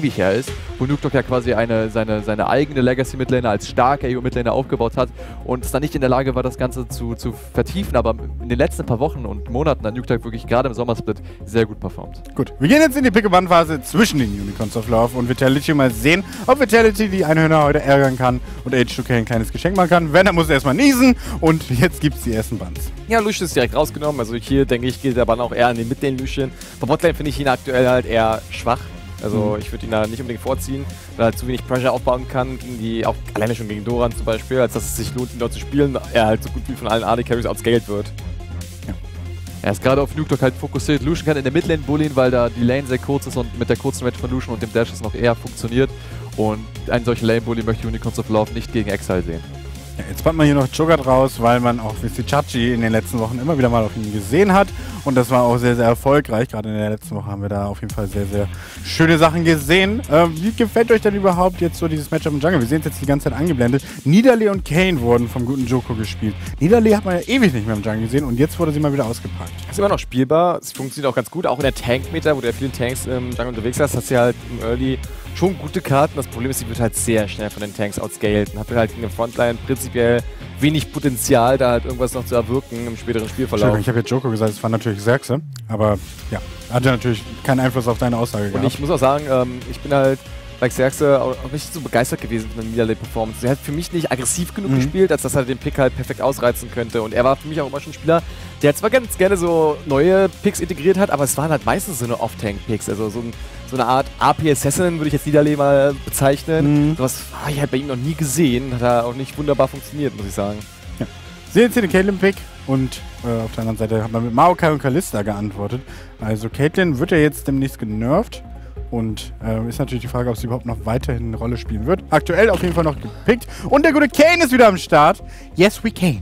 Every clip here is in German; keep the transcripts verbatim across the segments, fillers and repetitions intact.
ewig her ist, wo Nuketock ja quasi eine, seine, seine eigene Legacy-Midlaner als starker A O-Midlaner aufgebaut hat und es dann nicht in der Lage war, das Ganze zu, zu vertiefen, aber in den letzten paar Wochen und Monaten hat Nuketock wirklich gerade im Sommersplit sehr gut performt. Gut, wir gehen jetzt in die Pick-and-Ban-Phase zwischen den Unicorns of Love und Vitality und mal sehen, ob Vitality die Einhörner heute ärgern kann und H zwei K ein kleines Geschenk machen kann. Wenn, dann muss er erstmal niesen und jetzt gibt es die ersten Bans. Ja, Lucian ist direkt rausgenommen, also hier denke ich, geht der Bann auch eher an den Midlane Lucian. Bei Botlane finde ich ihn aktuell halt eher schwach. Also mhm. ich würde ihn da nicht unbedingt vorziehen, weil er halt zu wenig Pressure aufbauen kann, gegen die, auch alleine schon gegen Doran zum Beispiel, als dass es sich lohnt, ihn dort zu spielen, er halt so gut wie von allen A D Carries outscaled wird. Ja. Er ist gerade auf Nuketock halt fokussiert. Lucian kann in der Midlane bullien, weil da die Lane sehr kurz ist und mit der kurzen Range von Lucian und dem Dash es noch eher funktioniert. Und einen solchen Lane-Bully möchte Unicorns of Love nicht gegen Exile sehen. Ja, jetzt packt man hier noch Cho'Gath raus, weil man auch Vizicsacsi in den letzten Wochen immer wieder mal auf ihn gesehen hat. Und das war auch sehr, sehr erfolgreich. Gerade in der letzten Woche haben wir da auf jeden Fall sehr, sehr schöne Sachen gesehen. Ähm, wie gefällt euch denn überhaupt jetzt so dieses Matchup im Jungle? Wir sehen es jetzt die ganze Zeit angeblendet. Nidalee und Kayn wurden vom guten Joko gespielt. Nidalee hat man ja ewig nicht mehr im Jungle gesehen und jetzt wurde sie mal wieder ausgepackt. Ist immer noch spielbar. Es funktioniert auch ganz gut. Auch in der Tank-Meter, wo du ja viele Tanks im Jungle unterwegs hast, hast du halt im Early schon gute Karten. Das Problem ist, sie wird halt sehr schnell von den Tanks outscaled und hat halt in der Frontline prinzipiell wenig Potenzial, da halt irgendwas noch zu erwirken im späteren Spielverlauf. Ich habe jetzt Joko gesagt, es war natürlich Xerxe, aber ja, hat ja natürlich keinen Einfluss auf deine Aussage gehabt. Und ich muss auch sagen, ähm, ich bin halt bei Xerxe auch nicht so begeistert gewesen von der Nidalee-Performance. Er hat für mich nicht aggressiv genug mhm. gespielt, als dass er den Pick halt perfekt ausreizen könnte. Und er war für mich auch immer schon ein Spieler, der zwar ganz gerne so neue Picks integriert hat, aber es waren halt meistens so eine Off-Tank-Picks. Also so, ein, so eine Art A P-Assassin würde ich jetzt Nidalee mal bezeichnen. Mhm. Sowas habe ich halt bei ihm noch nie gesehen. Hat er auch nicht wunderbar funktioniert, muss ich sagen. Ja. Sehen jetzt hier den Caitlyn-Pick und äh, auf der anderen Seite hat man mit Maokai und Kalista geantwortet. Also Caitlyn wird ja jetzt demnächst genervt. Und äh, ist natürlich die Frage, ob sie überhaupt noch weiterhin eine Rolle spielen wird. Aktuell auf jeden Fall noch gepickt. Und der gute Kayn ist wieder am Start. Yes, we can.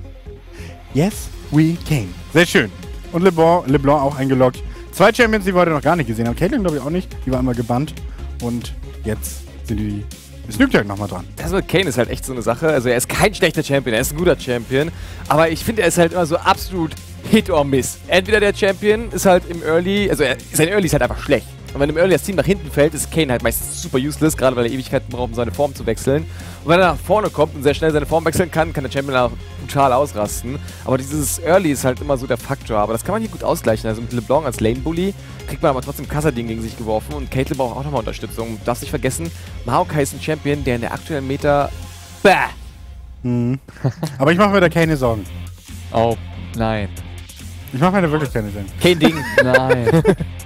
Yes, we can. Sehr schön. Und LeBlanc, LeBlanc auch eingeloggt. Zwei Champions, die wir heute noch gar nicht gesehen haben. Caitlyn glaube ich auch nicht. Die war einmal gebannt. Und jetzt sind die... Ist Nuketock nochmal dran. Das mit Kayn ist halt echt so eine Sache. Also er ist kein schlechter Champion, er ist ein guter Champion. Aber ich finde, er ist halt immer so absolut Hit or Miss. Entweder der Champion ist halt im Early... Also er, sein Early ist halt einfach schlecht. Und wenn im Early das Team nach hinten fällt, ist Kayn halt meistens super useless, gerade weil er Ewigkeiten braucht, um seine Form zu wechseln. Und wenn er nach vorne kommt und sehr schnell seine Form wechseln kann, kann der Champion auch brutal ausrasten. Aber dieses Early ist halt immer so der Faktor. Aber das kann man hier gut ausgleichen. Also mit LeBlanc als Lane-Bully kriegt man aber trotzdem Kassadin gegen sich geworfen und Caitlyn braucht auch nochmal Unterstützung. Du darfst nicht vergessen, Maokai ist ein Champion, der in der aktuellen Meta... Bäh! Mhm. Aber ich mache mir da keine Sorgen. Oh, nein. Ich mache mir da wirklich keine Sorgen. Kein Ding. Nein.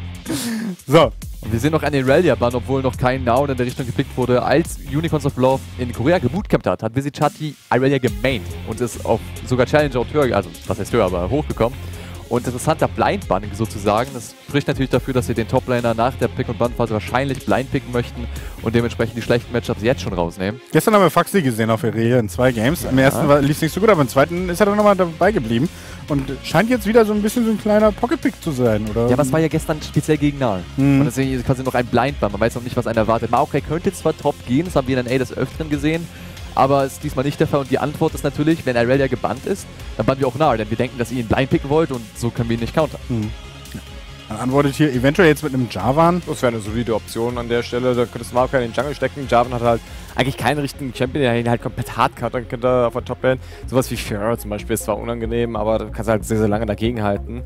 So. Und wir sehen noch einen Irelia-Bann, obwohl noch kein Now in der Richtung gepickt wurde. Als Unicorns of Love in Korea gebootcampt hat, hat Vizicsacsi Irelia gemaint und ist auf sogar Challenger und höher, also was heißt höher, aber hochgekommen. Und interessanter Blind-Banning sozusagen. Das spricht natürlich dafür, dass sie den Top-Laner nach der Pick-und-Ban-Phase wahrscheinlich blind picken möchten und dementsprechend die schlechten Matchups jetzt schon rausnehmen. Gestern haben wir Faxi gesehen auf Irelia in zwei Games. Ja. Im ersten lief es nicht so gut, aber im zweiten ist er dann nochmal dabei geblieben. Und scheint jetzt wieder so ein bisschen so ein kleiner Pocket-Pick zu sein, oder? Ja, aber es war ja gestern speziell gegen Null. Mhm. Und deswegen ist quasi noch ein Blind-Ban. Man weiß noch nicht, was einen erwartet. Maokai könnte zwar top gehen, das haben wir in A des Öfteren gesehen. Aber ist diesmal nicht der Fall und die Antwort ist natürlich, wenn Irelia gebannt ist, dann bannen wir auch Null, denn wir denken, dass ihr ihn blind picken wollt und so können wir ihn nicht countern. Mhm. Dann antwortet hier eventuell jetzt mit einem Jarvan. Das wäre eine solide Option an der Stelle, da könntest du Maokai in den Jungle stecken. Jarvan hat halt eigentlich keinen richtigen Champion, der ihn halt komplett hart countern könnte auf der Top-Lane. Sowas wie Fiora zum Beispiel ist zwar unangenehm, aber da kannst du halt sehr, sehr lange dagegen halten.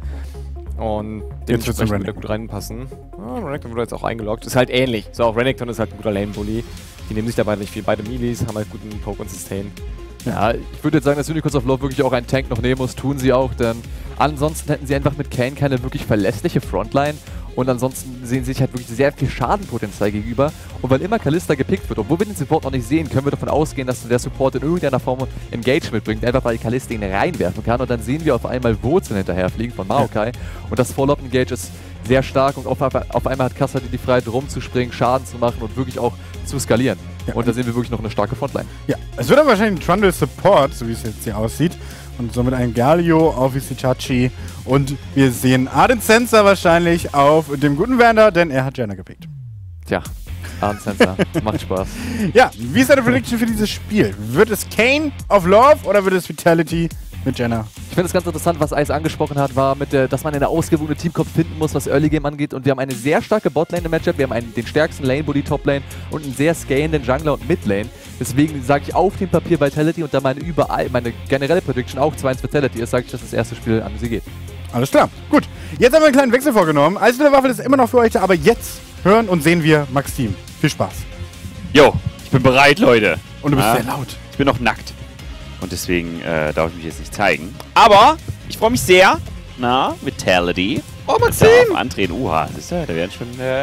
Und dementsprechend würde er gut reinpassen. Ah, Renekton wurde jetzt auch eingeloggt. Ist halt ähnlich. So, auch Renekton ist halt ein guter Lane-Bully. Die nehmen sich dabei nicht viel. Beide Melees haben halt guten Poke und Sustain. Ja, ich würde jetzt sagen, dass Unicorns of Love wirklich auch einen Tank noch nehmen muss. Tun sie auch, denn ansonsten hätten sie einfach mit Kayn keine wirklich verlässliche Frontline. Und ansonsten sehen sie sich halt wirklich sehr viel Schadenpotenzial gegenüber. Und weil immer Kalista gepickt wird, obwohl wir den Support noch nicht sehen, können wir davon ausgehen, dass der Support in irgendeiner Form Engage mitbringt. Einfach weil Kalista ihn reinwerfen kann. Und dann sehen wir auf einmal Wurzeln hinterherfliegen von Maokai. Ja. Und das Follow-up-Engage ist sehr stark. Und auf, auf einmal hat Kassadin die Freiheit rumzuspringen, Schaden zu machen und wirklich auch zu skalieren. Ja. Und da sehen wir wirklich noch eine starke Frontline. Ja, es wird aber wahrscheinlich ein Trundle Support, so wie es jetzt hier aussieht. Und somit ein Galio auf Vizicsacsi. Und wir sehen Arden Sensor wahrscheinlich auf dem guten Werner, denn er hat Janna gepickt. Tja, Arden Sensor. Macht Spaß. Ja, wie ist deine Prediction für dieses Spiel? Wird es Kayn of Love oder wird es Vitality mit Janna? Ich finde es ganz interessant, was Ice angesprochen hat, war, mit der, dass man eine ausgewogene Teamcomp finden muss, was Early Game angeht. Und wir haben eine sehr starke Botlane im Matchup. Wir haben einen, den stärksten Lane-Bully Top-Lane und einen sehr scalenden Jungler und Mid-Lane. Deswegen sage ich auf dem Papier Vitality und da meine überall, meine generelle Prediction auch zwei eins Vitality ist, sage ich, dass das erste Spiel an sie geht. Alles klar, gut. Jetzt haben wir einen kleinen Wechsel vorgenommen. Eiserne Waffel ist immer noch für euch da, aber jetzt hören und sehen wir Max Team. Viel Spaß. Jo, ich bin bereit, Leute. Und du bist ja, sehr laut. Ich bin noch nackt. Und deswegen äh, darf ich mich jetzt nicht zeigen. Aber ich freue mich sehr. Na, Vitality. Oh, Maxim! Antreten. Uha, siehst du, da werden schon, äh,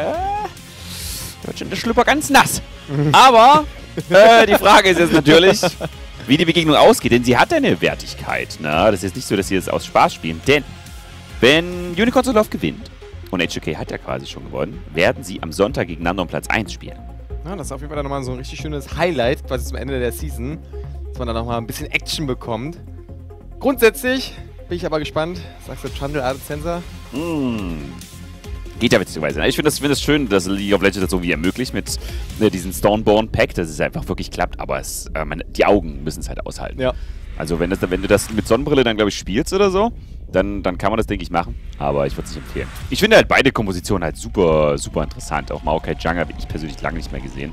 da wird schon der Schlüpper ganz nass. Aber äh, die Frage ist jetzt natürlich, wie die Begegnung ausgeht. Denn sie hat eine Wertigkeit. Na, das ist jetzt nicht so, dass sie das aus Spaß spielen. Denn wenn Unicorns of Love gewinnt, und H J K hat ja quasi schon gewonnen, werden sie am Sonntag gegeneinander um Platz eins spielen. Ja, das ist auf jeden Fall dann nochmal so ein richtig schönes Highlight, quasi zum Ende der Season, dass man dann nochmal ein bisschen Action bekommt. Grundsätzlich bin ich aber gespannt. Sagst du Trundle, Art Sensor? Mm. Geht ja witzigerweise. Ich finde das, find das schön, dass League of Legends das so wie ermöglicht mit ne, diesem Stoneborn Pack, dass es einfach wirklich klappt, aber es, äh, man, die Augen müssen es halt aushalten. Ja. Also wenn, das, wenn du das mit Sonnenbrille dann, glaube ich, spielst oder so, dann, dann kann man das, denke ich, machen. Aber ich würde es nicht empfehlen. Ich finde halt beide Kompositionen halt super, super interessant. Auch Maokai Jungler habe ich persönlich lange nicht mehr gesehen.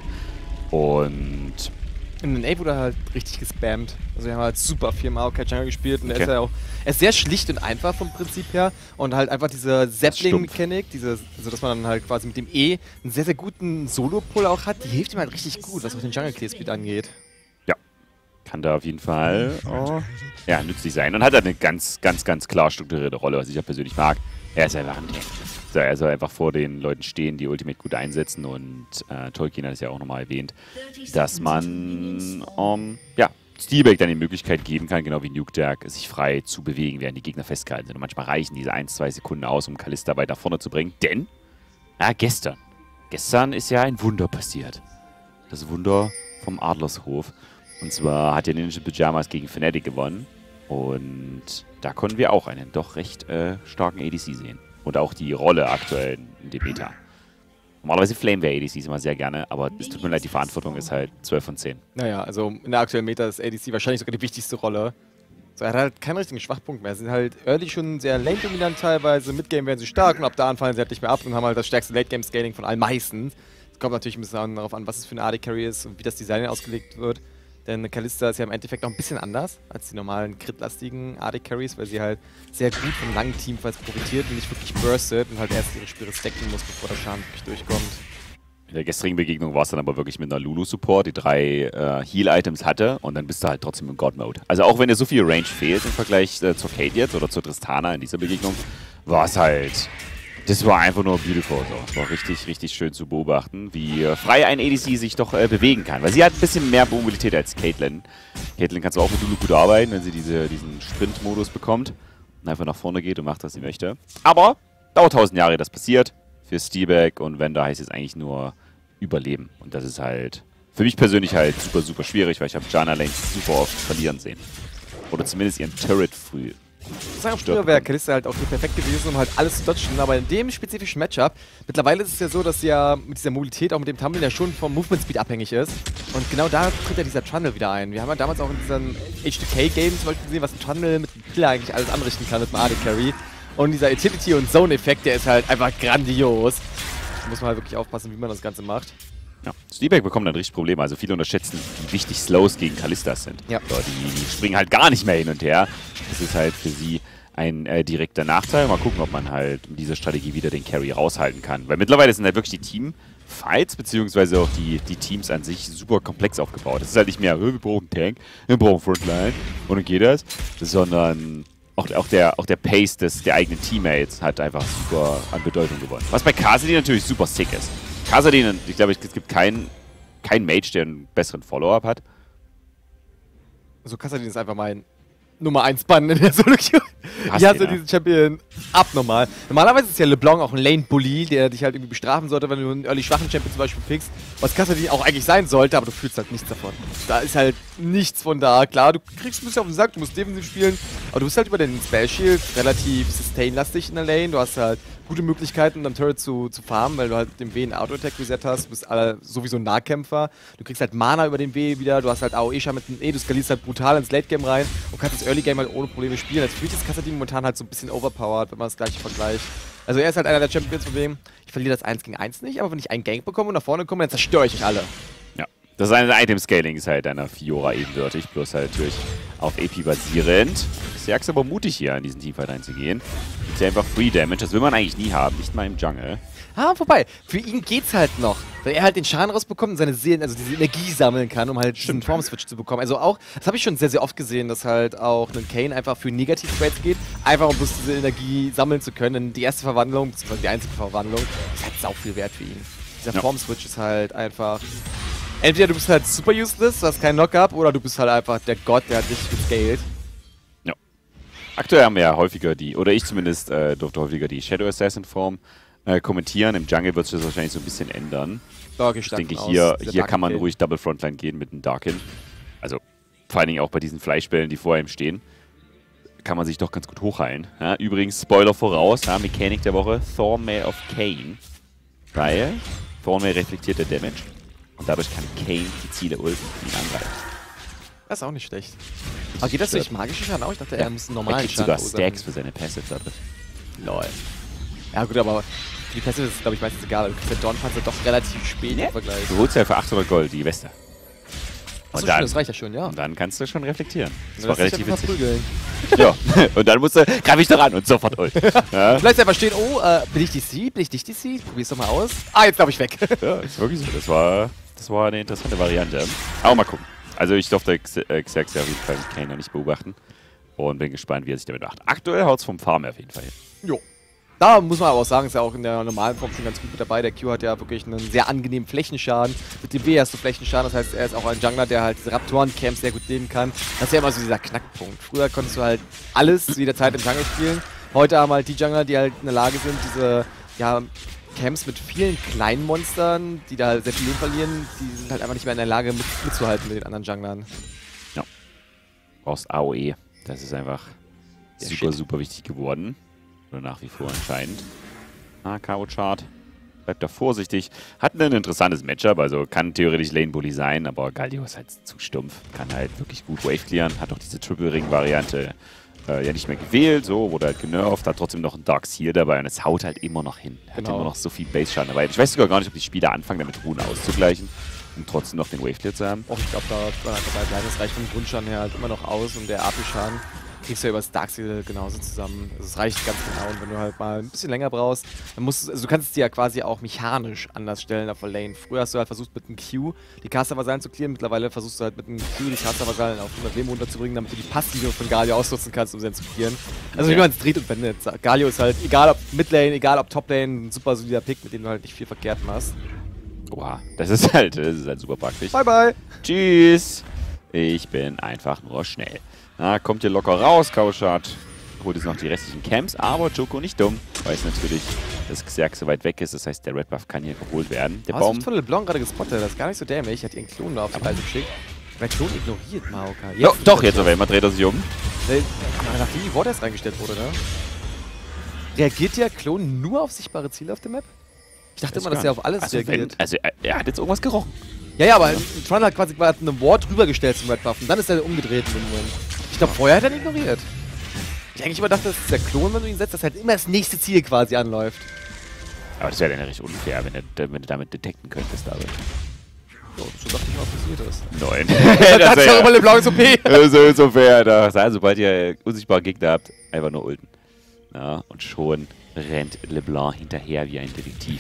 Und in den A wurde halt richtig gespammt. Also wir haben halt super viel Maokai Jungler gespielt und okay. er ist ja auch, er ist sehr schlicht und einfach vom Prinzip her und halt einfach diese Sapling-Mechanik, diese, also dass man dann halt quasi mit dem E einen sehr, sehr guten Solo-Pull auch hat, die hilft ihm halt richtig gut, was auch den Jungle-Clear-Speed angeht. Ja, kann da auf jeden Fall oh, ja, nützlich sein und hat halt eine ganz, ganz, ganz klar strukturierte Rolle, was ich ja persönlich mag. Er ist einfach ein Tank. So, er soll einfach vor den Leuten stehen, die Ultimate gut einsetzen und äh, Tolkien hat es ja auch nochmal erwähnt, dass man um, ja, Steelback dann die Möglichkeit geben kann, genau wie Nukeduck, sich frei zu bewegen, während die Gegner festgehalten sind. Und manchmal reichen diese ein, zwei Sekunden aus, um Kalista weiter vorne zu bringen, denn, ja, gestern, gestern ist ja ein Wunder passiert. Das Wunder vom Adlershof. Und zwar hat ja Ninja Pyjamas gegen Fnatic gewonnen und da konnten wir auch einen doch recht äh, starken A D C sehen. Und auch die Rolle aktuell in dem Meta. Normalerweise flamen wir A D Cs immer sehr gerne, aber es tut mir leid, die Verantwortung ist halt zwölf von zehn. Naja, also in der aktuellen Meta ist A D C wahrscheinlich sogar die wichtigste Rolle. So, er hat halt keinen richtigen Schwachpunkt mehr. Sie sind halt early schon sehr lane-dominant teilweise, Midgame werden sie stark und ab da fallen sie halt nicht mehr ab und haben halt das stärkste Late-Game-Scaling von allen meisten. Es kommt natürlich ein bisschen darauf an, was es für ein A D-Carry ist und wie das Design ausgelegt wird. Denn Kalista ist ja im Endeffekt noch ein bisschen anders als die normalen crit-lastigen A D-Carries, weil sie halt sehr gut vom langen Teamfights profitiert und nicht wirklich burstet und halt erst ihre Spiele stacken muss, bevor der Schaden wirklich durchkommt. In der gestrigen Begegnung war es dann aber wirklich mit einer Lulu-Support, die drei äh, Heal-Items hatte und dann bist du halt trotzdem im God-Mode. Also auch wenn dir so viel Range fehlt im Vergleich äh, zur Kate jetzt oder zur Tristana in dieser Begegnung, war es halt... Das war einfach nur beautiful. So. Es war richtig, richtig schön zu beobachten, wie äh, frei ein A D C sich doch äh, bewegen kann. Weil sie hat ein bisschen mehr Mobilität als Caitlyn. Caitlyn kannst du auch mit Lulu gut arbeiten, wenn sie diese, diesen Sprint-Modus bekommt und einfach nach vorne geht und macht, was sie möchte. Aber dauert tausend Jahre, das passiert. Für Steelback und Wender heißt es eigentlich nur überleben. Und das ist halt für mich persönlich halt super, super schwierig, weil ich habe Janna Lane super oft verlieren sehen. Oder zumindest ihren Turret früh. Ich sage auch früher wäre Kalista halt auch hier perfekt gewesen, um halt alles zu dodgen, aber in dem spezifischen Matchup, mittlerweile ist es ja so, dass sie ja mit dieser Mobilität, auch mit dem Tumble ja schon vom Movement Speed abhängig ist. Und genau da tritt ja dieser Trundle wieder ein. Wir haben ja damals auch in diesem H two K-Game zum Beispiel gesehen, was ein Trundle mit dem Killer eigentlich alles anrichten kann mit dem A D-Carry. Und dieser Utility- und Zone-Effekt, der ist halt einfach grandios. Da muss man halt wirklich aufpassen, wie man das Ganze macht. Ja, Steelback bekommt dann richtig Probleme. Also viele unterschätzen, wie wichtig Slows gegen Kalistas sind. Ja. So, die, die springen halt gar nicht mehr hin und her. Das ist halt für sie ein äh, direkter Nachteil. Mal gucken, ob man halt mit dieser Strategie wieder den Carry raushalten kann. Weil mittlerweile sind halt wirklich die Teamfights, beziehungsweise auch die, die Teams an sich super komplex aufgebaut. Es ist halt nicht mehr, wir brauchen Tank, wir brauchen Frontline und dann geht das. Sondern auch, auch, der, auch der Pace des, der eigenen Teammates hat einfach super an Bedeutung gewonnen. Was bei Kassadin natürlich super sick ist. Kassadin, ich glaube, es gibt keinen kein Mage, der einen besseren Follow-up hat. Also Kassadin ist einfach mein Nummer eins Bann in der Solo-Queue. Ich hasse diesen Champion abnormal. Normalerweise ist ja LeBlanc auch ein Lane-Bully, der dich halt irgendwie bestrafen sollte, wenn du einen early schwachen Champion zum Beispiel pickst. Was Kassadin auch eigentlich sein sollte, aber du fühlst halt nichts davon. Da ist halt nichts von da. Klar, du kriegst ein bisschen auf den Sack, du musst defensiv spielen, aber du bist halt über den Spell Shield relativ sustain-lastig in der Lane. Du hast halt gute Möglichkeiten, um am Turret zu, zu farmen, weil du halt mit dem W einen Auto-Attack-Reset hast, du bist alle sowieso Nahkämpfer, du kriegst halt Mana über den W wieder, du hast halt A O E-Schaden mit dem E, du skalierst halt brutal ins Late-Game rein und kannst das Early-Game halt ohne Probleme spielen. Als fühlt sich Kassadin momentan halt so ein bisschen overpowered, wenn man das gleiche vergleicht. Also er ist halt einer der Champions, von dem ich verliere das eins gegen eins nicht, aber wenn ich einen Gank bekomme und nach vorne komme, dann zerstöre ich euch alle. Ja, das ist eine Item-Scaling ist halt einer Fiora ebenbürtig, bloß halt natürlich auf A P basierend. Xerxes aber mutig hier in diesen Teamfight reinzugehen. Gibt ja einfach Free Damage, das will man eigentlich nie haben, nicht mal im Jungle. Ah, vorbei. Für ihn geht's halt noch. Weil er halt den Schaden rausbekommt und seine Seelen, also diese Energie sammeln kann, um halt diesen Form-Switch zu bekommen. Also auch, das habe ich schon sehr, sehr oft gesehen, dass halt auch ein Kayn einfach für Negativ-Trades geht, einfach um bloß diese Energie sammeln zu können. Denn die erste Verwandlung, beziehungsweise die einzige Verwandlung, ist halt sau viel wert für ihn. Dieser ja. Form-Switch ist halt einfach... Entweder du bist halt super useless, du hast keinen Knock-Up, oder du bist halt einfach der Gott, der hat richtig gescaled. Ja. Aktuell haben wir ja häufiger die, oder ich zumindest äh, durfte häufiger die Shadow Assassin Form äh, kommentieren. Im Jungle wird sich das wahrscheinlich so ein bisschen ändern. Ja, ich denke, hier, hier kann man Kill. ruhig Double Frontline gehen mit einem Darkin. Also vor allen Dingen auch bei diesen Fleischbällen, die vor ihm stehen, kann man sich doch ganz gut hochheilen. Ja, übrigens, Spoiler voraus, ja, Mechanik der Woche, Thornmail of Kayn. Weil Thornmail reflektiert der Damage. Und dadurch kann Kayn die Ziele ulten, die ihn angreifen. Das ist auch nicht schlecht. Aber geht das durch magische Schaden auch? Ich dachte, ja. er muss einen normalen er Schaden sogar Stacks für seine Passive da drin. Lol. Ja gut, aber für die Passive ist es, glaube ich, meistens egal. Du kriegst den Dawn-Panzer doch relativ spät ja. im Vergleich. Du holst ja für achthundert Gold die Weste. Und Achso, dann, das reicht ja schon, ja. Und dann kannst du schon reflektieren. Das ja, war relativ witzig. Ja, und dann musst du, greif ich da ran und sofort ult. Ja. Vielleicht einfach stehen, oh, äh, bin ich D C? Bin ich nicht D C? Probier's doch mal aus. Ah, jetzt glaube ich weg. Ja, ist wirklich so. Das war, das war eine interessante Variante. Aber mal gucken. Also ich durfte Xerxes ja auf jeden Fall mit Kayn noch nicht beobachten. Und bin gespannt, wie er sich damit macht. Aktuell haut's vom Farm auf jeden Fall hin. Jo. Da muss man aber auch sagen, ist ja auch in der normalen Form schon ganz gut mit dabei. Der Q hat ja wirklich einen sehr angenehmen Flächenschaden. Mit dem W hast du Flächenschaden, das heißt, er ist auch ein Jungler, der halt diese Raptoren-Camps sehr gut leben kann. Das ist ja immer so dieser Knackpunkt. Früher konntest du halt alles zu jeder Zeit im Jungle spielen. Heute haben halt die Jungler, die halt in der Lage sind, diese ja, Camps mit vielen kleinen Monstern, die da sehr viel Leben verlieren, die sind halt einfach nicht mehr in der Lage mit, mitzuhalten mit den anderen Junglern. Ja. Du brauchst A O E. Das ist einfach der super, Shit. super wichtig geworden. Oder nach wie vor anscheinend. Ah, K O-Chart. Bleibt da vorsichtig. Hat ein interessantes Matchup, also kann theoretisch Lane Bully sein, aber Galio ist halt zu stumpf. Kann halt wirklich gut Wave clearen. Hat auch diese Triple-Ring-Variante äh, ja nicht mehr gewählt, so, wurde halt genervt. Hat trotzdem noch einen Dark Seal dabei und es haut halt immer noch hin. Hat genau. immer noch so viel Base-Schaden dabei. Ich weiß sogar gar nicht, ob die Spieler anfangen, damit Runen auszugleichen, um trotzdem noch den Wave Clear zu haben. Och, ich glaube, da dabei bleibt das reicht vom Grundschaden her halt immer noch aus und der A P-Schaden kriegst du ja über das Dark Seal genauso zusammen. Also es reicht ganz genau. Und wenn du halt mal ein bisschen länger brauchst, dann musst du, also du kannst es dir ja quasi auch mechanisch anders stellen auf der Lane. Früher hast du halt versucht mit einem Q die Caster-Vasallen zu clearen. Mittlerweile versuchst du halt mit einem Q die Caster-Vasallen auf hundert Leben runterzubringen, damit du die Passive von Galio ausnutzen kannst, um sie dann zu clearen. Also wie man es dreht und wendet. Galio ist halt, egal ob Midlane, egal ob Toplane, ein super solider Pick, mit dem du halt nicht viel verkehrt machst. Oha, das ist halt, das ist halt super praktisch. Bye bye. Tschüss. Ich bin einfach nur schnell. Na, kommt hier locker raus, Kauschat. Holt jetzt noch die restlichen Camps, aber Joko nicht dumm. Weiß natürlich, dass Xerxes so weit weg ist, das heißt, der Red Buff kann hier geholt werden. Der aber Baum. Das wird von LeBlanc gerade gespottet, das ist gar nicht so dämlich. Hat ihren Klon da auf die Reise geschickt. Der Klon ignoriert Maoka. Jetzt doch, doch jetzt aber immer dreht er sich um. Aber nachdem die Ward erst reingestellt wurde, ne? Reagiert der Klon nur auf sichtbare Ziele auf der Map? Ich dachte immer, dass er auf alles also reagiert. Wenn, also er hat jetzt irgendwas gerochen. Ja, ja, aber ja. Tron hat quasi eine Ward rübergestellt zum Red Buff und dann ist er umgedreht in dem Moment. Ich glaube, vorher hat er ihn ignoriert. Ich eigentlich immer dachte, das ist der Klon, wenn du ihn setzt, dass halt immer das nächste Ziel quasi anläuft. Aber das wäre dann ja recht unfair, wenn du, wenn du damit detekten könntest, David. Ja, so dachte ich mal, passiert ist. Nein. das das ist ja immer LeBlanc ist O P. So ist so fair. Da. Also, sobald ihr unsichtbare Gegner habt, einfach nur ulten. Ja, und schon rennt LeBlanc hinterher wie ein Detektiv.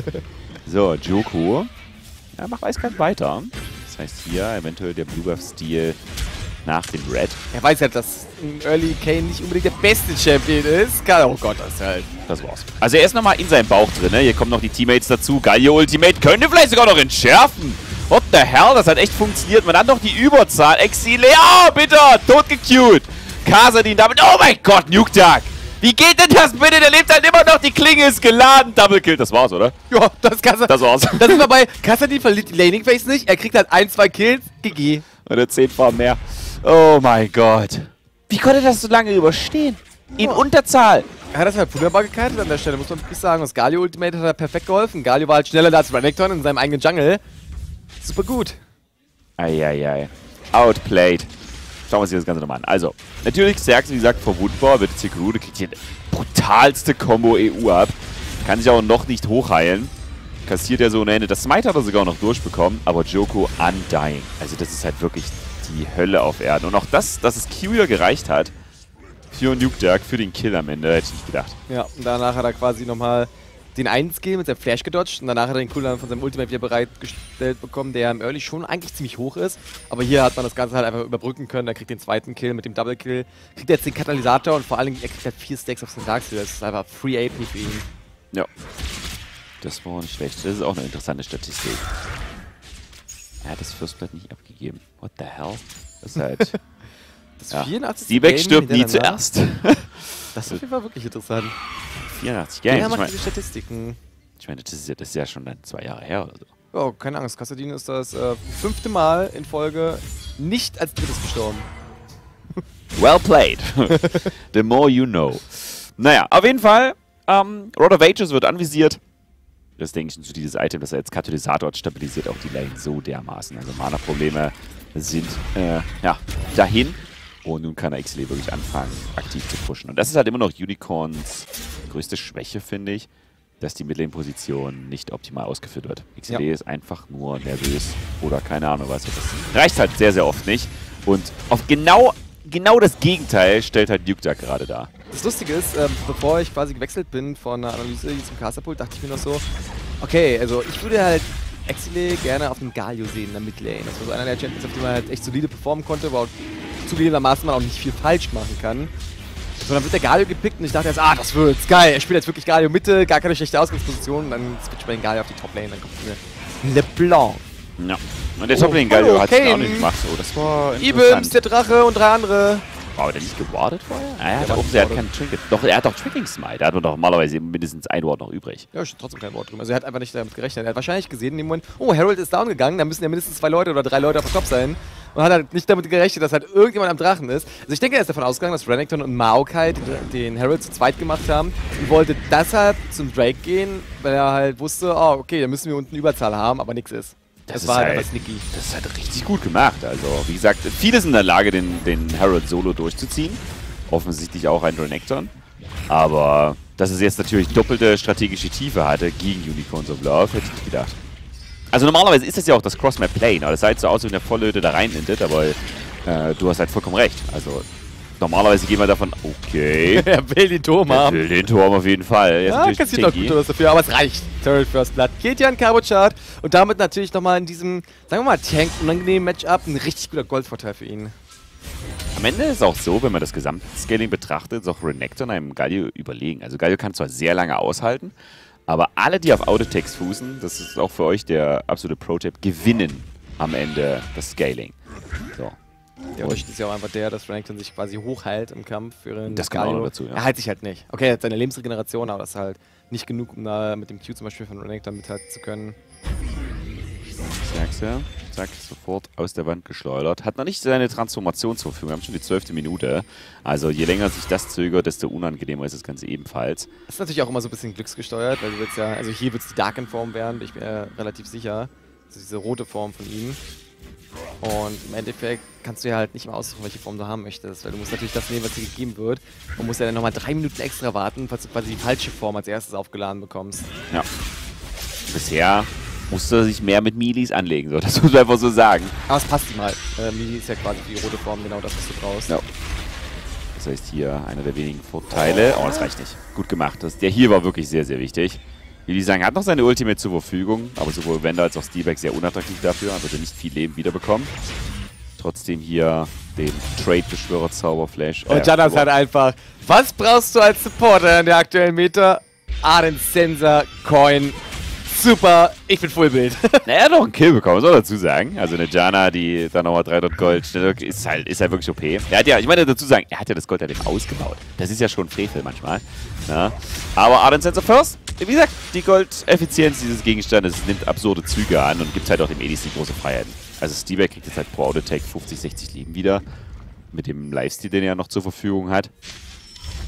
So, Joko. Ja, macht eiskalt weiter. Das heißt hier eventuell der Blue Buff-Stil nach dem Red. Er weiß halt, dass Early Kayn nicht unbedingt der beste Champion ist. Oh Gott, das ist halt... Das war's. Also er ist nochmal in seinem Bauch drin. Ne? Hier kommen noch die Teammates dazu. Galio Ultimate könnte vielleicht sogar noch entschärfen. What the hell? Das hat echt funktioniert. Man hat noch die Überzahl. Exile. Ja, bitte. Tot gecued. Kassadin damit. Oh mein Gott, Nuke Dark. Wie geht denn das bitte? Der lebt halt immer noch. Die Klinge ist geladen. Double Kill. Das war's, oder? Ja, das ist Kassadin. Das war's. Das ist vorbei. Kassadin verliert die Laning Phase nicht. Er kriegt halt ein, zwei Kills. G G. Oder zehn Farben mehr. Oh mein Gott. Wie konnte das so lange überstehen? In oh. Unterzahl. Er hat das halt wunderbar gekitet an der Stelle, muss man wirklich sagen. Das Galio-Ultimate hat er perfekt geholfen. Galio war halt schneller als Renekton in seinem eigenen Jungle. Super gut. Eieiei. Outplayed. Schauen wir uns hier das Ganze nochmal an. Also, natürlich, Xerxes, wie gesagt, verwundbar, wird jetzt hier Grude, kriegt hier brutalste Combo E U ab. Kann sich auch noch nicht hochheilen. Kassiert er so ohne Ende. Das Smite hat er sogar noch durchbekommen, aber Joko undying. Also das ist halt wirklich die Hölle auf Erden. Und auch das, dass es Q ja gereicht hat für Nukeduck, für den Kill am Ende, hätte ich nicht gedacht. Ja, und danach hat er quasi nochmal den einen Skill mit seinem Flash gedodged und danach hat er den Cooldown von seinem Ultimate wieder bereitgestellt bekommen, der im Early schon eigentlich ziemlich hoch ist. Aber hier hat man das Ganze halt einfach überbrücken können. Er kriegt den zweiten Kill mit dem Double Kill, kriegt jetzt den Katalysator und vor allem er kriegt halt vier Stacks auf seinen Darkseer. Das ist einfach Free A P für ihn. Ja. Das war nicht schlecht. Das ist auch eine interessante Statistik. Er hat das First Blood nicht abgegeben. What the hell? Das ist halt... das ja. vierundachtzig Siebeck stirbt nie zuerst. Das ist auf jeden Fall wirklich interessant. vierundachtzig Games. Ja, macht ich mein, diese Statistiken. Ich meine, das ist, ja, das ist ja schon dann zwei Jahre her oder so. Oh, keine Angst. Kassadin ist das äh, fünfte Mal in Folge nicht als drittes gestorben. Well played. The more you know. Naja, auf jeden Fall, ähm, Rod of Ages wird anvisiert. Das denke ich zu dieses Item, das er als Katalysator hat, stabilisiert auch die Lane so dermaßen. Also Mana-Probleme sind äh, ja, dahin. Und nun kann er X L E wirklich anfangen, aktiv zu pushen. Und das ist halt immer noch Unicorns größte Schwäche, finde ich, dass die Midlane-Position nicht optimal ausgeführt wird. X L E ja. ist einfach nur nervös oder keine Ahnung was. Das reicht halt sehr, sehr oft nicht. Und auf genau, genau das Gegenteil stellt halt Nukeduck gerade dar. Das Lustige ist, ähm, bevor ich quasi gewechselt bin von einer Analyse zum Casterpool, dachte ich mir noch so, okay, also ich würde halt X L E gerne auf dem Galio sehen in der Midlane. Das war so einer der Champions, auf dem man halt echt solide performen konnte, aber auch zugegebenermaßen man auch nicht viel falsch machen kann. So, dann wird der Galio gepickt und ich dachte jetzt, ah, das wird's, geil, er spielt jetzt wirklich Galio Mitte, gar keine schlechte Ausgangsposition, dann switcht man den Galio auf die Toplane, dann kommt eine LeBlanc. Ja, und der oh, Toplane Galio hat es auch nicht gemacht, so, das war Ibims, der Drache und drei andere. War aber der nicht gewartet vorher? Ah, er, hat auch, er hat keinen Trinket. Doch, er hat doch Tricking Smite. Da hat man doch normalerweise mindestens ein Wort noch übrig. Ja, steht trotzdem kein Wort drin. Also er hat einfach nicht damit gerechnet. Er hat wahrscheinlich gesehen in dem Moment, oh, Herald ist down gegangen, da müssen ja mindestens zwei Leute oder drei Leute auf dem Top sein. Und hat halt nicht damit gerechnet, dass halt irgendjemand am Drachen ist. Also ich denke, er ist davon ausgegangen, dass Renekton und Maokai den Herald zu zweit gemacht haben und wollte deshalb zum Drake gehen, weil er halt wusste, oh, okay, da müssen wir unten Überzahl haben, aber nichts ist. Das, das ist war halt halt, einfach sneaky. Das ist halt richtig gut gemacht. Also, wie gesagt, viele sind in der Lage, den, den Herald solo durchzuziehen. Offensichtlich auch ein Renekton. Aber dass es jetzt natürlich doppelte strategische Tiefe hatte gegen Unicorns of Love, hätte ich nicht gedacht. Also normalerweise ist das ja auch das Cross-Map-Plane, aber das sah jetzt so aus, wie wenn der Volllöte da rein intet, aber äh, du hast halt vollkommen recht. Also normalerweise gehen wir davon, okay. Er will den Turm haben. Er will den Turm auf jeden Fall. Er ja, kassiert auch gut was dafür, aber es reicht. Turret First Blood geht ja in Carbo-Chart und damit natürlich nochmal in diesem, sagen wir mal, Tank-unangenehmen Matchup ein richtig guter Goldvorteil für ihn. Am Ende ist es auch so, wenn man das Gesamtscaling betrachtet, ist auch Renekton einem Galio überlegen. Also Galio kann zwar sehr lange aushalten, aber alle, die auf Autotext fußen, das ist auch für euch der absolute Pro-Tipp, gewinnen am Ende das Scaling. So. Der Unterschied ist ja auch einfach der, dass Renekton sich quasi hochhält im Kampf für den Das kommt auch noch dazu, ja. Er heilt sich halt nicht. Okay, er hat seine Lebensregeneration, aber das ist halt nicht genug, um da mit dem Q zum Beispiel von Renekton mithalten zu können. Sagst du? Zack, sofort aus der Wand geschleudert. Hat noch nicht seine Transformation zur Verfügung. Wir haben schon die zwölfte Minute. Also je länger sich das zögert, desto unangenehmer ist das Ganze ebenfalls. Das ist natürlich auch immer so ein bisschen glücksgesteuert, weil du willst ja, also hier wird es die Darken-Form werden, bin ich mir äh, relativ sicher. Also diese rote Form von ihm. Und im Endeffekt kannst du ja halt nicht mehr aussuchen, welche Form du haben möchtest, weil du musst natürlich das nehmen, was dir gegeben wird. Und musst ja dann nochmal drei Minuten extra warten, falls du quasi die falsche Form als erstes aufgeladen bekommst. Ja. Bisher musste er sich mehr mit Melis anlegen, so. Das muss man einfach so sagen. Aber es passt ihm halt. Äh, Melee ist ja quasi die rote Form, genau das, was du brauchst. Ja. Das heißt hier einer der wenigen Vorteile. Oh, das reicht nicht. Gut gemacht. Das, der hier war wirklich sehr, sehr wichtig. Wie die sagen, hat noch seine Ultimate zur Verfügung, aber sowohl Wender als auch Steelback sehr unattraktiv dafür, also nicht viel Leben wiederbekommen. Trotzdem hier den Trade-Beschwörer Zauberflash. Und Janna ist halt einfach, was brauchst du als Supporter in der aktuellen Meta? Ah, den Sensor, Coin. Super, ich bin Fullbild. Na, er hat noch einen Kill bekommen, soll dazu sagen. Also eine Janna, die dann nochmal dreihundert Gold schnell ist halt, ist halt wirklich O P. Er hat ja, ich meine dazu sagen, er hat ja das Gold halt eben ausgebaut. Das ist ja schon Frevel manchmal. Ja. Aber Ardent Sensor First, wie gesagt, die Goldeffizienz dieses Gegenstandes nimmt absurde Züge an und gibt halt auch dem Edis die große Freiheiten. Also Steelback kriegt jetzt halt pro Autotech fünfzig, sechzig Leben wieder. Mit dem Lifesteal, den er noch zur Verfügung hat.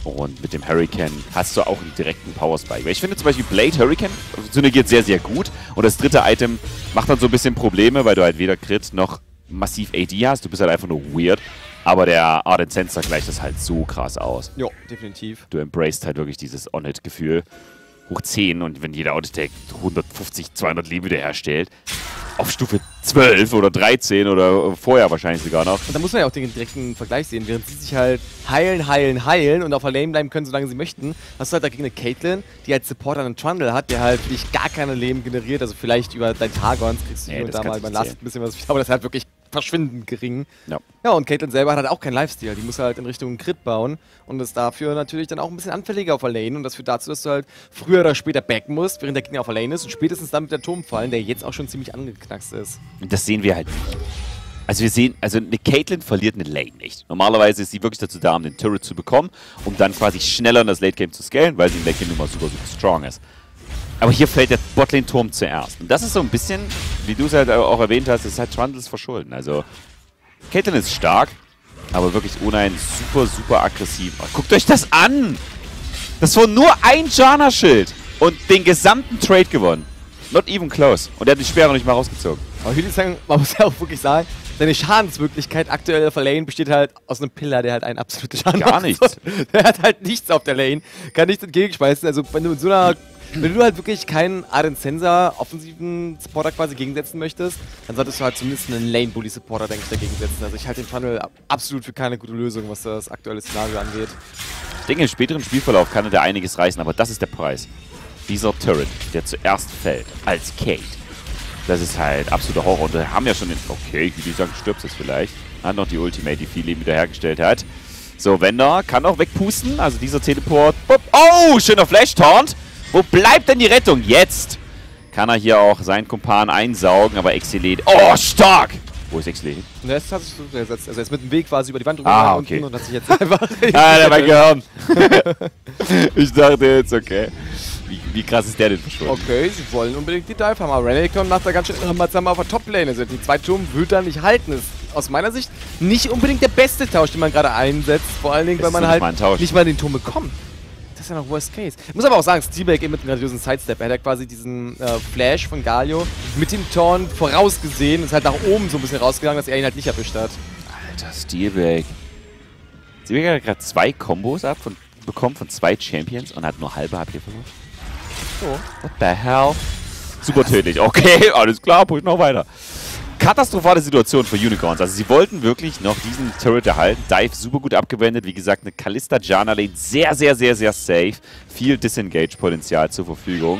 Und mit dem Hurricane hast du auch einen direkten Power-Spike. Weil ich finde zum Beispiel Blade Hurricane synergiert sehr, sehr gut. Und das dritte Item macht dann so ein bisschen Probleme, weil du halt weder Crit noch massiv A D hast. Du bist halt einfach nur weird. Aber der Ardent Sensor gleicht das halt so krass aus. Ja, definitiv. Du embraced halt wirklich dieses On-Hit-Gefühl. Hoch zehn und wenn jeder Autotech hundertfünfzig, zweihundert Leben wiederherstellt, auf Stufe zwölf oder dreizehn oder vorher wahrscheinlich sogar noch. Und da muss man ja auch den direkten Vergleich sehen, während sie sich halt heilen, heilen, heilen und auf der Lane bleiben können, solange sie möchten, hast du halt dagegen eine Caitlyn, die als Supporter einen Trundle hat, der halt wirklich gar keine Leben generiert, also vielleicht über dein Targons kriegst du Nee, hier und das da mal kannst beim du Last zählen. ein bisschen was, aber das ist halt wirklich verschwindend gering. Ja. Ja, und Caitlyn selber hat halt auch keinen Lifesteal, die muss halt in Richtung Crit bauen und ist dafür natürlich dann auch ein bisschen anfälliger auf der Lane und das führt dazu, dass du halt früher oder später backen musst, während der Gegner auf der Lane ist und spätestens dann mit der Turmfallen, der jetzt auch schon ziemlich angeknackst ist. Und das sehen wir halt nicht. Also wir sehen, also eine Caitlyn verliert eine Lane nicht. Normalerweise ist sie wirklich dazu da, um den Turret zu bekommen, um dann quasi schneller in das Late-Game zu scalen, weil sie im Late-Game immer super, super strong ist. Aber hier fällt der Botlane-Turm zuerst. Und das ist so ein bisschen, wie du es halt auch erwähnt hast, das ist halt Trundles Verschulden. Also Caitlyn ist stark, aber wirklich ohne einen super, super aggressiven. Oh, guckt euch das an! Das war nur ein Janna-Schild und den gesamten Trade gewonnen. Not even close. Und er hat die Sperre noch nicht mal rausgezogen. Aber ich würde sagen, man muss ja auch wirklich sagen, seine Schadensmöglichkeit aktuell auf der Lane besteht halt aus einem Pillar, der halt einen absoluten Schaden Gar macht. nichts. Der hat halt nichts auf der Lane, kann nichts entgegenschmeißen. Also wenn du mit so einer, wenn du halt wirklich keinen Ardent Sensor offensiven Supporter quasi gegensetzen möchtest, dann solltest du halt zumindest einen Lane-Bully-Supporter, denke ich, dagegen setzen. Also ich halte den Funnel absolut für keine gute Lösung, was das aktuelle Szenario angeht. Ich denke, im späteren Spielverlauf kann er da einiges reißen, aber das ist der Preis. Dieser Turret, der zuerst fällt, als Kate. Das ist halt absoluter Horror. Und wir haben ja schon den... Okay, ich würde sagen, du stirbst jetzt vielleicht. Hat noch die Ultimate, die viel Leben wiederhergestellt hat. So, Wender kann auch wegpusten. Also dieser Teleport... Oh, schöner Flash-Taunt. Wo bleibt denn die Rettung? Jetzt kann er hier auch seinen Kumpan einsaugen, aber Exiled... Oh, stark! Wo ist Exiled? Und der ist tatsächlich so, der setzt, also er ist mit dem Weg quasi über die Wand rüber Ah, unten okay. und hat sich jetzt einfach... Ah, der mein Gehirn. Ich dachte jetzt, okay. Wie, wie krass ist der denn verschwunden? Okay, sie wollen unbedingt die Dive haben, aber Renekton macht da ganz schön Ramazamba auf der Top-Lane. Also die zwei Turm wird er nicht halten. Das ist aus meiner Sicht nicht unbedingt der beste Tausch, den man gerade einsetzt. Vor allen Dingen, Das weil ist man noch halt nicht mal ein Tausch. nicht mal den Turm bekommt. Das ist ja noch Worst Case. Ich muss aber auch sagen, Steelback eben mit einem grandiosen Sidestep. Er hat ja quasi diesen äh, Flash von Galio mit dem Torn vorausgesehen und ist halt nach oben so ein bisschen rausgegangen, dass er ihn halt nicht erwischt hat. Alter, Steelback. Steelback hat gerade zwei Kombos ab von, bekommen von zwei Champions und hat nur halbe H P verloren. So. What the hell? Super tödlich. Okay, alles klar, push noch weiter. Katastrophale Situation für Unicorns. Also sie wollten wirklich noch diesen Turret erhalten. Dive super gut abgewendet. Wie gesagt, eine Kalista Janna Lane sehr, sehr, sehr, sehr safe. Viel Disengage-Potenzial zur Verfügung.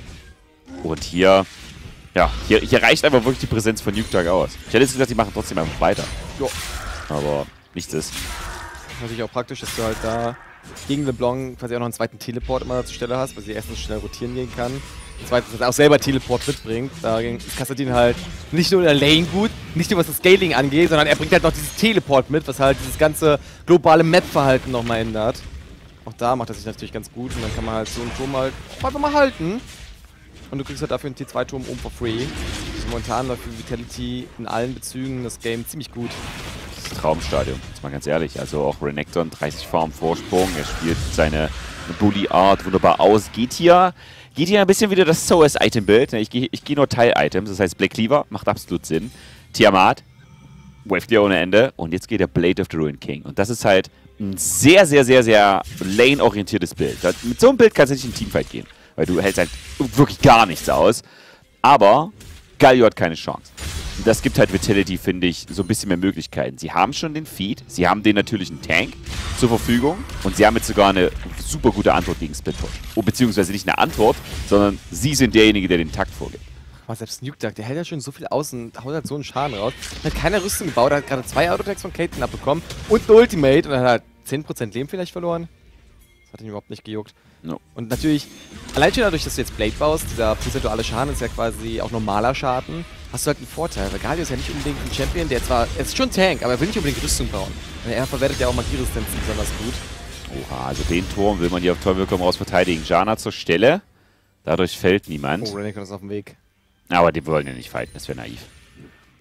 Und hier, ja, hier, hier reicht einfach wirklich die Präsenz von Nuke Dog aus. Ich hätte jetzt gesagt, die machen trotzdem einfach weiter. Jo. Aber nichts ist. Natürlich auch praktisch, dass du halt da gegen LeBlanc quasi auch noch einen zweiten Teleport immer zur Stelle hast, weil sie erstens schnell rotieren gehen kann. Zweitens, dass er auch selber Teleport mitbringt. Da ist Kassadin halt nicht nur in der Lane gut, nicht nur was das Scaling angeht, sondern er bringt halt noch dieses Teleport mit, was halt dieses ganze globale Map-Verhalten nochmal ändert. Auch da macht er sich natürlich ganz gut und dann kann man halt so einen Turm halt einfach mal halten. Und du kriegst halt dafür einen T zwei Turm oben for free. Also momentan läuft für Vitality in allen Bezügen das Game ziemlich gut. Das Traumstadion, jetzt mal ganz ehrlich. Also auch Renekton, dreißig Farm Vorsprung. Er spielt seine Bully-Art wunderbar aus. Geht hier, geht hier ein bisschen wieder das S O S-Item-Bild. Ich gehe ich geh nur Teil-Items, das heißt Black Cleaver, macht absolut Sinn. Tiamat, waved ja ohne Ende. Und jetzt geht der Blade of the Ruined King. Und das ist halt ein sehr, sehr, sehr, sehr lane-orientiertes Bild. Das, mit so einem Bild kannst du nicht in Teamfight gehen, weil du hältst halt wirklich gar nichts aus. Aber Galio hat keine Chance. Und das gibt halt Vitality, finde ich, so ein bisschen mehr Möglichkeiten. Sie haben schon den Feed, sie haben den natürlichen Tank zur Verfügung und sie haben jetzt sogar eine super gute Antwort gegen Split Push. Oh, beziehungsweise nicht eine Antwort, sondern sie sind derjenige, der den Takt vorgibt. Aber selbst Nuke Duck, der hält ja schon so viel aus und haut halt so einen Schaden raus. Er hat keine Rüstung gebaut, er hat gerade zwei Autotacks von Caitlyn abbekommen und eine Ultimate und er hat halt zehn Prozent Leben vielleicht verloren. Das hat ihn überhaupt nicht gejuckt. No. Und natürlich, allein schon dadurch, dass du jetzt Blade baust, dieser prozentuale Schaden ist ja quasi auch normaler Schaden, hast du halt einen Vorteil. Weil Galio ist ja nicht unbedingt ein Champion, der zwar, er ist schon Tank, aber er will nicht unbedingt Rüstung bauen. Und er verwertet ja auch Magieresistenzen besonders gut. Oha, also den Turm will man hier auf Teufel komm raus verteidigen. Janna zur Stelle, dadurch fällt niemand. Oh, Renekton ist auf dem Weg. Aber die wollen ja nicht fighten, das wäre naiv.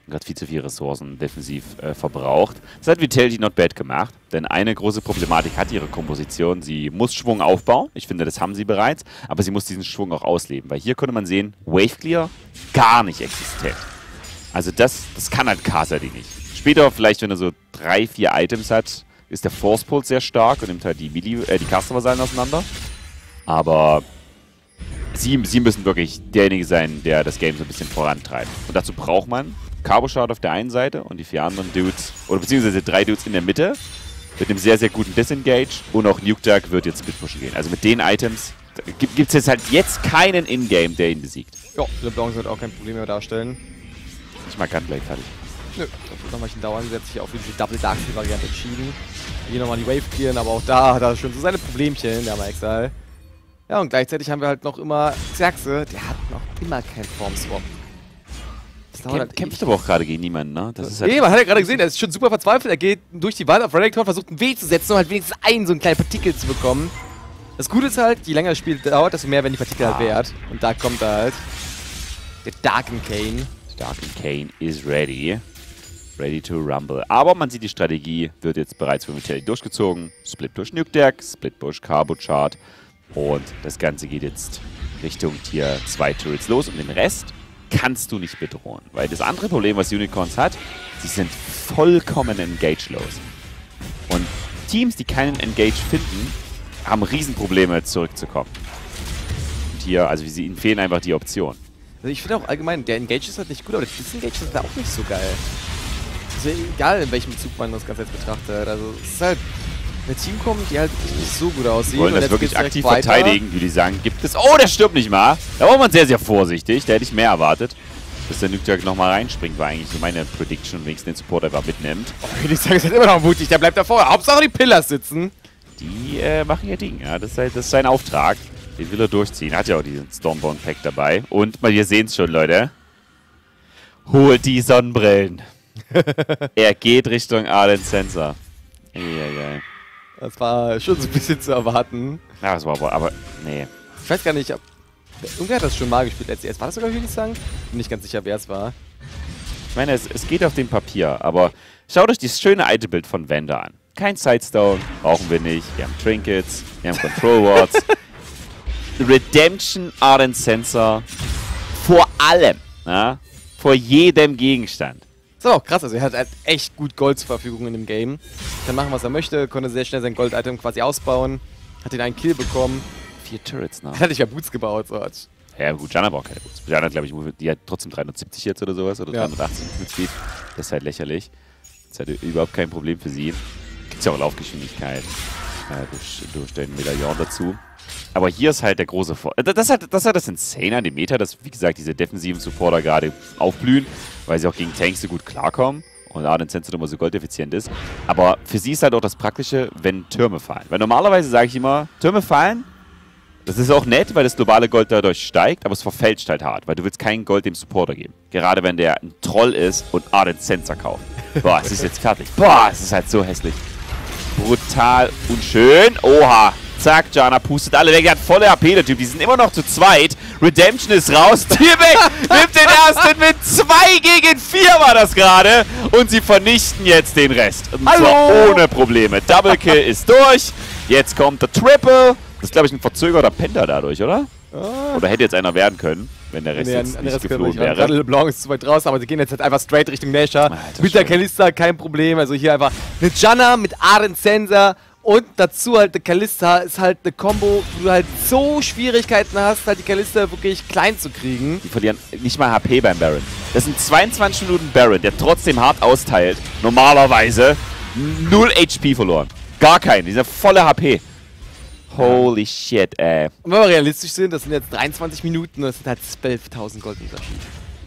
Gerade viel zu viele Ressourcen defensiv äh, verbraucht. Das hat Vitality not bad gemacht, denn eine große Problematik hat ihre Komposition. Sie muss Schwung aufbauen. Ich finde, das haben sie bereits. Aber sie muss diesen Schwung auch ausleben. Weil hier konnte man sehen, Wave Clear gar nicht existent. Also das, das kann halt Kassadin nicht. Später vielleicht, wenn er so drei, vier Items hat, ist der Force Pulse sehr stark und nimmt halt die, Mili äh, die Caster-Vasallen auseinander. Aber sie, sie müssen wirklich derjenige sein, der das Game so ein bisschen vorantreibt. Und dazu braucht man Carbo-Shard auf der einen Seite und die vier anderen Dudes, oder beziehungsweise drei Dudes in der Mitte, mit einem sehr, sehr guten Disengage. Und auch Nukeduck wird jetzt mitpushen gehen. Also mit den Items gibt es jetzt halt jetzt keinen Ingame, der ihn besiegt. Ja, LeBlanc wird auch kein Problem mehr darstellen. Ich mag Gunblade fertig. Nö, das wird nochmal ein dauern. Sie hat sich auch für diese Double Dark Variante entschieden. Hier nochmal die Wave clearen, aber auch da hat er schon so seine Problemchen, der Exile. Ja, und gleichzeitig haben wir halt noch immer Xerxe, der hat noch immer keinen Form-Swap. Kämp halt kämpft aber auch gerade gegen niemanden, ne? Das ist halt nee, man hat ja gerade gesehen, er ist schon super verzweifelt. Er geht durch die Wand auf Renekton, versucht einen Weg zu setzen, um halt wenigstens einen so einen kleinen Partikel zu bekommen. Das Gute ist halt, je länger das Spiel dauert, desto mehr werden die Partikel ah. halt wert. Und da kommt er halt. Der Darken Kane. Darken Kane is ready. Ready to rumble. Aber man sieht, die Strategie wird jetzt bereits von Vitality durchgezogen. Split Push Nukeduck, Split Push Carbo-Chart. Und das Ganze geht jetzt Richtung Tier zwei Turrets los. Und den Rest kannst du nicht bedrohen. Weil das andere Problem, was Unicorns hat, sie sind vollkommen engagelos. Und Teams, die keinen Engage finden, haben Riesenprobleme zurückzukommen. Und hier, also ihnen fehlen einfach die Optionen. Also ich finde auch allgemein, der Engage ist halt nicht gut, aber der Disengage ist halt auch nicht so geil. Also egal, in welchem Zug man das Ganze jetzt betrachtet. Also es ist halt ein Team kommt, die halt nicht so gut aussieht. Die wollen das wirklich aktiv verteidigen, wie die sagen, gibt es... Oh, der stirbt nicht mal! Da war man sehr, sehr vorsichtig. Da hätte ich mehr erwartet. Dass der Nukeduck nochmal reinspringt, war eigentlich so meine Prediction, wenigstens den Support einfach mitnimmt. Oh, ich sage, es ist halt immer noch mutig, der bleibt davor. Hauptsache die Pillars sitzen. Die äh, machen ihr Ding, ja. Das ist, halt, das ist sein Auftrag. Den will er durchziehen. Hat ja auch diesen Stormborn Pack dabei. Und mal, ihr seht es schon, Leute. Holt die Sonnenbrillen. Er geht Richtung Arden Sensor. Ja, geil. Das war schon so ein bisschen zu erwarten. Ja, das war aber, aber, nee. Ich weiß gar nicht, ob... Irgendwer hat das schon mal gespielt als erst. War das sogar Hügelsang? Bin nicht ganz sicher, wer es war. Ich meine, es, es geht auf dem Papier, aber schaut euch dieses schöne Itembild von Vander an. Kein Sidestone, brauchen wir nicht. Wir haben Trinkets, wir haben Control Wards. Redemption Arden Sensor vor allem, na? Vor jedem Gegenstand. Das ist aber auch krass, also er hat halt echt gut Gold zur Verfügung in dem Game. Kann machen, was er möchte, konnte sehr schnell sein Gold-Item quasi ausbauen. Hat den einen Kill bekommen. Vier Turrets noch. Er hat nicht mehr Boots gebaut, so. Ja gut, Janna braucht keine Boots. Janna, glaube ich, die hat trotzdem dreihundertsiebzig jetzt oder sowas, oder ja. dreihundertachtzig mit Speed. Das ist halt lächerlich. Das ist halt überhaupt kein Problem für sie. Gibt ja auch Laufgeschwindigkeit äh, durch, durch den Medaillon dazu. Aber hier ist halt der große Vor... Das ist halt das, ist halt das Insane an dem Meta, dass, wie gesagt, diese defensiven Supporter gerade aufblühen, weil sie auch gegen Tanks so gut klarkommen und Arden Sensor immer so goldeffizient ist. Aber für sie ist halt auch das Praktische, wenn Türme fallen. Weil normalerweise sage ich immer, Türme fallen, das ist auch nett, weil das globale Gold dadurch steigt, aber es verfälscht halt hart, weil du willst kein Gold dem Supporter geben. Gerade wenn der ein Troll ist und Arden Sensor kauft. Boah, es ist jetzt fertig. Boah, es ist halt so hässlich. Brutal unschön. Oha. Zack, Janna pustet alle weg. Er hat volle H P, der Typ. Die sind immer noch zu zweit. Redemption ist raus. Tierbeck nimmt den ersten mit zwei gegen vier war das gerade. Und sie vernichten jetzt den Rest. Und Hallo. zwar ohne Probleme. Double Kill ist durch. Jetzt kommt der Triple. Das ist, glaube ich, ein verzögerter Penta dadurch, oder? Ah. Oder hätte jetzt einer werden können, wenn der Rest nee, jetzt nicht geflohen wäre. Gerade LeBlanc ist zu weit raus, aber sie gehen jetzt halt einfach straight Richtung Nashor. Mit der Kalista kein Problem. Also hier einfach eine Janna mit Arden Sensor. Und dazu halt eine Kalista ist halt eine Combo, wo du halt so Schwierigkeiten hast, halt die Kalista wirklich klein zu kriegen. Die verlieren nicht mal H P beim Baron. Das sind zweiundzwanzig Minuten Baron, der trotzdem hart austeilt. Normalerweise null H P verloren. Gar keinen, dieser volle H P. Holy shit, ey. Und wenn wir realistisch sind, das sind jetzt dreiundzwanzig Minuten und das sind halt zwölftausend Goldunterschied.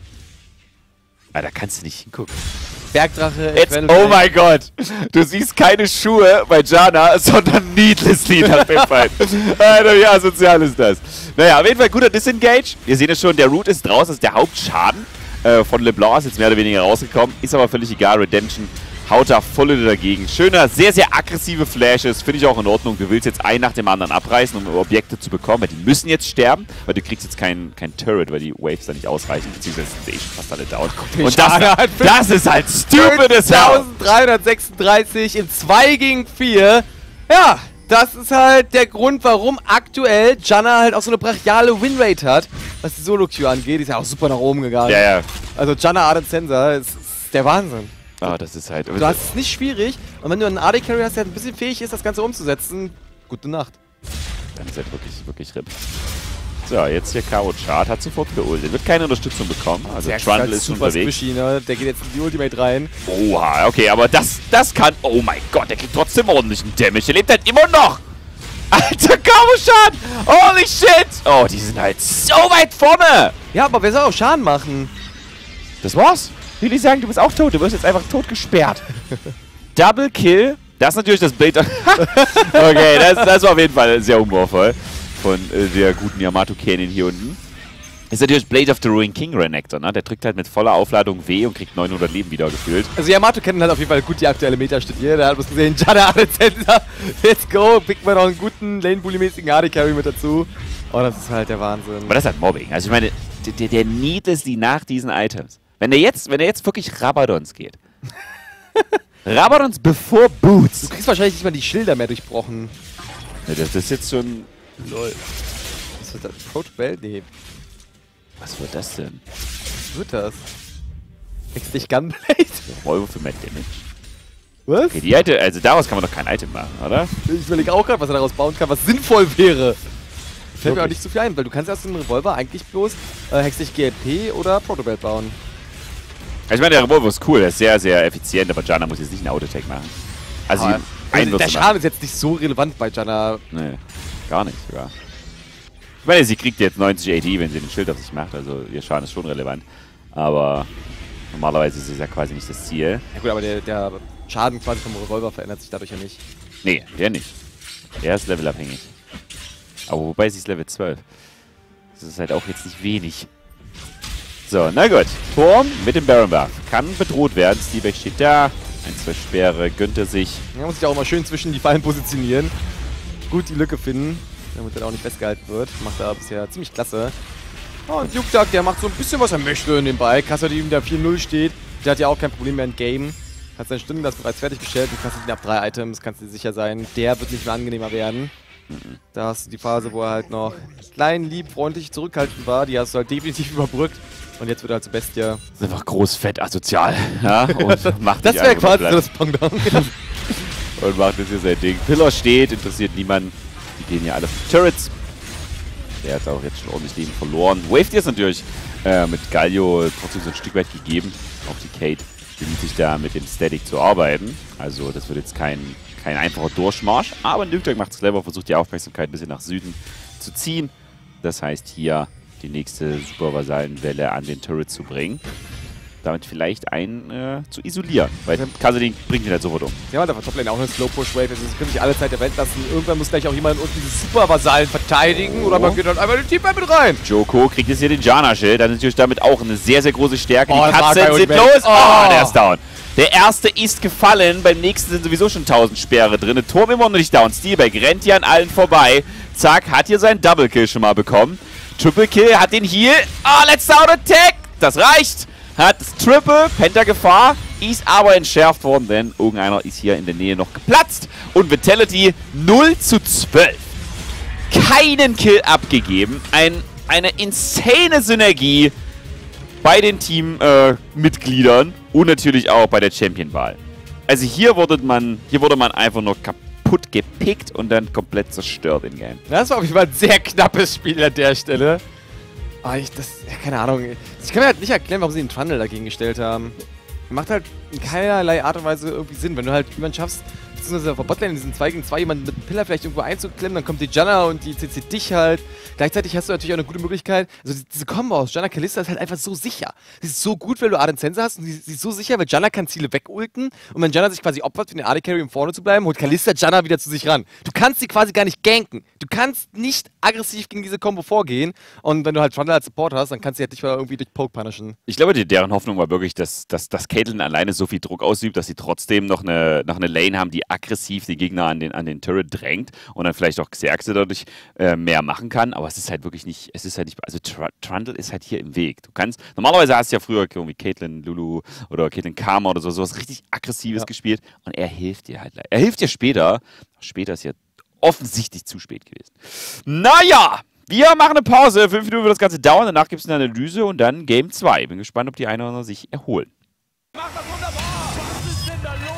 Ah, da kannst du nicht hingucken. Bergdrache. Jetzt, oh mein Gott. Du siehst keine Schuhe bei Janna, sondern Needlessly nach dem Fight. Alter, wie asozial ist das? Naja, auf jeden Fall guter Disengage. Wir sehen es schon, der Root ist draußen. Das ist der Hauptschaden äh, von LeBlanc. Ist jetzt mehr oder weniger rausgekommen. Ist aber völlig egal. Redemption haut da voll dagegen. Schöner, sehr, sehr aggressive Flashes. Finde ich auch in Ordnung. Du willst jetzt einen nach dem anderen abreißen, um Objekte zu bekommen. Weil die müssen jetzt sterben, weil du kriegst jetzt kein, kein Turret, weil die Waves da nicht ausreichen. Beziehungsweise sind eh schon fast alle down. Und das, das ist halt stupid as hell. dreizehnhundertsechsunddreißig in zwei gegen vier. Ja, das ist halt der Grund, warum aktuell Janna halt auch so eine brachiale Winrate hat, was die Solo-Queue angeht. Die ist ja auch super nach oben gegangen. Ja, ja. Also Janna Ardent Sensor ist, ist der Wahnsinn. Ah, das ist halt... Du hast es nicht schwierig und wenn du einen A D-Carry hast, der ein bisschen fähig ist, das Ganze umzusetzen, gute Nacht. Dann ist halt wirklich, wirklich RIP. So, jetzt hier K O Chart, hat sofort geultet. Wird keine Unterstützung bekommen. Also Trundle ist schon unterwegs. Squishy, ne? Der geht jetzt in die Ultimate rein. Oha, okay, aber das, das kann... Oh mein Gott, der kriegt trotzdem ordentlichen Damage. Der lebt halt immer noch. Alter, K O Chart! Holy shit! Oh, die sind halt so weit vorne. Ja, aber wer soll auch Schaden machen? Das war's. Will ich sagen, du bist auch tot. Du wirst jetzt einfach tot gesperrt. Double Kill. Das ist natürlich das Blade... Okay, das, das war auf jeden Fall sehr humorvoll von äh, der guten Yamato Canyon hier unten. Ist natürlich Blade of the Ruined King Renekton, ne? Der drückt halt mit voller Aufladung W und kriegt neunhundert Leben wieder gefühlt. Also Yamato kennt halt auf jeden Fall gut die aktuelle Meta studiert. Er hat bloß gesehen, Janna Ardent Sensor. Let's go. Pickt man noch einen guten Lane-Bully-mäßigen A D-Carry mit dazu. Oh, das ist halt der Wahnsinn. Aber das ist halt Mobbing. Also ich meine, der, der Need ist die nach diesen Items. Wenn er jetzt, wenn er jetzt wirklich Rabadons geht. Rabadons bevor Boots. Du kriegst wahrscheinlich nicht mal die Schilder mehr durchbrochen. Ja, das ist jetzt schon... Lol. Was wird das? Approach Bell? Nee. Was wird das denn? Was wird das? Kriegst dich Gunblade? Revolver für Mad Damage. Was? Okay, die Item, also daraus kann man doch kein Item machen, oder? Ich überlege auch gerade, was er daraus bauen kann, was sinnvoll wäre. Fällt mir auch Wirklich? nicht zu viel ein, weil du kannst aus dem Revolver eigentlich bloß äh, Hextech G L P oder Protobelt bauen. Also ich meine, der Revolver ist cool, der ist sehr, sehr effizient, aber Janna muss jetzt nicht einen Autotech machen. Also, Aber, sie also der machen. Schaden ist jetzt nicht so relevant bei Janna. Nee, gar nicht sogar. Ich meine, sie kriegt jetzt neunzig A D, wenn sie den Schild auf sich macht, also ihr Schaden ist schon relevant. Aber normalerweise ist es ja quasi nicht das Ziel. Ja gut, aber der, der Schaden quasi vom Revolver verändert sich dadurch ja nicht. Nee, der nicht. Der ist levelabhängig. Aber wobei sie ist Level zwölf. Das ist halt auch jetzt nicht wenig. So, na gut. Turm mit dem Baron Buff. Kann bedroht werden. Steelback steht da. Ein, zwei Speere gönnt er sich. Man muss sich auch mal schön zwischen die Fallen positionieren. Gut die Lücke finden, damit er auch nicht festgehalten wird. Macht er bisher ziemlich klasse. Oh, und Luke Duck, der macht so ein bisschen, was er möchte in dem Bike. Kassadin, der vier null steht, der hat ja auch kein Problem mehr im Game. Hat seine Stunde das bereits fertiggestellt. Und Kassadin ab drei Items, kannst du dir sicher sein. Der wird nicht mehr angenehmer werden. Da hast du die Phase, wo er halt noch klein, lieb, freundlich, zurückhaltend war. Die hast du halt definitiv überbrückt. Und jetzt wird er halt zur Bestie. Das ist einfach groß, fett, asozial. Ja? Und macht Das dich wäre einfach quasi platt. das Pendant. Und macht jetzt hier sein Ding. Pillar steht, interessiert niemanden. Die gehen ja alle auf die Turrets. Der hat auch jetzt schon ordentlich Leben verloren. Wave dir ist natürlich äh, mit Galio trotzdem so ein Stück weit gegeben. Auch die Kate bemüht sich da mit dem Static zu arbeiten. Also das wird jetzt kein, kein einfacher Durchmarsch. Aber Nuketag macht es clever, versucht die Aufmerksamkeit ein bisschen nach Süden zu ziehen. Das heißt hier die nächste Supervasallenwelle an den Turret zu bringen. Damit vielleicht einen äh, zu isolieren. Weil Kassadin bringt ihn halt sofort um. Ja, da war Toplane auch eine Slow-Push-Wave. Also, sie können sich alle Zeit der Welt lassen. Irgendwann muss gleich auch jemand unten diese Supervasallen verteidigen. Oh. Oder man geht dann einfach in die Team mit rein. Joko kriegt jetzt hier den Janna-Schild. Dann ist natürlich damit auch eine sehr, sehr große Stärke. Oh, die das war Katzen geil sind und los. weg. Oh, Oh. der ist down. Der erste ist gefallen. Beim nächsten sind sowieso schon tausend Speere drin. Turm immer noch nicht down. Steelback rennt hier an allen vorbei. Zack, hat hier seinen Double-Kill schon mal bekommen. Triple-Kill, hat den Heal. Ah, oh, letzter Auto-Attack. Das reicht. Hat das Triple, Penta Gefahr, ist aber entschärft worden, denn irgendeiner ist hier in der Nähe noch geplatzt. Und Vitality null zu zwölf. Keinen Kill abgegeben. Ein, eine insane Synergie bei den Teammitgliedern äh, und natürlich auch bei der Champion-Wahl. Also hier wurde man, hier wurde man einfach nur kaputt gepickt und dann komplett zerstört im Game. Das war auf jeden Fall ein sehr knappes Spiel an der Stelle. Ah, ich, das, ja, keine Ahnung. Ich kann mir halt nicht erklären, warum sie den Trundle dagegen gestellt haben. Macht halt in keinerlei Art und Weise irgendwie Sinn. Wenn du halt jemanden schaffst, beziehungsweise auf der Botlane in diesen zwei gegen zwei jemanden mit einem Pillar vielleicht irgendwo einzuklemmen, dann kommt die Janna und die C C dich halt. Gleichzeitig hast du natürlich auch eine gute Möglichkeit, also diese Kombo aus Janna Kalista ist halt einfach so sicher. Sie ist so gut, weil du Ardent Sensor hast und sie, sie ist so sicher, weil Janna kann Ziele wegulten und wenn Janna sich quasi opfert für den A D Carry, um vorne zu bleiben, holt Kalista Janna wieder zu sich ran. Du kannst sie quasi gar nicht ganken. Du kannst nicht aggressiv gegen diese Kombo vorgehen und wenn du halt Trundle als Support hast, dann kannst du halt dich mal irgendwie durch Poke punishen. Ich glaube, die, deren Hoffnung war wirklich, dass, dass, dass Caitlyn alleine so viel Druck ausübt, dass sie trotzdem noch eine, noch eine Lane haben, die aggressiv die Gegner an den, an den Turret drängt und dann vielleicht auch Xerxe dadurch äh, mehr machen kann. Aber es ist halt wirklich nicht, es ist halt nicht, also Tr Trundle ist halt hier im Weg. Du kannst, normalerweise hast du ja früher irgendwie Caitlyn, Lulu oder Caitlyn Karma oder so, sowas richtig Aggressives ja. gespielt und er hilft dir halt. Er hilft dir später. Später ist ja offensichtlich zu spät gewesen. Naja! Wir machen eine Pause, fünf Minuten wird das Ganze dauern, danach gibt es eine Analyse und dann Game zwei. Bin gespannt, ob die einen oder anderen sich erholen. Macht das wunderbar! Was ist denn da los?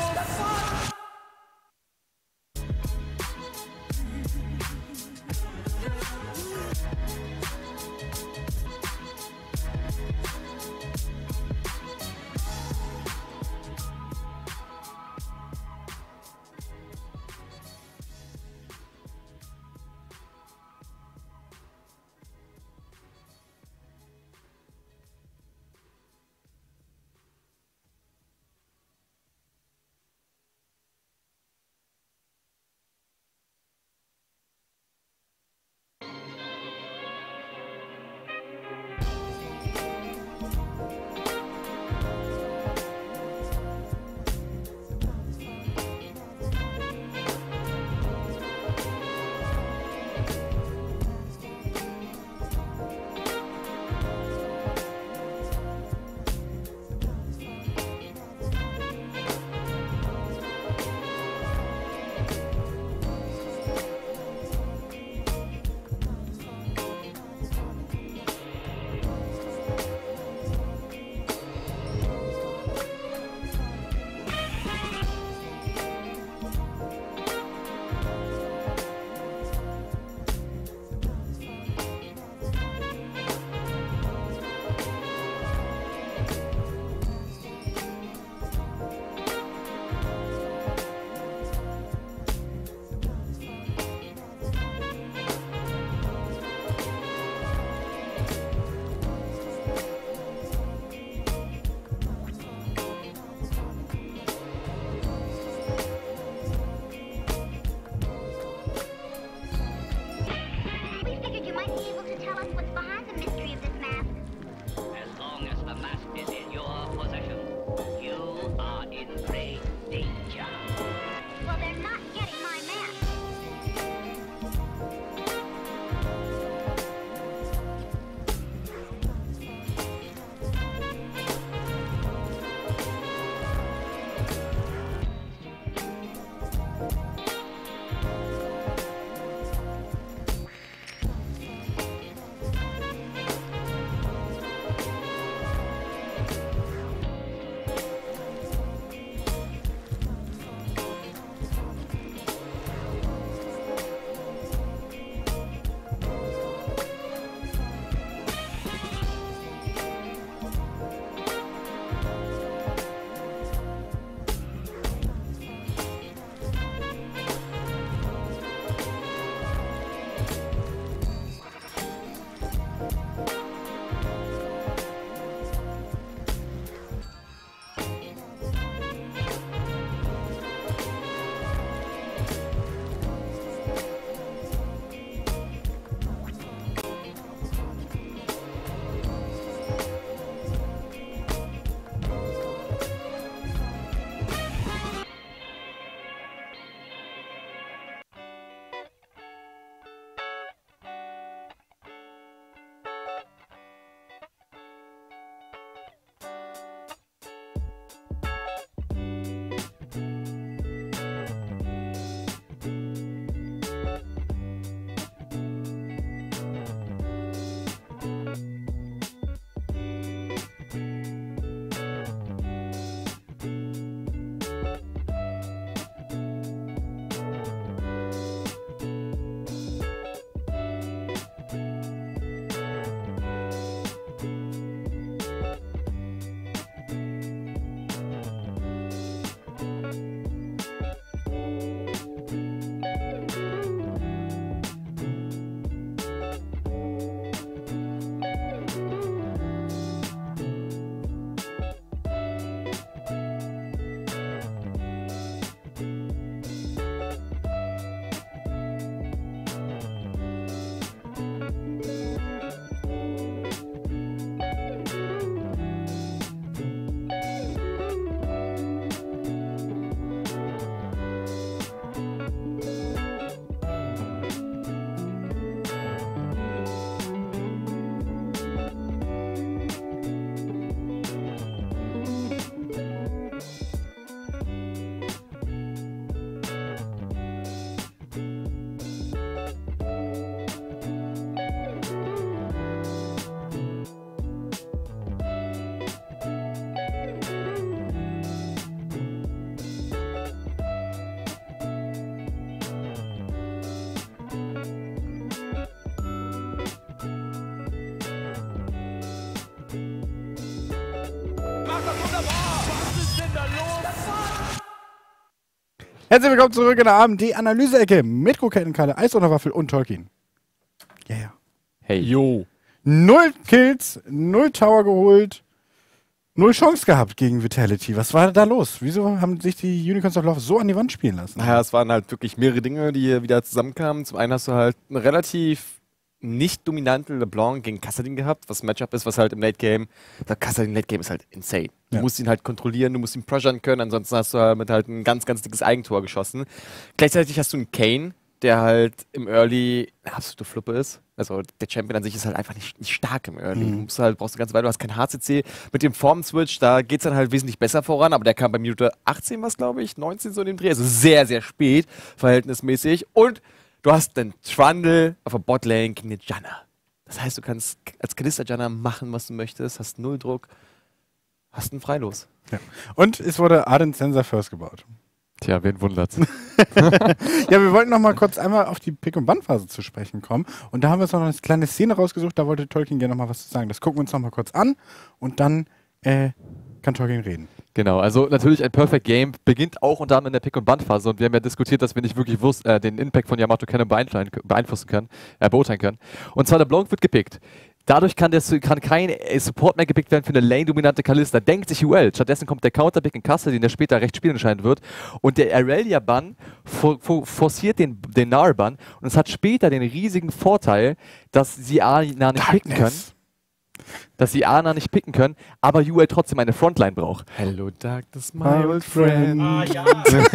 Herzlich willkommen zurück in der A M D-Analyse-Ecke mit Kroketenkalle, Eisonderwaffel und Tolkien. Ja, yeah. Hey. Jo. Null Kills, null Tower geholt, null Chance gehabt gegen Vitality. Was war da los? Wieso haben sich die Unicorns of Love so an die Wand spielen lassen? Naja, es waren halt wirklich mehrere Dinge, die hier wieder zusammenkamen. Zum einen hast du halt einen relativ nicht dominanten LeBlanc gegen Kassadin gehabt, was ein Matchup ist, was halt im Late Game, der Kassadin Late Game ist halt insane. Du Ja. musst ihn halt kontrollieren, du musst ihn pressuren können, ansonsten hast du halt mit halt ein ganz, ganz dickes Eigentor geschossen. Gleichzeitig hast du einen Kane, der halt im Early eine absolute Fluppe ist. Also der Champion an sich ist halt einfach nicht, nicht stark im Early. Mhm. Du musst halt, brauchst eine ganze Weile, du hast kein H C C. Mit dem Form-Switch, da geht es dann halt wesentlich besser voran, aber der kam bei Minute achtzehn, was glaube ich, neunzehn so in dem Dreh, also sehr, sehr spät, verhältnismäßig. Und du hast den Trundle auf der Botlane gegen den Janna. Das heißt, du kannst als Kalista Janna machen, was du möchtest, hast null Druck, hast einen Freilos. Ja. Und es wurde Ardent Sensor First gebaut. Tja, wen wundert's? Ja, wir wollten noch mal kurz einmal auf die Pick-und-Ban-Phase zu sprechen kommen. Und da haben wir uns noch eine kleine Szene rausgesucht, da wollte Tolkien gerne noch mal was zu sagen. Das gucken wir uns noch mal kurz an und dann äh, kann Tolkien reden. Genau, also natürlich ein Perfect Game beginnt auch unter anderem in der Pick- und Band-Phase und wir haben ja diskutiert, dass wir nicht wirklich wus- äh, den Impact von Yamato Cannon beeinflussen beeinflussen können, äh, beurteilen können. Und zwar der Blanc wird gepickt. Dadurch kann, der, kann kein äh, Support mehr gepickt werden für eine Lane-dominante Kalista. Denkt sich U L. Stattdessen kommt der Counterpick in Kassadin, der später recht spielentscheidend wird. Und der Aurelia-Bann for, for, forciert den, den Nar-Bann und es hat später den riesigen Vorteil, dass sie Ana nicht picken können. Dass sie Ana nicht picken können, aber U L trotzdem eine Frontline braucht. Hello Darkness, my old friend. Ah, ja.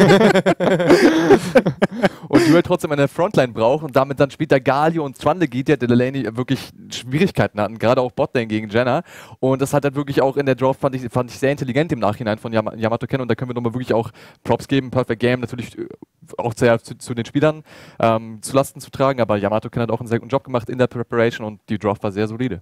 Und U L trotzdem eine Frontline braucht und damit dann später Galio und Trundle geht, der Delaney wirklich Schwierigkeiten hatten, gerade auch Botlane gegen Janna. Und das hat dann wirklich auch in der Draft, fand ich, fand ich sehr intelligent im Nachhinein von Yam Yamato Cannon. Und da können wir nochmal wirklich auch Props geben. Perfect Game natürlich auch sehr zu, zu den Spielern ähm, zu Lasten zu tragen, aber Yamato Cannon hat auch einen sehr guten Job gemacht in der Preparation und die Draft war sehr solide.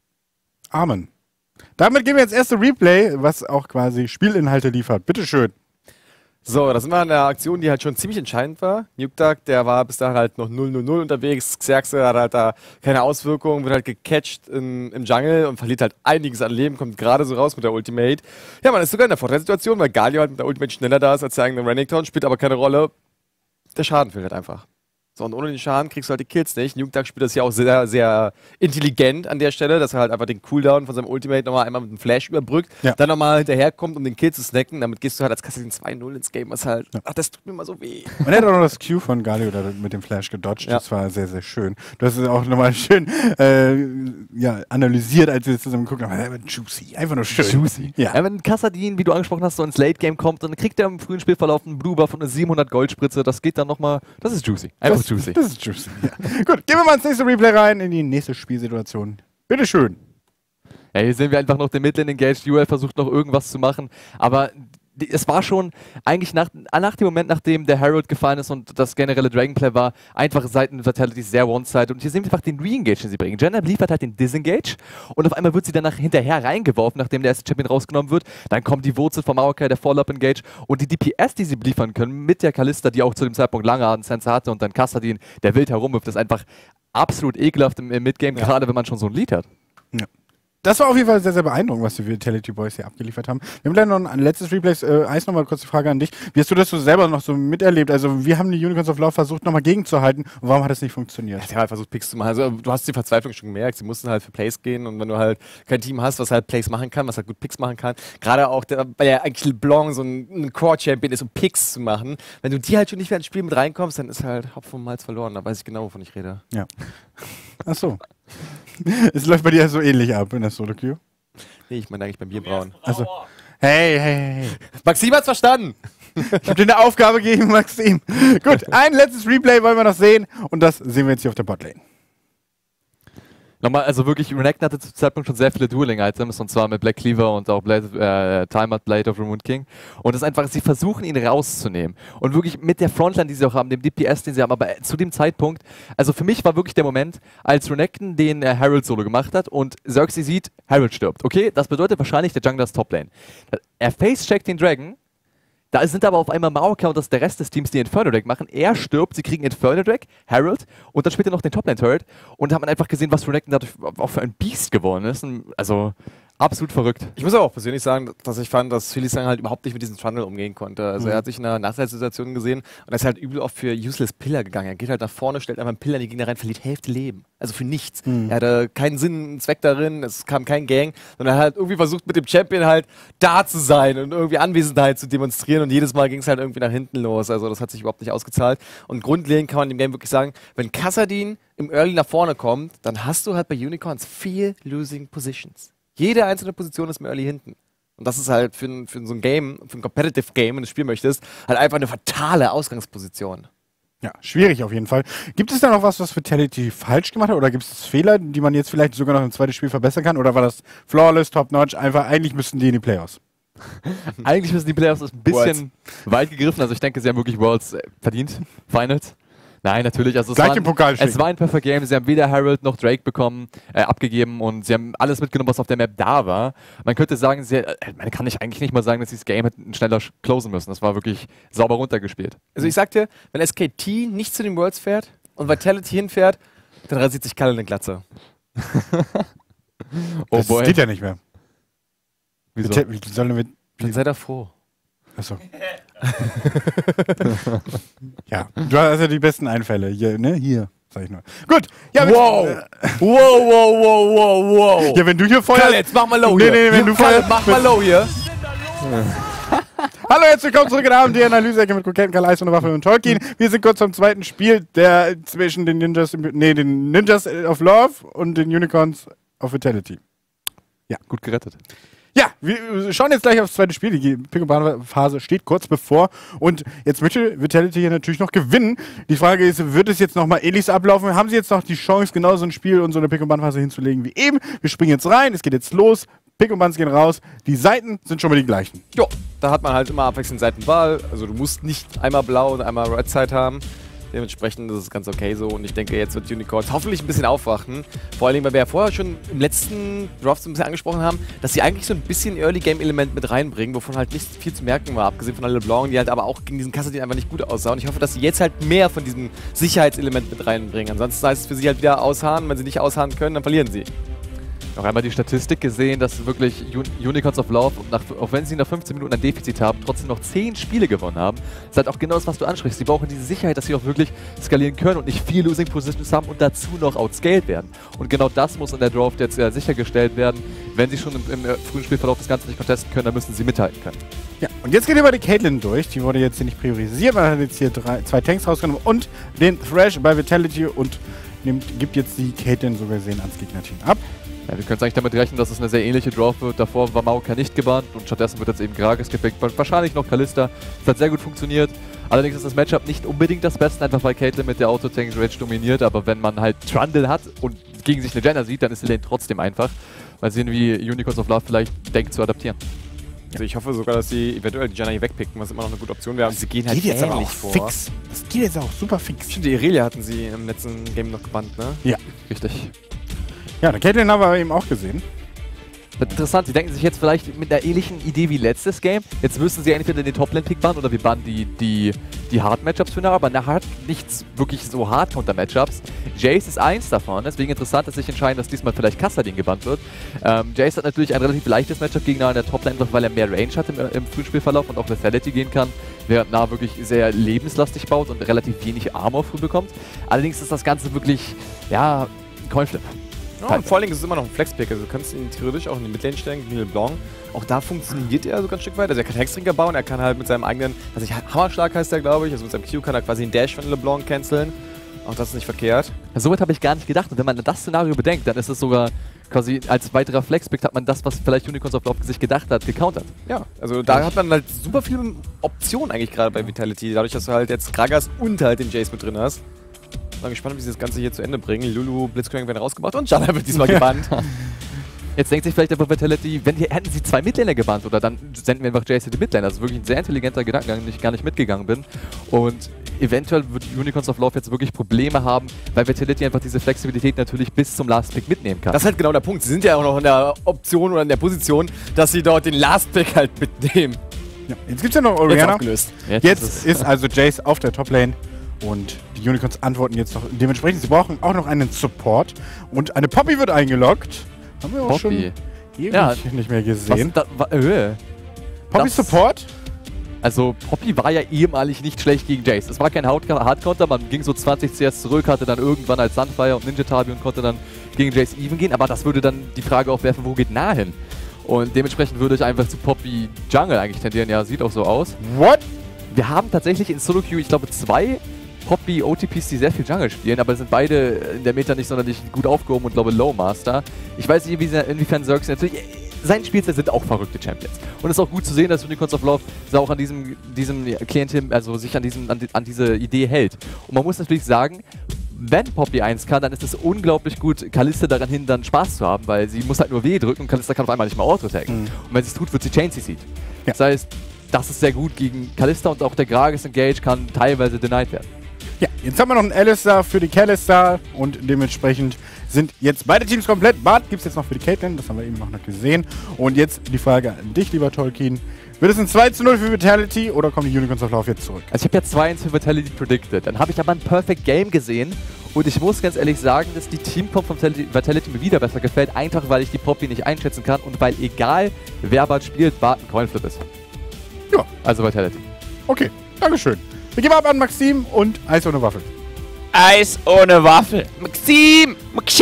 Amen. Damit gehen wir ins erste Replay, was auch quasi Spielinhalte liefert. Bitteschön. So, da sind wir an der Aktion, die halt schon ziemlich entscheidend war. Nukeduck, der war bis dahin halt noch null null null unterwegs. Xerxe hat halt da keine Auswirkungen, wird halt gecatcht in, im Jungle und verliert halt einiges an Leben, kommt gerade so raus mit der Ultimate. Ja, man ist sogar in der Vorteilssituation, weil Galio halt mit der Ultimate schneller da ist als der eigene Renekton, spielt aber keine Rolle. Der Schaden fehlt halt einfach. So, und ohne den Schaden kriegst du halt die Kills nicht. Nukeduck spielt das ja auch sehr, sehr intelligent an der Stelle, dass er halt einfach den Cooldown von seinem Ultimate nochmal einmal mit einem Flash überbrückt, Ja. dann nochmal hinterherkommt, um den Kill zu snacken. Damit gehst du halt als Kassadin zwei null ins Game, was halt, ach, das tut mir mal so weh. Man hätte auch noch das Q von Galio da mit dem Flash gedodged. Ja. Das war sehr, sehr schön. Du hast es auch nochmal schön äh, ja, analysiert, als wir jetzt zusammen geguckt haben. Ja, juicy, einfach nur schön. Juicy. Ja. Ja, wenn Kassadin, wie du angesprochen hast, so ins Late-Game kommt, dann kriegt er im frühen Spielverlauf einen Blue-Buff und eine siebenhundert Goldspritze. Das geht dann nochmal, das ist juicy. Einfach das, juicy. Das ist juicy. Ja. Gut, gehen wir mal ins nächste Replay rein, in die nächste Spielsituation. Bitteschön. Ja, hier sehen wir einfach noch den Midlane engaged. U L versucht noch irgendwas zu machen, aber die, es war schon eigentlich nach, nach dem Moment, nachdem der Herald gefallen ist und das generelle Dragonplay war, einfach Seiten Vitality sehr one-sided. Und hier sehen wir einfach den Re-Engage, den sie bringen. Janna liefert halt den Disengage und auf einmal wird sie danach hinterher reingeworfen, nachdem der erste Champion rausgenommen wird. Dann kommt die Wurzel vom Maokai, der Follow-Up-Engage und die D P S, die sie liefern können mit der Kalista, die auch zu dem Zeitpunkt lange einen Sensor hatte und dann Kassadin, der wild herumwirft, ist einfach absolut ekelhaft im, im Midgame, Ja. gerade wenn man schon so ein Lied hat. Ja. Das war auf jeden Fall sehr, sehr beeindruckend, was die Vitality Boys hier abgeliefert haben. Wir haben leider noch ein letztes Replay. Äh, Eis, nochmal kurz die Frage an dich. Wie hast du das so selber noch so miterlebt? Also, wir haben die Unicorns of Love versucht, nochmal gegenzuhalten. Und warum hat das nicht funktioniert? Ja, die haben halt versucht, Picks zu machen. Also, du hast die Verzweiflung schon gemerkt. Sie mussten halt für Plays gehen. Und wenn du halt kein Team hast, was halt Plays machen kann, was halt gut Picks machen kann, gerade auch, der, weil ja eigentlich LeBlanc so ein, ein Core-Champion ist, um Picks zu machen, wenn du die halt schon nicht mehr ins Spiel mit reinkommst, dann ist halt Hopfen und Malz verloren. Da weiß ich genau, wovon ich rede. Ja. Ach so. Es läuft bei dir so ähnlich ab in der Solo-Queue. Nee, ich meine eigentlich beim Bierbrauen. Also, hey, hey, hey. Maxim hat's verstanden! Ich hab dir eine Aufgabe gegeben, Maxim. Gut, ein letztes Replay wollen wir noch sehen. Und das sehen wir jetzt hier auf der Botlane. Nochmal, also wirklich, Renekton hatte zu dem Zeitpunkt schon sehr viele Dueling-Items und zwar mit Black Cleaver und auch Blade, äh, Timer Blade of Remote King. Und das ist einfach, sie versuchen ihn rauszunehmen. Und wirklich mit der Frontline, die sie auch haben, dem D P S, den sie haben, aber zu dem Zeitpunkt, also für mich war wirklich der Moment, als Renekton den äh, Herald Solo gemacht hat und Xerxes sieht, Herald stirbt. Okay, das bedeutet wahrscheinlich, der Jungler ist Toplane. Er face-checkt den Dragon. Da sind aber auf einmal Maokai und das der Rest des Teams, die Inferno Drag machen. Er stirbt, sie kriegen Inferno Drag, Herald und dann später noch den Toplane Turret. Und da hat man einfach gesehen, was Renekton dadurch auch für ein Biest geworden ist. Und also Absolut verrückt. Ich muss aber auch persönlich sagen, dass ich fand, dass Philly Sang halt überhaupt nicht mit diesem Trundle umgehen konnte. Also Mhm. er hat sich in einer Nachteilssituation gesehen und er ist halt übel oft für Useless Pillar gegangen. Er geht halt nach vorne, stellt einfach einen Pillar in die Gegner rein, verliert Hälfte Leben. Also für nichts. Mhm. Er hatte keinen Sinn, einen Zweck darin, es kam kein Gang, sondern er hat irgendwie versucht, mit dem Champion halt da zu sein und irgendwie Anwesenheit zu demonstrieren und jedes Mal ging es halt irgendwie nach hinten los. Also das hat sich überhaupt nicht ausgezahlt. Und grundlegend kann man dem Game wirklich sagen, wenn Kassadin im Early nach vorne kommt, dann hast du halt bei Unicorns vier Losing Positions. Jede einzelne Position ist im Early hinten. Und das ist halt für, ein, für so ein Game, für ein Competitive Game, wenn du spielen möchtest, halt einfach eine fatale Ausgangsposition. Ja, schwierig auf jeden Fall. Gibt es da noch was, was Vitality falsch gemacht hat? Oder gibt es Fehler, die man jetzt vielleicht sogar noch im zweiten Spiel verbessern kann? Oder war das flawless, top-notch? Einfach, eigentlich müssten die in die Playoffs. Eigentlich müssen die Playoffs ein bisschen weit gegriffen. Also ich denke, sie haben wirklich Worlds äh, verdient. Finals. Nein, natürlich. Also es, Gleich war den ein, Pokal es schicken. war ein Perfect Game. Sie haben weder Harold noch Drake bekommen, äh, abgegeben und sie haben alles mitgenommen, was auf der Map da war. Man könnte sagen, sie, äh, man kann nicht, eigentlich nicht mal sagen, dass sie das Game hätten schneller sch- closen müssen. Das war wirklich sauber runtergespielt. Also ich sag dir, wenn S K T nicht zu den Worlds fährt und Vitality hinfährt, dann rasiert sich Kalle eine Glatze. Oh Das boy. geht ja nicht mehr. Wieso? Vita- Wie sollen wir... Dann sei da froh. Achso. Ja, du hast ja die besten Einfälle. Hier, ne? Hier, sag ich nur. Gut. Ja, Wow. Äh, Wow, wow, wow, wow, wow. ja, wenn du hier Feuer... Kalle, jetzt mach mal low Nee, hier. nee, wenn du Kalle, Feuer- mach mal low hier. Hallo, herzlich willkommen zurück in der Abend, die Analyse-Ecke mit Kokain, Karl Eis und Waffel und Tolkien. Wir sind kurz zum zweiten Spiel der zwischen den Ninjas, nee, den Ninjas of Love und den Unicorns of Vitality. Gut gerettet. Ja, wir schauen jetzt gleich aufs zweite Spiel. Die Pick-and-Ban-Phase steht kurz bevor. Und jetzt möchte Vitality hier natürlich noch gewinnen. Die Frage ist, wird es jetzt nochmal ähnlich ablaufen? Haben sie jetzt noch die Chance, genau so ein Spiel und so eine Pick-and-Ban-Phase hinzulegen wie eben? Wir springen jetzt rein, es geht jetzt los. Pick-and-Bans gehen raus. Die Seiten sind schon mal die gleichen. Jo, da hat man halt immer abwechselnd Seitenwahl. Also du musst nicht einmal blau und einmal Red Side haben. Dementsprechend ist es ganz okay so und ich denke, jetzt wird Unicorns hoffentlich ein bisschen aufwachen. Vor allem, weil wir ja vorher schon im letzten Draft so ein bisschen angesprochen haben, dass sie eigentlich so ein bisschen Early-Game-Element mit reinbringen, wovon halt nicht viel zu merken war, abgesehen von LeBlanc, die halt aber auch gegen diesen Kassadin einfach nicht gut aussah. Und ich hoffe, dass sie jetzt halt mehr von diesem Sicherheitselement mit reinbringen. Ansonsten heißt es für sie halt wieder ausharren. Wenn sie nicht ausharren können, dann verlieren sie. Noch einmal die Statistik gesehen, dass wirklich Un Unicorns of Love, nach, auch wenn sie nach fünfzehn Minuten ein Defizit haben, trotzdem noch zehn Spiele gewonnen haben. Das ist halt auch genau das, was du ansprichst. Sie brauchen diese Sicherheit, dass sie auch wirklich skalieren können und nicht viel Losing Positions haben und dazu noch outscaled werden. Und genau das muss in der Draft jetzt äh, sichergestellt werden. Wenn sie schon im, im äh, frühen Spielverlauf das Ganze nicht contesten können, dann müssen sie mithalten können. Ja, und jetzt geht über die Caitlyn durch. Die wurde jetzt hier nicht priorisiert. Man hat jetzt hier drei, zwei Tanks rausgenommen und den Thresh bei Vitality und nimmt, gibt jetzt die Caitlyn so gesehen ans Gegnerteam ab. Ja, wir können eigentlich damit rechnen, dass es eine sehr ähnliche Draft wird. Davor war Maoka nicht gebannt und stattdessen wird jetzt eben Gragas gepickt. Wahrscheinlich noch Kalista. Das hat sehr gut funktioniert. Allerdings ist das Matchup nicht unbedingt das Beste, einfach weil Caitlyn mit der Auto-Tank-Rage dominiert. Aber wenn man halt Trundle hat und gegen sich eine Janna sieht, dann ist die Lane trotzdem einfach. Mal sehen, wie Unicorns of Love vielleicht denkt zu adaptieren. Also ich hoffe sogar, dass sie eventuell die Janna hier wegpicken, was immer noch eine gute Option wäre. Und sie gehen halt Geht jetzt aber ähnlich auch vor. fix. Das geht jetzt auch super fix. Stimmt, die Irelia hatten sie im letzten Game noch gebannt, ne? Ja. Richtig. Ja, eine Caitlyn haben wir eben auch gesehen. Interessant, sie denken sich jetzt vielleicht mit einer ähnlichen Idee wie letztes Game. Jetzt müssen sie entweder den Top-Lane-Pick bannen oder wir bannen die, die, die Hard-Matchups für nachher, aber nachher hat nichts wirklich so Hard-Counter-Matchups. Jace ist eins davon, deswegen interessant, dass sich entscheiden, dass diesmal vielleicht Kassadin gebannt wird. Ähm, Jace hat natürlich ein relativ leichtes Matchup gegen Nah in der Top-Lane, weil er mehr Range hat im, im Frühspielverlauf und auch Lethality gehen kann, während Nah wirklich sehr lebenslastig baut und relativ wenig Armor früh bekommt. Allerdings ist das Ganze wirklich, ja, ein Coinflip. Ja, und vor allen Dingen ist es immer noch ein Flex-Pick, also du kannst ihn theoretisch auch in die Midlane stellen gegen LeBlanc. Auch da funktioniert er sogar ein Stück weit. Also er kann Hextrinker bauen, er kann halt mit seinem eigenen, also ich, Hammerschlag heißt der, glaube ich, also mit seinem Q kann er quasi einen Dash von LeBlanc canceln. Auch das ist nicht verkehrt. Soweit habe ich gar nicht gedacht und wenn man das Szenario bedenkt, dann ist es sogar quasi als weiterer Flex-Pick hat man das, was vielleicht Unicorns of Love sich gedacht hat, gecountert. Ja, also da hat man halt super viele Optionen eigentlich gerade bei Vitality, dadurch, dass du halt jetzt Gragas und halt den Jace mit drin hast. Ich bin gespannt, wie sie das Ganze hier zu Ende bringen. Lulu, Blitzcrank werden rausgebracht und Janna wird diesmal gebannt. Jetzt denkt sich vielleicht aber Vitality, wenn die, hätten sie zwei Midlaner gebannt oder dann senden wir einfach Jace in die Midlane. Das ist wirklich ein sehr intelligenter Gedankengang, den ich gar nicht mitgegangen bin. Und eventuell wird Unicorns of Love jetzt wirklich Probleme haben, weil Vitality einfach diese Flexibilität natürlich bis zum Last Pick mitnehmen kann. Das ist halt genau der Punkt. Sie sind ja auch noch in der Option oder in der Position, dass sie dort den Last Pick halt mitnehmen. Ja. Jetzt gibt es ja noch Jetzt Orianna. aufgelöst. jetzt Jetzt ist es ist also Jace auf der Toplane und die Unicorns antworten jetzt noch dementsprechend. Sie brauchen auch noch einen Support und eine Poppy wird eingeloggt. Haben wir auch Poppy. schon. ewig Ja. nicht mehr gesehen. Was, da, wa- äh. Poppy das- Support? Also Poppy war ja ehemalig nicht schlecht gegen Jace. Es war kein Hard- Hardcounter, man ging so zwanzig C S zurück, hatte dann irgendwann als Sunfire und Ninja Tabi und konnte dann gegen Jace even gehen. Aber das würde dann die Frage aufwerfen, wo geht nah hin? Und dementsprechend würde ich einfach zu Poppy Jungle eigentlich tendieren. Ja, sieht auch so aus. What? Wir haben tatsächlich in Solo Queue, ich glaube, zwei Poppy O T Ps, die sehr viel Jungle spielen, aber sind beide in der Meta nicht sonderlich gut aufgehoben und glaube Low Master. Ich weiß nicht, wie, inwiefern Zergs natürlich. Sein Spielstil sind auch verrückte Champions. Und es ist auch gut zu sehen, dass Unicorns of Love auch an diesem, diesem Klientel, also sich an, diesem, an, die, an diese Idee hält. Und man muss natürlich sagen, wenn Poppy eins kann, dann ist es unglaublich gut, Kalista daran hindern, Spaß zu haben, weil sie muss halt nur W drücken und Kalista kann auf einmal nicht mehr Auto-taggen. Mhm. Und wenn sie es tut, wird sie Chain C C'd. Ja. Das heißt, das ist sehr gut gegen Kalista und auch der Gragas Engage kann teilweise denied werden. Ja, jetzt haben wir noch einen Alistar für die Kalista und dementsprechend sind jetzt beide Teams komplett. Bart gibt es jetzt noch für die Caitlyn, das haben wir eben noch nicht gesehen. Und jetzt die Frage an dich, lieber Tolkien. Wird es ein zwei zu null für Vitality oder kommen die Unicorns of Love jetzt zurück? Also ich habe ja zwei eins für Vitality predicted. Dann habe ich aber ein Perfect Game gesehen und ich muss ganz ehrlich sagen, dass die Teamcomp von Vitality mir wieder besser gefällt, einfach weil ich die Poppy nicht einschätzen kann und weil egal wer Bart spielt, Bart ein Coinflip ist. Ja. Also Vitality. Okay, Dankeschön. Wir geben ab an Maxim und Eis ohne Waffel. Eis ohne Waffel. Maxim! Maxi!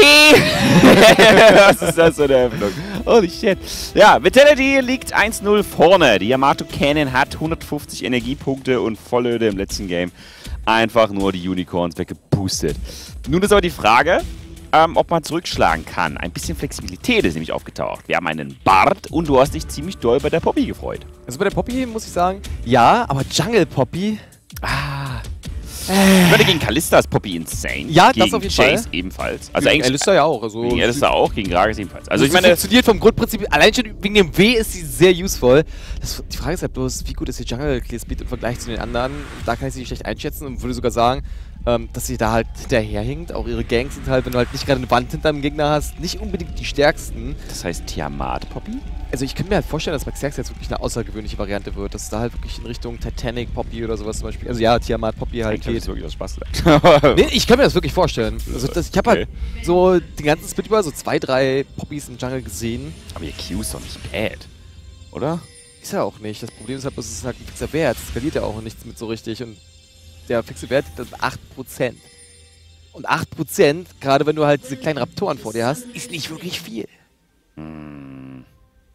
Was ist das für eine Öffnung? Holy shit. Ja, Vitality liegt eins null vorne. Die Yamato Cannon hat hundertfünfzig Energiepunkte und Vollöde im letzten Game. Einfach nur die Unicorns weggeboostet. Nun ist aber die Frage, ähm, ob man zurückschlagen kann. Ein bisschen Flexibilität ist nämlich aufgetaucht. Wir haben einen Bart und du hast dich ziemlich doll bei der Poppy gefreut. Also bei der Poppy muss ich sagen, ja, aber Jungle Poppy, Ah. Ich würde gegen Kalista ist Poppy insane. Ja, das gegen auf jeden Chase Fall. ebenfalls. Also gegen eigentlich Alistar ja auch. Also gegen Alistar auch, gegen Gragas ebenfalls. Also Also ich sie meine, funktioniert vom Grundprinzip, allein schon wegen dem W ist sie sehr useful. Das, die Frage ist halt bloß, wie gut ist die Jungle Clear Speed im Vergleich zu den anderen. Da kann ich sie nicht schlecht einschätzen und würde sogar sagen, ähm, dass sie da halt hinterherhinkt. Auch ihre Gangs sind halt, wenn du halt nicht gerade eine Wand hinter dem Gegner hast, nicht unbedingt die stärksten. das heißt Tiamat Poppy? Also ich könnte mir halt vorstellen, dass Maxerx jetzt wirklich eine außergewöhnliche Variante wird, dass es da halt wirklich in Richtung Titanic Poppy oder sowas zum Beispiel, also ja, Tiamat Poppy halt Ich glaube, das geht. ist wirklich was Spaß. Nee, ich kann mir das wirklich vorstellen. Also das, ich habe Okay. halt so den ganzen Split über so zwei, drei Poppys im Jungle gesehen. Aber ihr Q ist doch nicht bad, oder? Ist ja auch nicht. Das Problem ist halt, bloß, es ist halt ein fixer Wert. Es skaliert ja auch nichts mit so richtig. Und der fixe Wert ist acht Prozent. Und acht Prozent, gerade wenn du halt diese kleinen Raptoren vor dir hast, ist nicht wirklich viel. Hm.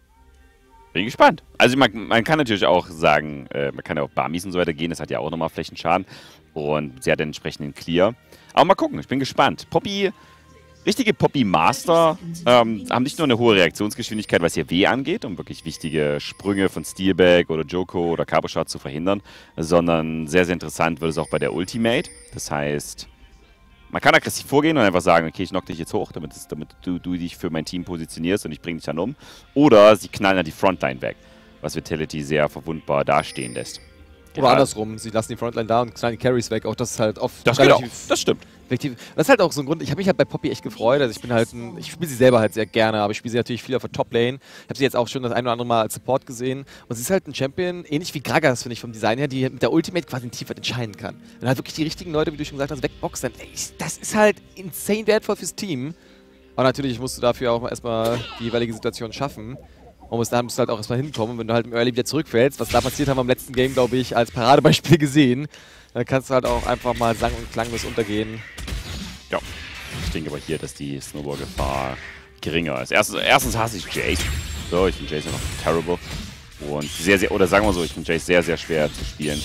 Bin gespannt. Also man, man kann natürlich auch sagen, äh, man kann ja auch Barmies und so weiter gehen, das hat ja auch nochmal Flächenschaden. Und sie hat den entsprechenden Clear. Aber mal gucken, ich bin gespannt. Poppy, richtige Poppy Master ähm, haben nicht nur eine hohe Reaktionsgeschwindigkeit, was ihr W angeht, um wirklich wichtige Sprünge von Steelback oder Joko oder Carbo Shot zu verhindern, sondern sehr, sehr interessant wird es auch bei der Ultimate. Das heißt, man kann aggressiv vorgehen und einfach sagen, okay, ich knock dich jetzt hoch, damit, es, damit du, du dich für mein Team positionierst und ich bringe dich dann um. Oder sie knallen dann die Frontline weg, was Vitality sehr verwundbar dastehen lässt. Oder Ja, andersrum, sie lassen die Frontline da und knallen die Carries weg. Auch das ist halt oft Das geht auch, relativ das stimmt. effektiv. Das ist halt auch so ein Grund, ich habe mich halt bei Poppy echt gefreut. Also ich bin halt ein, ich spiele sie selber halt sehr gerne, aber ich spiele sie natürlich viel auf der Top-Lane. Ich habe sie jetzt auch schon das ein oder andere Mal als Support gesehen. Und sie ist halt ein Champion, ähnlich wie Gragas, finde ich, vom Design her, die mit der Ultimate quasi ein Teamfight entscheiden kann. Wenn halt wirklich die richtigen Leute, wie du schon gesagt hast, wegboxt, dann ey, das ist halt insane wertvoll fürs Team. Aber natürlich musst du dafür auch erstmal die jeweilige Situation schaffen. Und bis dahin musst du halt auch erstmal hinkommen. Wenn du halt im Early wieder zurückfällst, was da passiert, haben wir im letzten Game, glaube ich, als Paradebeispiel gesehen, dann kannst du halt auch einfach mal sang- und klanglos untergehen. Ja, ich denke aber hier, dass die Snowball-Gefahr geringer ist. Erstens, erstens hasse ich Jace. So, ich finde Jace einfach terrible. Und sehr, sehr, oder sagen wir so, ich finde Jace sehr, sehr schwer zu spielen.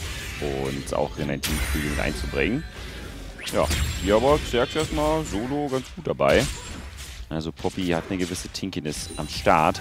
Und auch in ein Teamspiel mit einzubringen. Ja, hier aber Xerxes erstmal solo ganz gut dabei. Also Poppy hat eine gewisse Tinkiness am Start.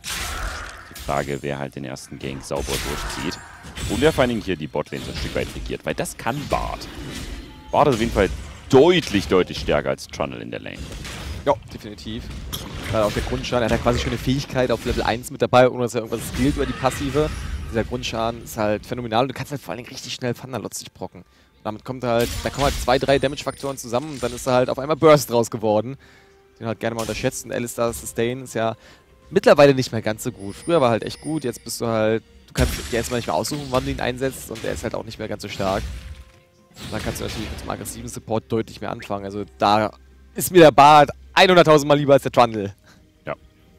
Die Frage, wer halt den ersten Gang sauber durchzieht. Und wer vor allen Dingen hier die Botlane so ein Stück weit regiert, weil das kann Bard. Bard ist auf jeden Fall deutlich, deutlich stärker als Trundle in der Lane. Ja, definitiv. Gerade auf der Grundschaden, er hat ja quasi schon eine Fähigkeit auf Level eins mit dabei, ohne dass er irgendwas skillt über die Passive. Dieser Grundschaden ist halt phänomenal und du kannst halt vor allen Dingen richtig schnell Thunderlots dich brocken. Und damit kommt halt, da kommen halt zwei, drei Damage-Faktoren zusammen und dann ist da halt auf einmal Burst raus geworden. Den halt gerne mal unterschätzt und Alistar Sustain ist ja mittlerweile nicht mehr ganz so gut. Früher war halt echt gut, jetzt bist du halt, du kannst dir erstmal nicht mehr aussuchen, wann du ihn einsetzt und er ist halt auch nicht mehr ganz so stark. Da kannst du natürlich mit dem aggressiven Support deutlich mehr anfangen. Also da ist mir der Bard hunderttausend Mal lieber als der Trundle. Ja.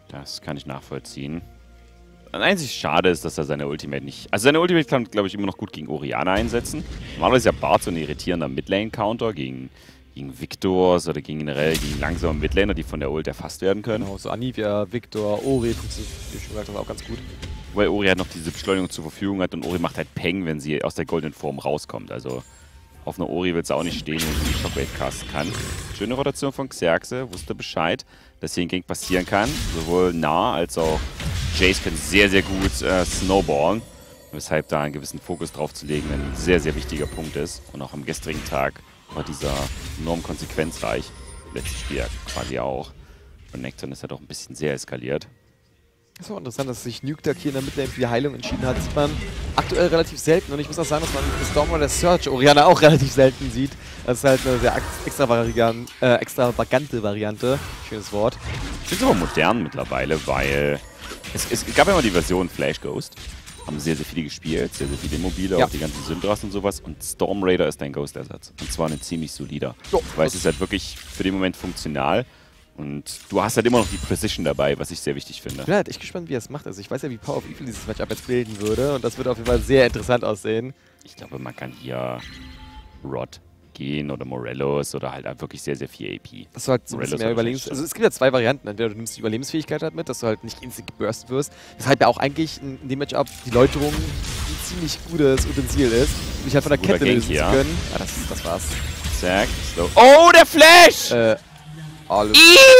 Das kann ich nachvollziehen. Einzig schade ist, dass er seine Ultimate nicht... Also seine Ultimate kann, glaube ich, immer noch gut gegen Orianna einsetzen. Normalerweise ist ja Bart so ein irritierender Midlane-Counter gegen, gegen Victors oder generell gegen langsame Midlaner, die von der Ult erfasst werden können. Genau, so Anivia, Victor, Ori funktioniert, wie du schon gesagt hast, auch ganz gut. Weil Ori halt noch diese Beschleunigung zur Verfügung hat und Ori macht halt Peng, wenn sie aus der goldenen Form rauskommt. Also auf einer Ori wird es auch nicht stehen, wenn sie die Shockwave casten kann. Schöne Rotation von Xerxe, wusste Bescheid, dass hier ein Gank passieren kann. Sowohl nah als auch Jace können sehr, sehr gut äh, snowballen. Weshalb da einen gewissen Fokus drauf zu legen ein sehr, sehr wichtiger Punkt ist. Und auch am gestrigen Tag war dieser enorm konsequenzreich. Letztes Spiel quasi auch. Und Necton ist ja doch ein bisschen sehr eskaliert. Es ist auch interessant, dass sich Nukeduck hier in der Midlane für die Heilung entschieden hat. Das sieht man aktuell relativ selten. Und ich muss auch sagen, dass man das Storm oder Search Orianna auch relativ selten sieht. Das ist halt eine sehr extravagante, äh, extravagante Variante. Schönes Wort. Ich finde es aber modern mittlerweile, weil es, es gab ja immer die Version Flash Ghost. Haben sehr, sehr viele gespielt, sehr, sehr viele Immobile, ja. auch die ganzen Syndras und sowas. Und Storm Raider ist dein Ghost-Ersatz. Und zwar ein ziemlich solider. Jo, weil es ist halt wirklich für den Moment funktional. Und du hast halt immer noch die Precision dabei, was ich sehr wichtig finde. Ich bin halt echt gespannt, wie er es macht. Also ich weiß ja, wie Power of Evil dieses Matchup jetzt bilden würde. Und das wird auf jeden Fall sehr interessant aussehen. Ich glaube, man kann hier Rod gehen oder Morellos oder halt wirklich sehr, sehr viel A P. Dass du halt so ein bisschen mehr Überlebens... Also es gibt ja zwei Varianten. Entweder du nimmst die Überlebensfähigkeit halt mit, dass du halt nicht instant geburst wirst. Weshalb ja auch eigentlich in dem Matchup die Läuterung ein ziemlich gutes Utensil ist, um dich halt von der Kette lösen zu können. Ja, das, das war's. Zack, slow. Oh, der Flash! Äh, alles.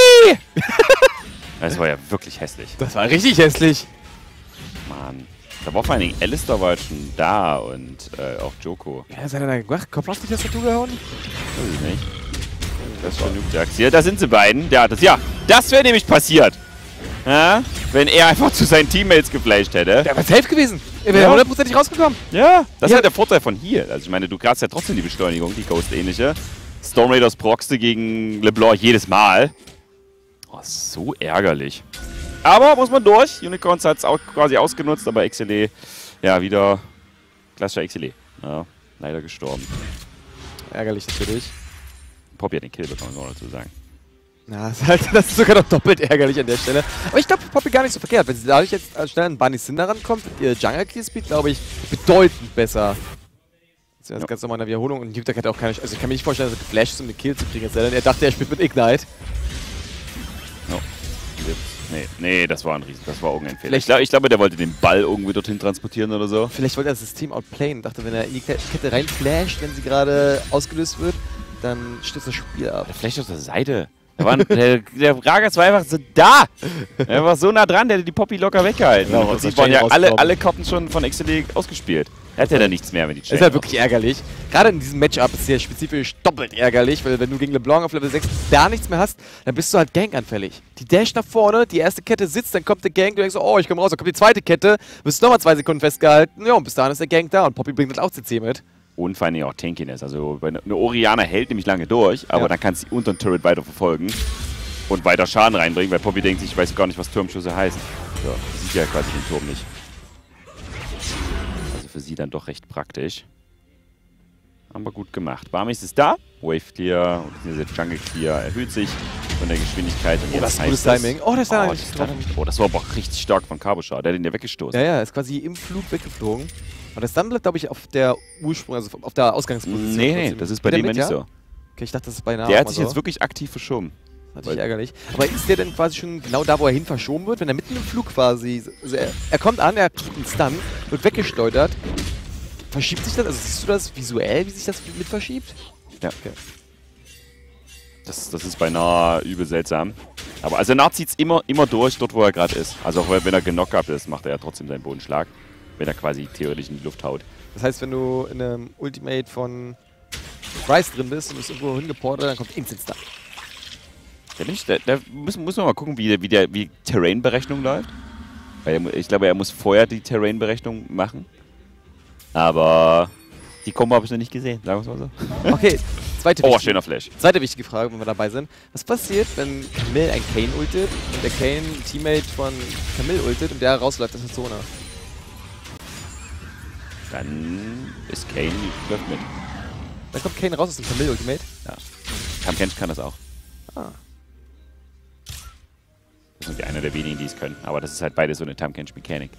Das war ja wirklich hässlich. Das war richtig hässlich. Mann. Da war vor allen Dingen Alistair war halt schon da und äh, auch Joko. Ja, seid ihr da gemacht? Kopf auf die Tastatur gehauen? Weiß ich nicht. Das ist schon Nukeduck. Ja, da sind sie beiden. Ja, das, ja, das wäre nämlich passiert. Ja? Wenn er einfach zu seinen Teammates geflasht hätte. Der wäre safe gewesen. Er wäre Ja. hundertprozentig rausgekommen. Ja, das ist Ja. halt der Vorteil von hier. Also ich meine, du hast ja trotzdem die Beschleunigung, die Ghost-ähnliche. Storm Raiders proxte gegen LeBlanc jedes Mal. Oh, so ärgerlich. Aber muss man durch. Unicorns hat es auch quasi ausgenutzt, aber X L E, ja, wieder klassischer X L E. Ja, leider gestorben. Ärgerlich natürlich. Poppy hat den Kill bekommen, muss man dazu sagen. Na, das ist, halt, das ist sogar noch doppelt ärgerlich an der Stelle. Aber ich glaube, Poppy gar nicht so verkehrt. Wenn sie dadurch jetzt schnell an Bunny Sin rankommt, mit ihr Jungle Kill Speed, glaube ich, bedeutend besser. Das ist Ja. ganz normal in der Wiederholung. Und Nukeduck hat auch keine... Also ich kann mir nicht vorstellen, dass er geflasht ist, um den Kill zu kriegen. Denn er dachte, er spielt mit Ignite. No. Nee, nee, das war ein Riesen. Das war irgendein Fehler. Vielleicht- Ich, glaub, ich glaube, der wollte den Ball irgendwie dorthin transportieren oder so. Vielleicht wollte er das System outplayen und dachte, wenn er in die Kette reinflasht, wenn sie gerade ausgelöst wird, dann stürzt das Spiel ab. Vielleicht auf der Seite. Der, war, der, der Gragas war einfach so da. Er war so nah dran, der hätte die Poppy locker weggehalten. Genau, und und sie waren ja Chain alle, rauskommen. alle Karten schon von X L E ausgespielt. Er hat ja dann nichts mehr, wenn die Chain Ist halt wirklich ärgerlich. Gerade in diesem Matchup ist es ja spezifisch doppelt ärgerlich, weil wenn du gegen LeBlanc auf Level sechs gar nichts mehr hast, dann bist du halt gankanfällig. Die Dash nach vorne, die erste Kette sitzt, dann kommt der Gank, du denkst so, oh, ich komme raus, dann kommt die zweite Kette, wirst nochmal zwei Sekunden festgehalten, ja, und bis dahin ist der Gank da und Poppy bringt halt auch C C mit. Und vor allem auch Tankiness. Also eine Orianna hält nämlich lange durch, aber Ja. dann kann sie unter den Turret weiter verfolgen und weiter Schaden reinbringen, weil Poppy denkt sich, ich weiß gar nicht, was Turmschüsse heißen. So, sieht ja quasi den Turm nicht. Also für sie dann doch recht praktisch. Aber gut gemacht. Barmis ist da. Wave Clear, und Jungle Clear erhöht sich von der Geschwindigkeit. Und Oh, das ist heißt gutes es- Timing. Oh, das ist oh, ja das, nicht ist getroffen. dann- oh, das war aber auch richtig stark von Cabochard. Der hat ihn ja weggestoßen. Ja, ja, ist quasi im Flug weggeflogen. Und das dann bleibt, glaube ich, auf der Ursprung, also auf der Ausgangsposition. Nee, nee, trotzdem. das ist bei Geht dem der ja mit, nicht ja? so. Okay, ich dachte, das ist beinahe Der auch hat mal sich so. jetzt wirklich aktiv verschoben. Natürlich ärgerlich. Aber ist der denn quasi schon genau da, wo er hin verschoben wird? Wenn er mitten im Flug quasi... Also er, er kommt an, er kriegt einen Stun, wird weggeschleudert. Verschiebt sich das? Also siehst du das visuell, wie sich das mit verschiebt? Ja. Okay. Das, das ist beinahe übel seltsam. Aber also Nart zieht es immer, immer durch, dort wo er gerade ist. Also auch wenn er genockt ist, macht er ja trotzdem seinen Bodenschlag. Wenn er quasi theoretisch in die Luft haut. Das heißt, wenn du in einem Ultimate von Rice drin bist und bist irgendwo hingeportet, dann kommt Instant Stun. Da, bin ich, da, da müssen, muss man mal gucken, wie, der, wie, der, wie Terrain-Berechnung läuft. Weil er, mu- ich glaube, er muss vorher die Terrain-Berechnung machen. Aber die Kombo habe ich noch nicht gesehen, sagen wir es mal so. Okay, zweite, Oh, wichtige, schöner Flash. zweite wichtige Frage, wenn wir dabei sind. Was passiert, wenn Camille ein Kayn ultet und der Kayn ein Teammate von Camille ultet und der rausläuft aus der Zone? Dann ist Kane, läuft mit. Dann kommt Kayn raus aus dem Camille Ultimate. Cam Kench kann das auch. Ah. Das und einer der wenigen, die es können. Aber das ist halt beides so eine Tahm-Kench-Mechanik.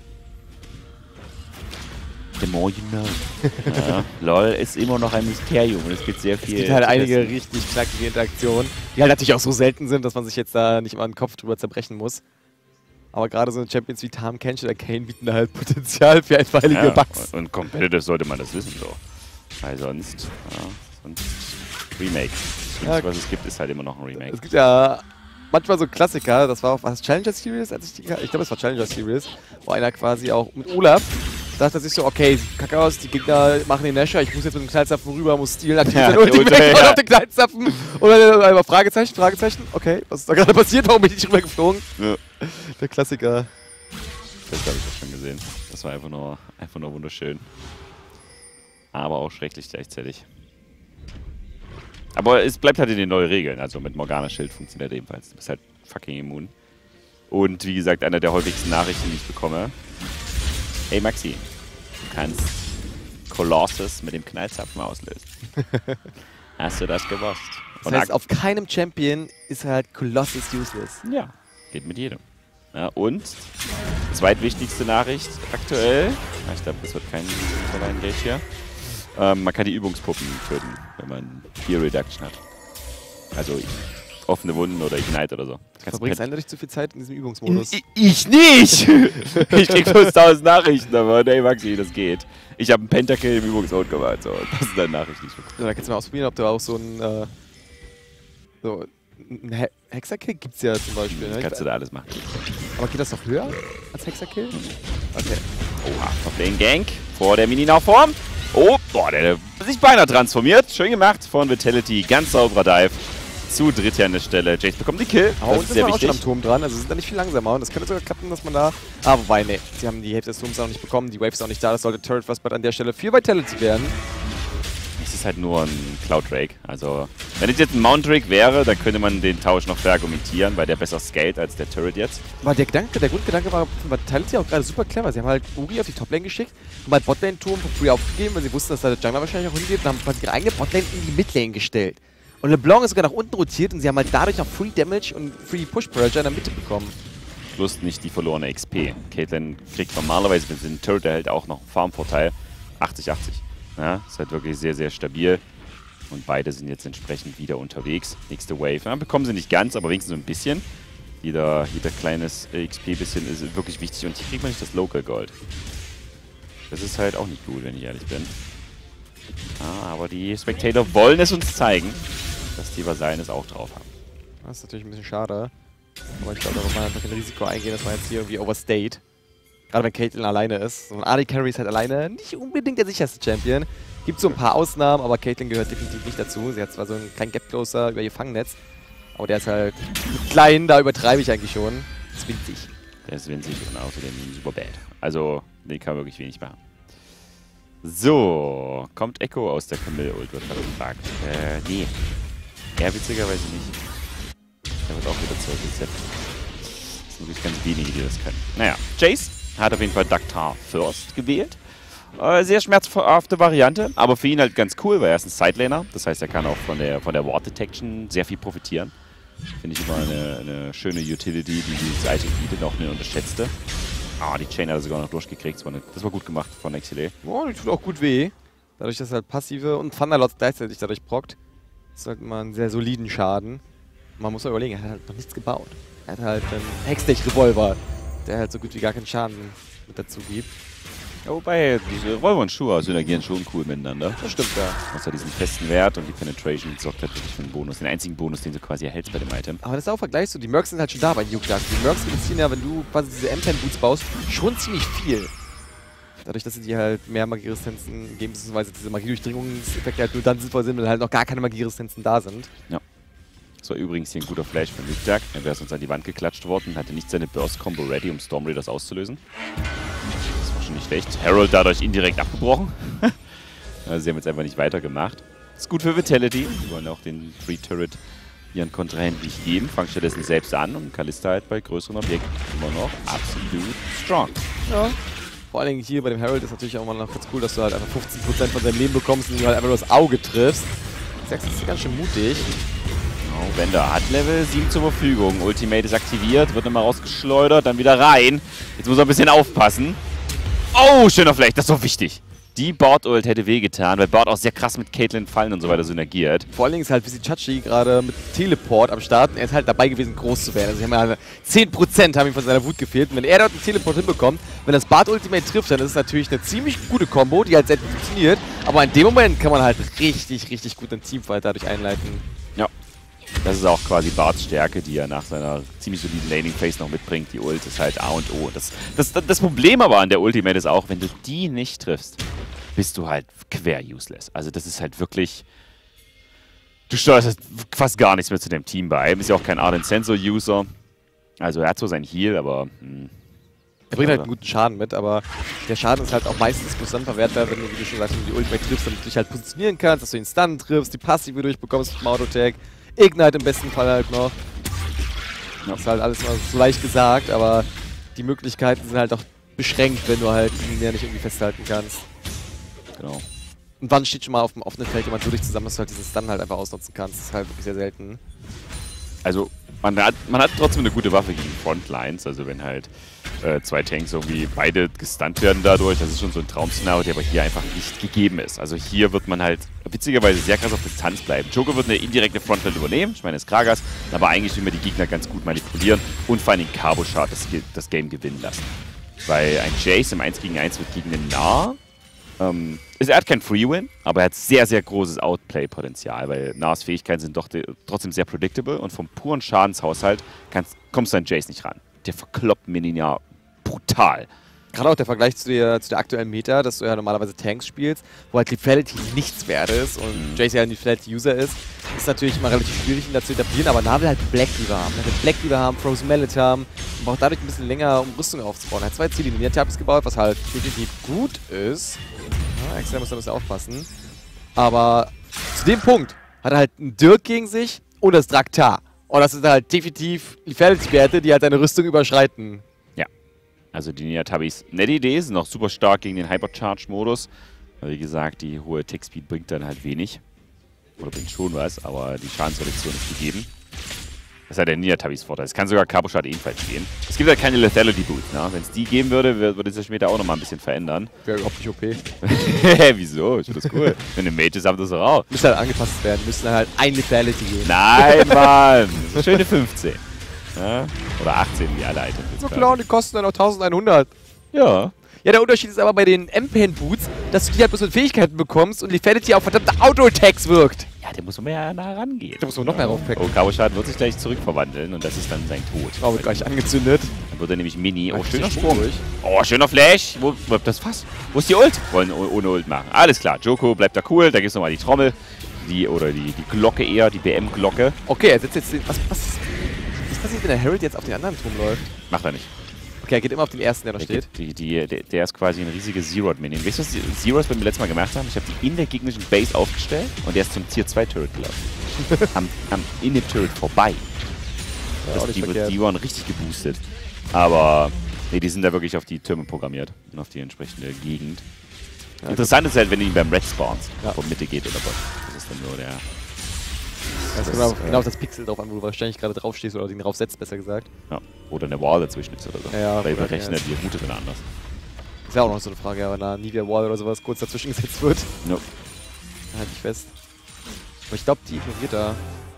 The more you know. Ja, LOL ist immer noch ein Mysterium und es gibt sehr viel. Es gibt halt einige richtig knackige Interaktionen, die halt natürlich auch so selten sind, dass man sich jetzt da nicht mal den Kopf drüber zerbrechen muss. Aber gerade so Champions wie Tahm-Kench oder Kayn bieten da halt Potenzial für einmalige ja, Bugs. Und, und competitive sollte man das wissen, so. Weil sonst, ja, sonst Remake. Das, Ja, was es gibt, ist halt immer noch ein Remake. Es gibt ja manchmal so Klassiker, das war auch was Challenger Series, als ich die, ich glaube es war Challenger Series, wo einer quasi auch mit Olaf dachte sich so, okay, sieht kacke aus, die Gegner machen den Nasher, ich muss jetzt mit dem Knallzapfen rüber, muss Steal, aktiviert Ja, den Ultimate Ultimate, und ja. auf den Knallzapfen und dann einfach Fragezeichen, Fragezeichen, okay, was ist da gerade passiert, warum bin ich nicht rüber geflogen? Ja. Der Klassiker. Das habe ich auch schon gesehen. Das war einfach nur, einfach nur wunderschön. Aber auch schrecklich gleichzeitig. Aber es bleibt halt in den neuen Regeln. Also mit Morgana-Schild funktioniert ebenfalls. Du bist halt fucking immun. Und wie gesagt, einer der häufigsten Nachrichten, die ich bekomme. Hey Maxi, du kannst Colossus mit dem Knallzapfen auslösen. Hast du das gewusst? Das heißt, auf keinem Champion ist halt Colossus useless. Ja, geht mit jedem. Ja, und zweitwichtigste Nachricht aktuell, ich glaube, das wird kein Online-Gage hier, ähm, man kann die Übungspuppen töten, wenn man Gear Reduction hat. Also offene Wunden oder Ignite oder so. Du verbringst eindeutig zu viel Zeit in diesem Übungsmodus. Ich, ich nicht! Ich krieg bloß tausend Nachrichten, aber hey Maxi, das geht. Ich habe einen Pentakill im Übungsmode gemacht, so. Das sind dann Nachrichten, die ich bekomme. Ja, da kannst du mal ausprobieren, ob du auch so ein äh, so ein He Hexerkill gibt's ja zum Beispiel. Das Ne? kannst du da alles machen. Aber geht das noch höher als Hexerkill? Okay. Oha, auf den Gank vor der Mini-Now-Form. Oh, boah, der hat sich beinahe transformiert. Schön gemacht von Vitality. Ganz sauberer Dive. Zu dritt hier an der Stelle. Jace bekommt die Kill. Aber Das uns ist ist sehr man auch schon wichtig. am Turm dran, also sind da nicht viel langsamer und das könnte sogar klappen, dass man da... Ah, wobei, ne, sie haben die Hälfte des Turms auch nicht bekommen, die Wave ist auch nicht da, das sollte Turret Frostbite an der Stelle für Vitality werden. Es ist halt nur ein Cloud Drake. Also, wenn es jetzt ein Mount Drake wäre, dann könnte man den Tausch noch verargumentieren, weil der besser scaled als der Turret jetzt. Aber der Gedanke, der Grundgedanke war von Vitality auch gerade super clever. Sie haben halt Uri auf die Toplane geschickt, haben halt Botlane-Turm for free aufgegeben, weil sie wussten, dass da der Jungler wahrscheinlich auch hingeht und haben quasi ihre eigene Botlane in die Midlane gestellt. Und LeBlanc ist sogar nach unten rotiert und sie haben halt dadurch noch Free Damage und Free Push Pressure in der Mitte bekommen. Plus nicht die verlorene X P. Caitlyn kriegt normalerweise, wenn sie den Turret erhält, auch noch einen Farmvorteil. achtzig achtzig. Ja, ist halt wirklich sehr, sehr stabil. Und beide sind jetzt entsprechend wieder unterwegs. Nächste Wave. Ja, bekommen sie nicht ganz, aber wenigstens so ein bisschen. Jeder, jeder kleines X P-Bisschen ist wirklich wichtig. Und hier kriegt man nicht das Local Gold. Das ist halt auch nicht gut, wenn ich ehrlich bin. Ah, aber die Spectator wollen es uns zeigen, dass die Vasallen es auch drauf haben. Das ist natürlich ein bisschen schade. Aber ich glaube, da muss man einfach kein Risiko eingehen, dass man jetzt hier irgendwie overstayed. Gerade wenn Caitlyn alleine ist. So ein A D Carry ist halt alleine nicht unbedingt der sicherste Champion. Gibt so ein paar Ausnahmen, aber Caitlyn gehört definitiv nicht dazu. Sie hat zwar so einen kleinen Gap-Closer über ihr Fangnetz, aber der ist halt klein, da übertreibe ich eigentlich schon. Das ist winzig. Der ist winzig und außerdem super bad. Also, den kann wirklich wenig machen. So, kommt Echo aus der Camille-Ult, wird gerade gefragt. Äh, nee. Er witzigerweise nicht. Der wird auch wieder zurückgesetzt. Das sind wirklich ganz wenige, die das können. Naja, Jace hat auf jeden Fall Daktar First gewählt. Äh, sehr schmerzhafte Variante, aber für ihn halt ganz cool, weil er ist ein Sidelaner. Das heißt, er kann auch von der, von der Ward Detection sehr viel profitieren. Finde ich immer eine, eine schöne Utility, die dieses Item bietet, auch eine unterschätzte. Ah, die Chain hat er sogar noch durchgekriegt. Das war, eine, das war gut gemacht von Exile. Boah, die tut auch gut weh. Dadurch, dass halt passive und Thunderlords gleichzeitig dadurch prockt, ist halt immer einen sehr soliden Schaden. Man muss mal überlegen, er hat halt noch nichts gebaut. Er hat halt einen Hextech-Revolver, der halt so gut wie gar keinen Schaden mit dazu gibt. Ja, wobei, diese Revolver und Schuhe synergieren schon cool miteinander. Das stimmt, ja. Außer diesen festen Wert und die Penetration sorgt halt wirklich für einen Bonus. Den einzigen Bonus, den du quasi erhältst bei dem Item. Aber das ist auch Vergleich so, die Mercs sind halt schon da bei Nuke Dark. Die Mercs beziehen ja, wenn du quasi diese M zehn Boots baust, schon ziemlich viel. Dadurch, dass sie dir halt mehr Magieresistenzen geben, beziehungsweise diese Magiedurchdringungseffekte halt nur dann sinnvoll sind, wenn halt noch gar keine Magieresistenzen da sind. Ja. Das war übrigens hier ein guter Flash von Nuke Dark. Er wäre sonst an die Wand geklatscht worden, hatte nicht seine Burst-Combo ready, um Storm Raiders auszulösen. Das war schon nicht schlecht. Herald dadurch indirekt abgebrochen. Also sie haben jetzt einfach nicht weitergemacht. Ist gut für Vitality. Die wollen auch den Free-Turret ihren Kontrahenten nicht geben. Fangen stattdessen selbst an und Kalista halt bei größeren Objekten immer noch absolut strong. Ja. Vor allen Dingen hier bei dem Herald ist natürlich auch mal noch ganz cool, dass du halt einfach fünfzehn Prozent von deinem Leben bekommst und du halt einfach nur das Auge triffst. Das ist ganz schön mutig. Oh, Bender hat Level sieben zur Verfügung. Ultimate ist aktiviert, wird nochmal rausgeschleudert, dann wieder rein. Jetzt muss er ein bisschen aufpassen. Oh, schöner Flash, das ist so wichtig. Die Bard-Ult hätte wehgetan, weil Bard auch sehr krass mit Caitlyn Fallen und so weiter synergiert. Vor allen Dingen ist halt Visichachi gerade mit Teleport am Start und er ist halt dabei gewesen, groß zu werden. Also, sie haben ja zehn Prozent haben ihm von seiner Wut gefehlt. Und wenn er dort einen Teleport hinbekommt, wenn das Bard-Ultimate trifft, dann ist es natürlich eine ziemlich gute Combo, die halt sehr gut funktioniert. Aber in dem Moment kann man halt richtig, richtig gut einen Teamfight dadurch einleiten. Ja. Das ist auch quasi Bards Stärke, die er nach seiner ziemlich soliden Laning-Phase noch mitbringt. Die Ult ist halt A und O. Das, das, das Problem aber an der Ultimate ist auch, wenn du die nicht triffst, bist du halt quer useless. Also das ist halt wirklich... Du steuerst halt fast gar nichts mehr zu dem Team bei. Er ist ja auch kein Ardent Sensor-User. Also er hat zwar seinen Heal, aber... Hm. Er bringt halt einen guten Schaden mit, aber der Schaden ist halt auch meistens bloß dann verwertbar, wenn du, wie du schon sagst, wenn du die Ultimate triffst, damit du dich halt positionieren kannst, dass du den Stun triffst, die Passive durchbekommst mit dem Auto-Tag. Ignite im besten Fall halt noch. Das ist halt alles mal so leicht gesagt, aber die Möglichkeiten sind halt auch beschränkt, wenn du halt ihn ja nicht irgendwie festhalten kannst. Genau. Und wann steht schon mal auf dem offenen Feld jemand so dich zusammen, dass du halt diesen Stun halt einfach ausnutzen kannst. Das ist halt wirklich sehr selten. Also man hat, man hat trotzdem eine gute Waffe gegen Frontlines, also wenn halt äh, zwei Tanks irgendwie beide gestunt werden dadurch, das ist schon so ein Traum-Szenario, der aber hier einfach nicht gegeben ist. Also hier wird man halt witzigerweise sehr krass auf Distanz bleiben. Joker wird eine indirekte Frontline übernehmen, ich meine es ist Kragas, aber eigentlich will man die Gegner ganz gut manipulieren und vor allem Carbo-Shard das, das Game gewinnen lassen. Weil ein Jace im eins gegen eins wird gegen den Nah. Ähm, er hat kein Free-Win, aber er hat sehr, sehr großes Outplay-Potenzial, weil Nahs Fähigkeiten sind doch trotzdem sehr predictable und vom puren Schadenshaushalt kannst, kommst du an Jace nicht ran. Der verkloppt Minion brutal. Gerade auch der Vergleich zu der, zu der aktuellen Meta, dass du ja normalerweise Tanks spielst, wo halt Lethality nichts wert ist und mhm. Jace ja ein Lethality-User ist, ist natürlich immer relativ schwierig, ihn da zu etablieren, aber Nah will halt Black Cleaver haben. Er will Black Cleaver haben, Frozen Mallet haben und braucht dadurch ein bisschen länger, um Rüstung aufzubauen. Er hat zwei Ziele Linear-Tabs gebaut, was halt definitiv gut ist. Ja, Extra muss da ein bisschen aufpassen. Aber zu dem Punkt hat er halt einen Dirk gegen sich und das Draktar. Und das sind halt definitiv Lethality-Werte, die halt seine Rüstung überschreiten. Also die Niatabis, nette Idee, sind auch super stark gegen den Hypercharge-Modus. Wie gesagt, die hohe Tick-Speed bringt dann halt wenig. Oder bringt schon was, aber die Schadensreduktion ist gegeben. Das ist halt der Niatabis Vorteil. Es kann sogar Carbo-Shard ebenfalls gehen. Es gibt halt keine Lethality-Boost. Ne? Wenn es die geben würde, würde es ja später auch nochmal ein bisschen verändern. Wäre überhaupt nicht O P. Wieso? Ich finde das cool. Wenn eine Mages haben, das auch raus. Müsste halt angepasst werden. Müssten halt ein Lethality geben. Nein, Mann! Schöne fünfzehn. Ja? Oder achtzehn, wie alle Items. So klar, und die kosten dann auch eintausendeinhundert. Ja. Ja, der Unterschied ist aber bei den M-Pen-Boots, dass du die halt bloß mit Fähigkeiten bekommst und Lethality auf verdammte Auto-Attacks wirkt. Ja, der muss man mehr nah rangehen. Da muss man noch mehr raufpacken. Oh, Carbo-Shard wird sich gleich zurückverwandeln und das ist dann sein Tod. Oh, wird gleich angezündet. Dann wird er nämlich Mini. Oh, Ach, schöner Sprung Sprung. durch. Oh, schöner Flash. Wo bleibt das Fass? Wo ist die Ult? Wollen ohne Ult machen. Alles klar, Joko bleibt da cool. Da gibt es nochmal die Trommel. Die, oder die, die Glocke eher, die B M-Glocke. Okay, er setzt jetzt den... Was, was, was passiert, wenn der Herald jetzt auf den anderen Turm läuft? Macht er nicht. Okay, er geht immer auf den ersten, der da Der, steht. die, die, der, der ist quasi ein riesiges Zero-Minion. Weißt du, was die Zeros beim letzten Mal gemacht haben? Ich habe die in der gegnerischen Base aufgestellt und der ist zum Tier zwei Turret gelaufen. am, am in dem Turret vorbei. Ja, das, auch nicht die, verkehrt. die waren richtig geboostet. Aber nee, die sind da wirklich auf die Türme programmiert und auf die entsprechende Gegend. Ja, interessant ist halt, wenn du ihn beim Red spawnst, ja. von Mitte geht oder was. Das ist dann nur der... Das Das genau, ist, äh, genau auf das Pixel drauf an, wo du wahrscheinlich gerade draufstehst oder den drauf setzt, besser gesagt. Ja. Oder eine Wall dazwischen ist oder so. Ja, Weil oder- berechnet ja. die Route dann anders. Ist ja auch noch so eine Frage, ja, wenn da nie wieder Wall oder sowas kurz dazwischen gesetzt wird. No. Halt dich fest. Aber ich glaube, die ignoriert da.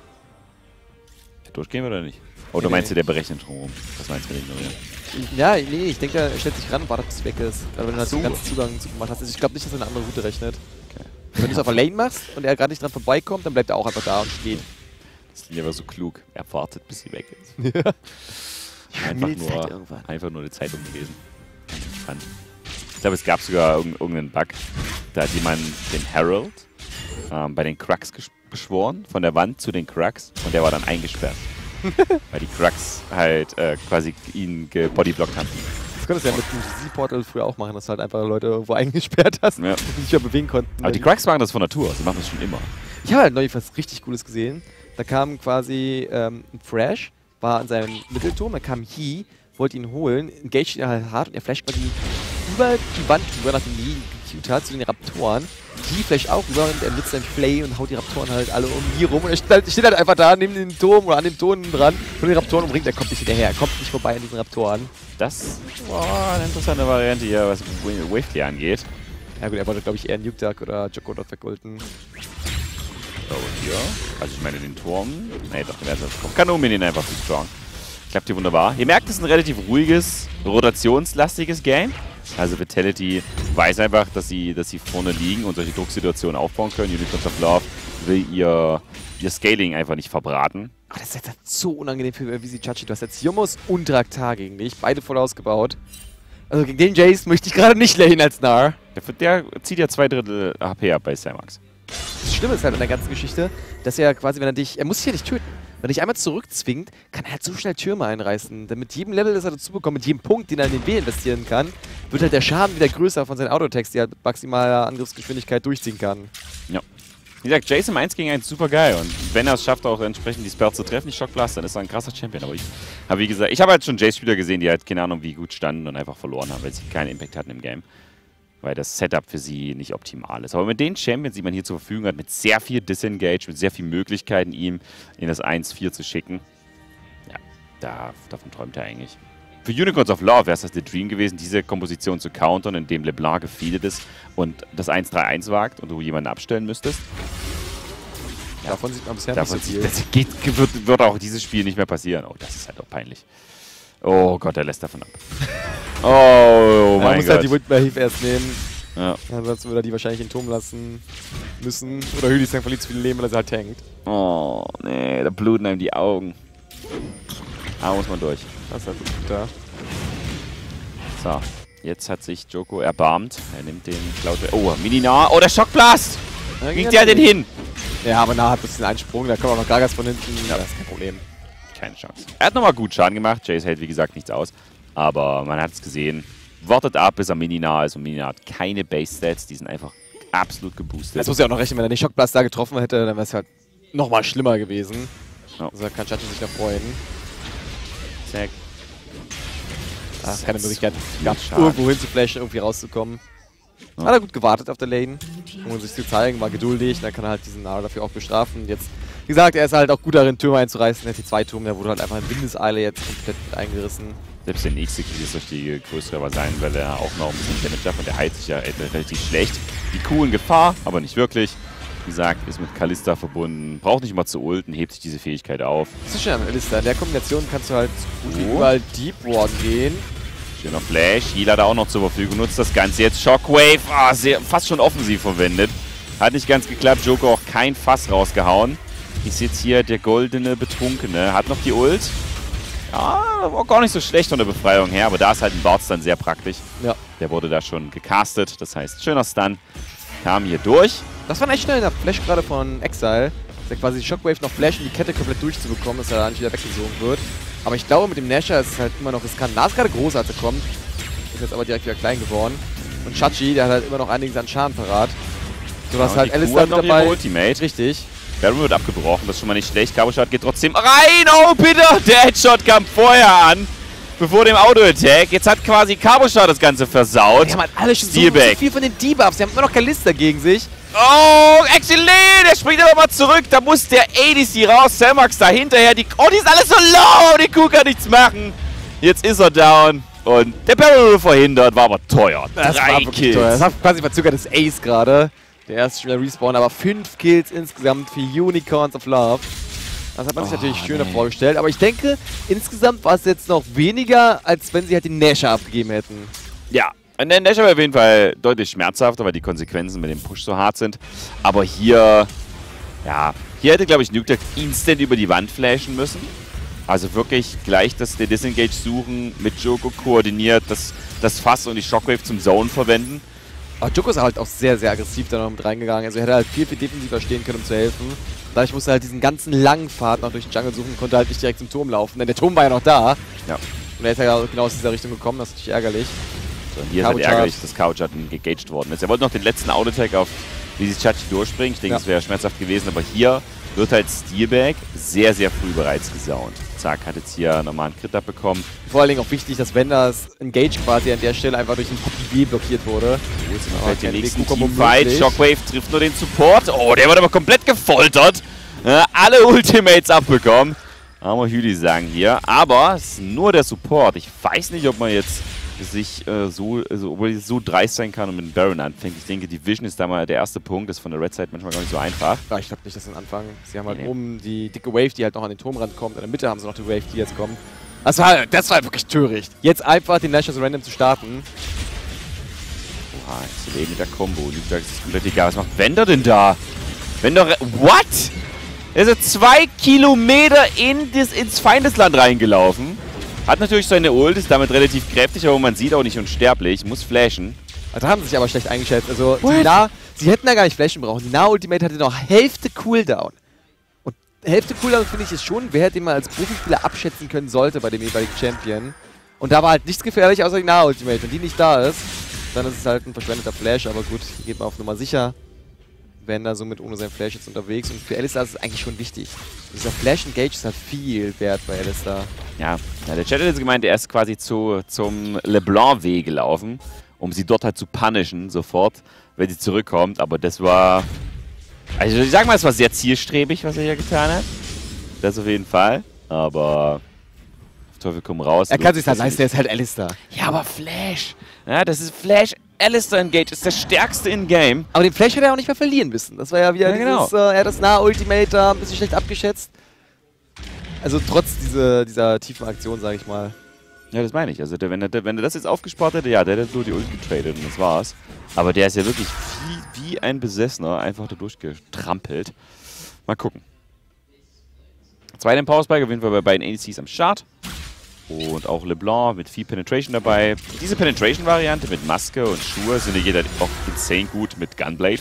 Durchgehen oder nicht? Oder Nee, meinst nee. du, der berechnet drumherum? Was meinst du mit ignorieren? Ja, nee, ich denke, er stellt sich ran und wartet, bis es weg ist. Gerade wenn du halt so. den ganzen Zugang zu gemacht hast. Also ich glaube nicht, dass er eine andere Route rechnet. Okay. Wenn du es auf der Lane machst und er gerade nicht dran vorbeikommt, dann bleibt er auch einfach da und steht. Das ist aber so klug. Er wartet, bis sie weg ist. Ja. Einfach mir die Zeit nur, irgendwann. einfach nur eine Zeitung gelesen. Entspannt. Ich glaube, es gab sogar irg irgendeinen Bug. Da hat jemand den Herald ähm, bei den Crux gesch- beschworen, von der Wand zu den Crux, und der war dann eingesperrt. Weil die Crux halt äh, quasi ihn gebodyblockt haben. Das könntest du ja mit dem G C-Portal früher auch machen, dass du halt einfach Leute irgendwo eingesperrt hast Ja. und sich nicht mehr bewegen konnten. Aber die Crux machen das von Natur, sie machen das schon immer. Ich habe halt neulich was richtig Cooles gesehen. Da kam quasi ähm, ein Thrash, war an seinem Mittelturm, da kam He, wollte ihn holen, engaged ihn halt hart und er flasht quasi über die Wand drüber, nachdem He execute hat zu den Raptoren. Die vielleicht auch rüber und er nutzt dann Play und haut die Raptoren halt alle um die rum. Und er steht halt, steht halt einfach da neben dem Turm oder an dem Turm dran von den Raptoren umbringt. Er kommt nicht hinterher, er kommt nicht vorbei an diesen Raptoren. Das war eine interessante Variante hier, was Waveclear angeht. Ja gut, er wollte glaube ich eher Nuke Duck oder Joko dort vergolden. Oh, hier. Also ich meine den Turm. Ne, doch, den Ersatz kommt. Kanonminion einfach zu strong. Klappt hier wunderbar. Ihr merkt, es ist ein relativ ruhiges, rotationslastiges Game. Also Vitality weiß einfach, dass sie, dass sie vorne liegen und solche Drucksituationen aufbauen können. Unicorns of Love will ihr, ihr Scaling einfach nicht verbraten. Aber das ist jetzt so unangenehm für Vizicsacsi. Du hast jetzt Yumos und Draktar gegen dich. Beide voll ausgebaut. Also gegen den Jace möchte ich gerade nicht lanen als Gnar. Der, der zieht ja zwei Drittel H P ab bei Cymax. Das Schlimme ist halt an der ganzen Geschichte, dass er quasi, wenn er dich, er muss dich ja nicht töten. Wenn er dich einmal zurückzwingt, kann er halt so schnell Türme einreißen. Denn mit jedem Level, das er dazu bekommt, mit jedem Punkt, den er in den W investieren kann, wird halt der Schaden wieder größer von seinen Autotext, die halt mit maximaler Angriffsgeschwindigkeit durchziehen kann. Ja. Wie gesagt, Jace im eins gegen eins super geil. Und wenn er es schafft, auch entsprechend die Spells zu treffen, die Shockblast, dann ist er ein krasser Champion. Aber ich habe, wie gesagt, ich habe halt schon Jace-Spieler gesehen, die halt keine Ahnung wie gut standen und einfach verloren haben, weil sie keinen Impact hatten im Game. Weil das Setup für sie nicht optimal ist. Aber mit den Champions, die man hier zur Verfügung hat, mit sehr viel Disengage, mit sehr vielen Möglichkeiten, ihm in das eins vier zu schicken, ja, da, davon träumt er eigentlich. Für Unicorns of Love wäre es das der Dream gewesen, diese Komposition zu countern, indem LeBlanc gefeedet ist und das eins drei eins wagt und du jemanden abstellen müsstest. Ja, davon sieht man bisher Davon nicht so viel. Das geht, wird, wird auch dieses Spiel nicht mehr passieren. Oh, das ist halt auch peinlich. Oh Gott, er lässt davon ab. Oh, mein er muss Gott. halt die Windwave erst nehmen. Ja. Ansonsten würde er die wahrscheinlich in den Turm lassen müssen. Oder Hülisang verliert zu viel Leben, weil er sie halt tankt. Oh, nee, da bluten einem die Augen. Da muss man durch. Das ist halt gut da. So, jetzt hat sich Joko erbarmt. Er nimmt den Cloud... Oh, Mininar. Oh, der Schockblast! Ja, Kriegt der den hin? Ja, aber nah hat ein bisschen Einsprung. Da kommt auch noch Gragas von hinten. Ja, das ist kein Problem. Keine Chance. Er hat nochmal gut Schaden gemacht. Jace hält, wie gesagt, nichts aus. Aber man hat es gesehen. Wartet ab, bis er Mininar ist. Und Mininar hat keine Base-Stats. Die sind einfach absolut geboostet. Das muss ja auch noch rechnen, wenn er den Schockblast da getroffen hätte, dann wäre es halt nochmal schlimmer gewesen. Ja. Also kann Chachi sich noch freuen. Zack. Da ist keine Möglichkeit, gab Schaden. irgendwo hin zu flashen, irgendwie rauszukommen. Ja. Hat er gut gewartet auf der Lane, um sich zu zeigen, war geduldig, dann kann er halt diesen Nara dafür auch bestrafen. Jetzt, wie gesagt, er ist halt auch gut darin, Türme einzureißen. Der T zwei Turm, der wurde halt einfach in Windeseile jetzt komplett mit eingerissen. Selbst der nächste Krieg ist durch die größere aber sein, weil er auch noch ein bisschen Damage hat und der heilt sich ja relativ schlecht. Die Kuh in Gefahr, aber nicht wirklich. Wie gesagt, ist mit Kalista verbunden, braucht nicht mal zu ulten, hebt sich diese Fähigkeit auf. Das ist schon eine Liste. In der Kombination kannst du halt gut wie Oh. überall Deep Warden gehen. Schöner Flash, Heal hat er auch noch zur Verfügung, nutzt das Ganze jetzt. Shockwave, ah, sehr, fast schon offensiv verwendet. Hat nicht ganz geklappt, Joker auch kein Fass rausgehauen. Ist jetzt hier der goldene Betrunkene, hat noch die Ult. Ja, war gar nicht so schlecht von der Befreiung her, aber da ist halt ein Bartz dann sehr praktisch. Ja. Der wurde da schon gecastet, das heißt, schöner Stun. Kam hier durch. Das war echt schnell in der Flash gerade von Exile. Dass er quasi die Shockwave noch flasht, um die Kette komplett durchzubekommen, dass er da nicht wieder weggesogen wird. Aber ich glaube, mit dem Nasher ist es halt immer noch riskant. Nas ist gerade groß, als er kommt. Ist jetzt aber direkt wieder klein geworden. Und Chachi, der hat halt immer noch einiges an Schaden parat. So dass Ja, halt die Alice Kuh hat dann noch dabei. ihre Ultimate. Richtig. Barrow wird abgebrochen, das ist schon mal nicht schlecht. Carboshat geht trotzdem rein. Oh, bitte! Der Headshot kam vorher an. Bevor dem Auto-Attack. Jetzt hat quasi Carboshat das Ganze versaut. Die haben halt alle schon so, so Steelback. viel von den Debuffs. Die haben immer noch Kalista gegen sich. Oh, exzellent! Der springt aber mal zurück. Da muss der A D C raus. Selmax da hinterher. Die, oh, die ist alles so low. Die Kuh kann nichts machen. Jetzt ist er down. Und der Barrel wurde verhindert. War aber teuer. Das Drei war wirklich Kills. teuer. Das hat quasi verzögert das Ace gerade. Der erste schon wieder Respawn, aber fünf Kills insgesamt für Unicorns of Love. Das hat man sich Oh, natürlich schöner nee. vorgestellt. Aber ich denke, insgesamt war es jetzt noch weniger, als wenn sie halt den Nasher abgegeben hätten. Ja, und der Nasher war auf jeden Fall deutlich schmerzhafter, weil die Konsequenzen mit dem Push so hart sind. Aber hier, ja, hier hätte, glaube ich, Nuke instant über die Wand flashen müssen. Also wirklich gleich das der Disengage suchen, mit Joko koordiniert, das, das Fass und die Shockwave zum Zone verwenden. Aber Joko ist halt auch sehr, sehr aggressiv da noch mit reingegangen. Also er hätte halt viel, viel defensiver stehen können, um zu helfen. Dadurch musste er halt diesen ganzen langen Pfad noch durch den Jungle suchen und konnte halt nicht direkt zum Turm laufen. Denn der Turm war ja noch da. Ja. Und er ist ja genau aus dieser Richtung gekommen. Das ist natürlich ärgerlich. So, und hier ist halt Carbochat. ärgerlich, dass Carbochat gegaged worden ist. Er wollte noch den letzten Auto-Attack auf Vizicsacsi durchspringen. Ich denke, Ja. das wäre schmerzhaft gewesen. Aber hier wird halt Steelback sehr, sehr früh bereits gesaunt. zack, hat jetzt hier nochmal einen Crit abbekommen. Vor allen Dingen auch wichtig, dass wenn das Engage quasi an der Stelle einfach durch den Poppy B blockiert wurde. Jetzt Oh, fällt der kein nächsten Weg-Combo Teamfight. möglich. Shockwave trifft nur den Support. Oh, der wird aber komplett gefoltert. Äh, alle Ultimates abbekommen. Armer Hüli sagen hier. Aber es ist nur der Support. Ich weiß nicht, ob man jetzt sich äh, so, also, ob man so dreist sein kann und mit dem Baron anfängt. Ich denke, die Vision ist da mal der erste Punkt. Das ist von der Red Side manchmal gar nicht so einfach. Ja, ich glaube nicht, dass sie anfangen. Sie haben halt Nee. oben die dicke Wave, die halt noch an den Turmrand kommt. In der Mitte haben sie noch die Wave, die jetzt kommt. Das war, das war wirklich töricht. Jetzt einfach den Nashers Random zu starten. Ah, jetzt leben mit der Combo. Nukeduck ist komplett egal. Was macht Wender denn da? Wender. What? Er ist zwei Kilometer in das, ins Feindesland reingelaufen. Hat natürlich seine Ult, ist damit relativ kräftig, aber man sieht auch nicht unsterblich. Muss flashen. Also haben sie sich aber schlecht eingeschätzt. Also die nah, sie hätten da gar nicht flashen brauchen. Die Nah-Ultimate hatte noch Hälfte Cooldown. Und Hälfte Cooldown finde ich ist schon Wert, den man als Profispieler abschätzen können sollte bei dem jeweiligen Champion. Und da war halt nichts gefährlich außer die Nah-Ultimate. Wenn die nicht da ist, dann ist es halt ein verschwendeter Flash. Aber gut, hier geht man auf Nummer sicher. Wenn da somit ohne seinen Flash jetzt unterwegs. Und für Alistar ist es eigentlich schon wichtig. Dieser Flash-Engage ist halt viel wert bei Alistar. Ja, ja, der Chat hat jetzt gemeint, er ist quasi zu, zum LeBlanc-Weg gelaufen, um sie dort halt zu punishen, sofort, wenn sie zurückkommt. Aber das war... Also ich sag mal, es war sehr zielstrebig, was er hier getan hat. Das auf jeden Fall. Aber... Auf Teufel komm raus. Er kann sich halt leisten, der ist halt Alistar. Ja, aber Flash. Ja, das ist Flash. Alistar Engage ist der stärkste in Game. Aber den Flash hätte er auch nicht mehr verlieren müssen. Das war ja wieder Ja, dieses, genau. äh, er hat das Nah-Ultimate da ein bisschen schlecht abgeschätzt. Also trotz dieser, dieser tiefen Aktion, sage ich mal. Ja, das meine ich. Also der, wenn, er, wenn er das jetzt aufgespart hätte, ja, der hätte nur die Ult getradet und das war's. Aber der ist ja wirklich wie, wie ein Besessener einfach da durchgetrampelt. Mal gucken. Zweiten Powerspike auf jeden Fall bei beiden A D Cs am Start. Und auch LeBlanc mit viel Penetration dabei. Diese Penetration-Variante mit Maske und Schuhe synergiert halt auch insane gut mit Gunblade.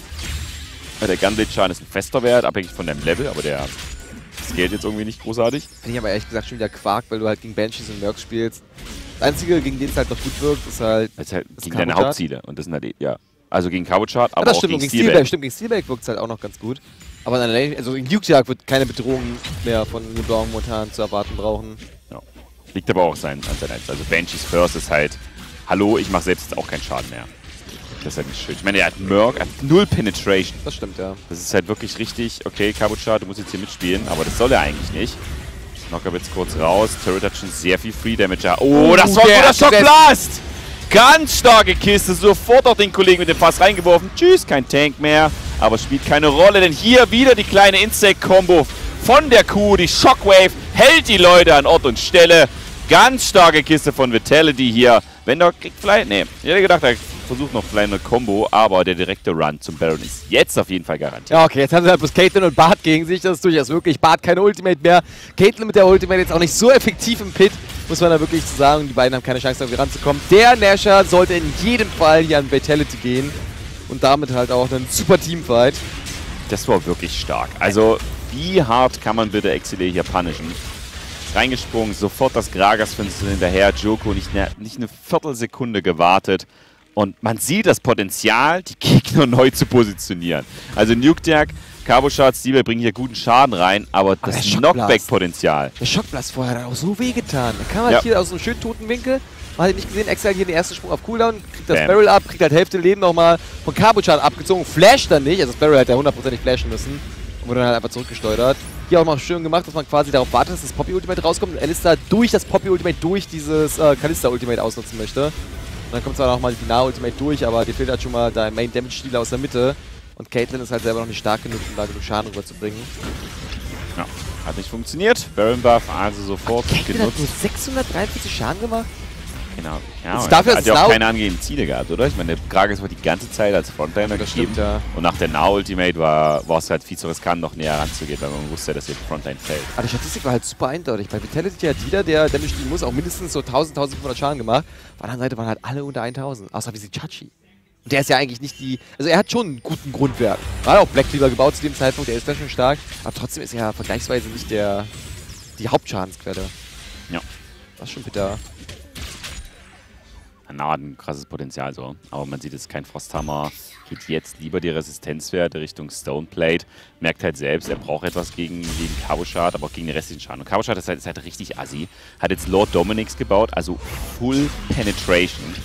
Der Gunblade-Schaden ist ein fester Wert, abhängig von deinem Level, aber der scaled jetzt irgendwie nicht großartig. Finde ich aber ehrlich gesagt schon wieder Quark, weil du halt gegen Banshees und Mercs spielst. Das Einzige, gegen den es halt noch gut wirkt, ist halt... Das ist halt das gegen deine Cabo-Chart. Hauptziele. Und das sind halt, ja. Also gegen Cabo-Chart, Ja, aber das auch stimmt, gegen und gegen Steelback. Steelback, stimmt, gegen Steelback wirkt es halt auch noch ganz gut. Aber in einer Lane, also in Nukeduck wird keine Bedrohung mehr von LeBlanc momentan zu erwarten brauchen. Ja. Liegt aber auch sein, an seiner Eins. Also Banshees First ist halt, hallo, ich mache selbst jetzt auch keinen Schaden mehr. Das ist halt nicht schön. Ich meine, er hat Merc, er hat null Penetration. Das stimmt, ja. Das ist halt wirklich richtig, okay, Cabo-Chart, du musst jetzt hier mitspielen, aber das soll er eigentlich nicht. Knocker jetzt kurz raus, Turret hat schon sehr viel Free Damage. Oh, das war ein der guter hat Schockblast! Ganz starke Kiste, sofort auch den Kollegen mit dem Fass reingeworfen. Tschüss, kein Tank mehr, aber spielt keine Rolle, denn hier wieder die kleine Insect-Kombo von der Kuh. Die Shockwave hält die Leute an Ort und Stelle. Ganz starke Kiste von Vitality hier. Wenn der kriegt vielleicht, nee, ich hätte gedacht, er versucht noch vielleicht eine Combo, aber der direkte Run zum Baron ist jetzt auf jeden Fall garantiert. Ja, okay, jetzt haben sie halt bloß Caitlyn und Bart gegen sich. Das ist durchaus wirklich. Bart keine Ultimate mehr. Caitlyn mit der Ultimate jetzt auch nicht so effektiv im Pit, muss man da wirklich zu sagen. Die beiden haben keine Chance, irgendwie ranzukommen. Der Nasher sollte in jedem Fall hier an Vitality gehen. Und damit halt auch einen super Teamfight. Das war wirklich stark. Also, wie hart kann man bitte Exile hier punishen? Ist reingesprungen, sofort das Gragas-Fenster hinterher. Joko nicht, ne, nicht eine Viertelsekunde gewartet. Und man sieht das Potenzial, die Gegner neu zu positionieren. Also Nukeduck, Cabo-Chart, Steelback bringen hier guten Schaden rein, aber Aber das der Schockblast. Knockback-Potenzial. Der Schockblast vorher hat auch so wehgetan. Er kam halt Ja. hier aus einem schönen toten Winkel. Man hat nicht gesehen, Exile hier den ersten Sprung auf Cooldown, kriegt das Bam. Barrel ab, kriegt halt Hälfte Leben nochmal von Cabo-Chart abgezogen, flasht dann nicht. Also das Barrel hätte ja hundertprozentig flashen müssen. Und wurde dann halt einfach zurückgesteuert. Hier auch mal schön gemacht, dass man quasi darauf wartet, dass das Poppy-Ultimate rauskommt und Alistar durch das Poppy-Ultimate durch dieses äh, Kalista-Ultimate ausnutzen möchte. Und dann kommt zwar noch mal die Nah-Ultimate durch, aber dir fehlt halt schon mal dein Main-Damage-Dealer aus der Mitte. Und Caitlyn ist halt selber noch nicht stark genug, um da genug Schaden rüberzubringen. Ja, hat nicht funktioniert. Baron Buff also sofort Caitlyn hat genutzt. nur sechshundertdreiundvierzig Schaden gemacht. Genau. Ja, Also und dafür hat ist ja auch Now- keine angehenden Ziele gehabt, oder? Ich meine, der Gragas war die ganze Zeit als Frontliner Das gegeben. stimmt, ja. Und nach der Now-Ultimate war, war es halt viel zu riskant, noch näher ranzugehen, weil man wusste, dass hier die Frontline fällt. Aber die Statistik war halt super eindeutig. Bei Vitality hat jeder, der Damage spielen muss, auch mindestens so tausend, tausendfünfhundert Schaden gemacht. Auf der anderen Seite waren halt alle unter tausend. Außer wie sie Chachi. Und der ist ja eigentlich nicht die... Also er hat schon einen guten Grundwert. Er hat auch Black Cleaver gebaut zu dem Zeitpunkt, der ist da schon stark. Aber trotzdem ist er ja vergleichsweise nicht der... die Hauptschadensquelle. Ja. Das ist schon bitter. Na, hat ein krasses Potenzial so. Aber man sieht, es ist kein Frosthammer. Geht jetzt lieber die Resistenzwerte Richtung Stoneplate. Merkt halt selbst, er braucht etwas gegen, gegen Cabochard, aber auch gegen den restlichen Schaden. Und Cabochard ist halt, ist halt richtig assi. Hat jetzt Lord Dominix gebaut, also Full Penetration.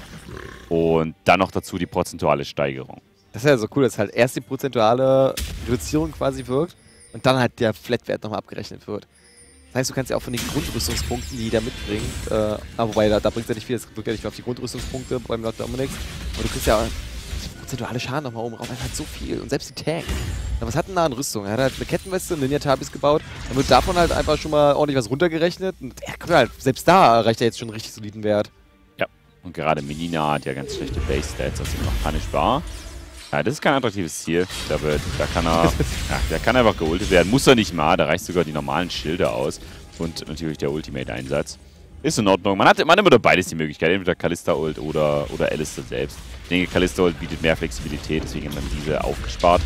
Und dann noch dazu die prozentuale Steigerung. Das ist ja so cool, dass halt erst die prozentuale Reduzierung quasi wirkt und dann halt der Flatwert nochmal abgerechnet wird. Das heißt, du kannst ja auch von den Grundrüstungspunkten, die der mitbringt, äh, aber wobei, da, da bringt es ja nicht viel, das wirkt ja nicht mehr auf die Grundrüstungspunkte beim Lord Dominix, aber du kriegst ja die prozentuale Schaden nochmal oben rauf, halt so viel und selbst die Tank. Na, was hat denn da an Rüstung? Er hat halt eine Kettenweste und Ninja-Tabis gebaut, dann wird davon halt einfach schon mal ordentlich was runtergerechnet und ja, guck mal, selbst da erreicht er jetzt schon einen richtig soliden Wert. Ja, und gerade Menina hat ja ganz schlechte Base-Stats, das ist noch punishbar. Ja, das ist kein attraktives Ziel. Da, wird, da kann er ja, der kann einfach geultet werden. Muss er nicht mal, da reicht sogar die normalen Schilder aus. Und natürlich der Ultimate-Einsatz. Ist in Ordnung. Man hat, man hat immer beides die Möglichkeit. Entweder Kalista-Ult oder, oder Alistar selbst. Ich denke, Kalista-Ult bietet mehr Flexibilität, deswegen hat man diese aufgespart.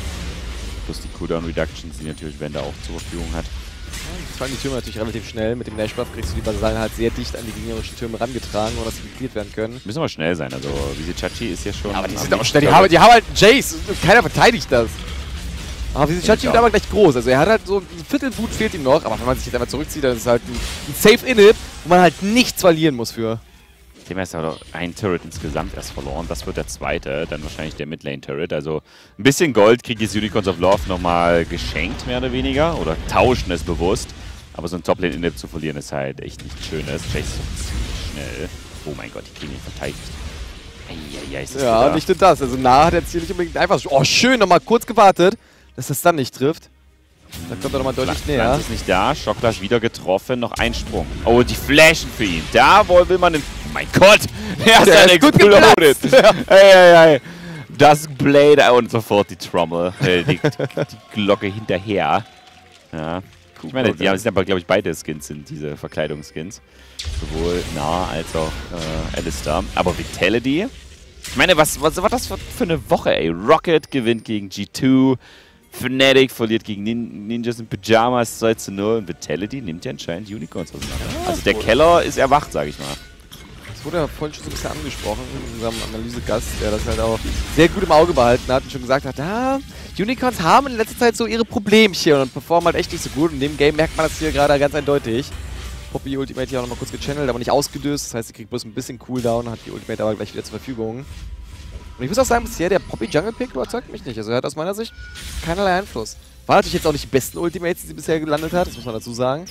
Plus die Cooldown-Reductions, die natürlich Wender auch zur Verfügung hat. Jetzt fallen die Türme natürlich relativ schnell. Mit dem Nash-Buff kriegst du die Vasallen halt sehr dicht an die gegnerischen Türme rangetragen, ohne dass sie geklärt werden können. Müssen aber schnell sein. Also, Visichachi ist ja schon... Ja, aber die sind auch schnell. Die haben, die haben halt einen Jace. Keiner verteidigt das. Aber Visichachi wird aber gleich groß. Also er hat halt so ein Viertel Wut fehlt ihm noch. Aber wenn man sich jetzt einmal zurückzieht, dann ist es halt ein, ein Safe-Inhib, wo man halt nichts verlieren muss für. Dem ist aber ein Turret insgesamt erst verloren. Das wird der zweite. Dann wahrscheinlich der Midlane-Turret. Also ein bisschen Gold kriegt jetzt Unicorns of Love nochmal geschenkt, mehr oder weniger. Oder tauschen es bewusst. Aber so ein Top-Lane-Inhib zu verlieren ist halt echt nicht schönes. Chase ist so ziemlich schnell. Oh mein Gott, die kriegen ihn verteidigt. Eieiei, ist das Ja, bitter. nicht nur das. Also nah hat jetzt hier nicht unbedingt einfach so. Oh, schön, nochmal kurz gewartet, dass das dann nicht trifft. Da kommt er nochmal deutlich näher. Glanz ist nicht da. Schockglas wieder getroffen. Noch ein Sprung. Oh, die flashen für ihn. Da will man den... Oh mein Gott! Der, Der ist ist gut exploded. geplatzt. Ei, ei, ei. Das Blade und sofort die Trommel. Äh, die, die Glocke hinterher. Ja. Ich meine, die haben, sind aber, glaube ich, beide Skins sind diese Verkleidungsskins. Sowohl Nah als auch äh, Alistar. Aber Vitality... Ich meine, was, was war das für, für eine Woche, ey? Rocket gewinnt gegen G zwei. Fnatic verliert gegen Nin Ninjas in Pyjamas zwei zu null. Und Vitality nimmt ja anscheinend Unicorns auseinander. Also der Keller ist erwacht, sag ich mal. Das wurde ja vorhin schon so ein bisschen angesprochen in unserem Analysegast, der das halt auch sehr gut im Auge behalten hat und schon gesagt hat, ja, Unicorns haben in letzter Zeit so ihre Problemchen und performen halt echt nicht so gut. Und in dem Game merkt man das hier gerade ganz eindeutig. Poppy Ultimate hier auch nochmal kurz gechannelt, aber nicht ausgedöst. Das heißt, sie kriegt bloß ein bisschen Cooldown, hat die Ultimate aber gleich wieder zur Verfügung. Und ich muss auch sagen, bisher der Poppy Jungle Pick überzeugt mich nicht. Also er hat aus meiner Sicht keinerlei Einfluss. War natürlich jetzt auch nicht die besten Ultimates, die sie bisher gelandet hat, das muss man dazu sagen.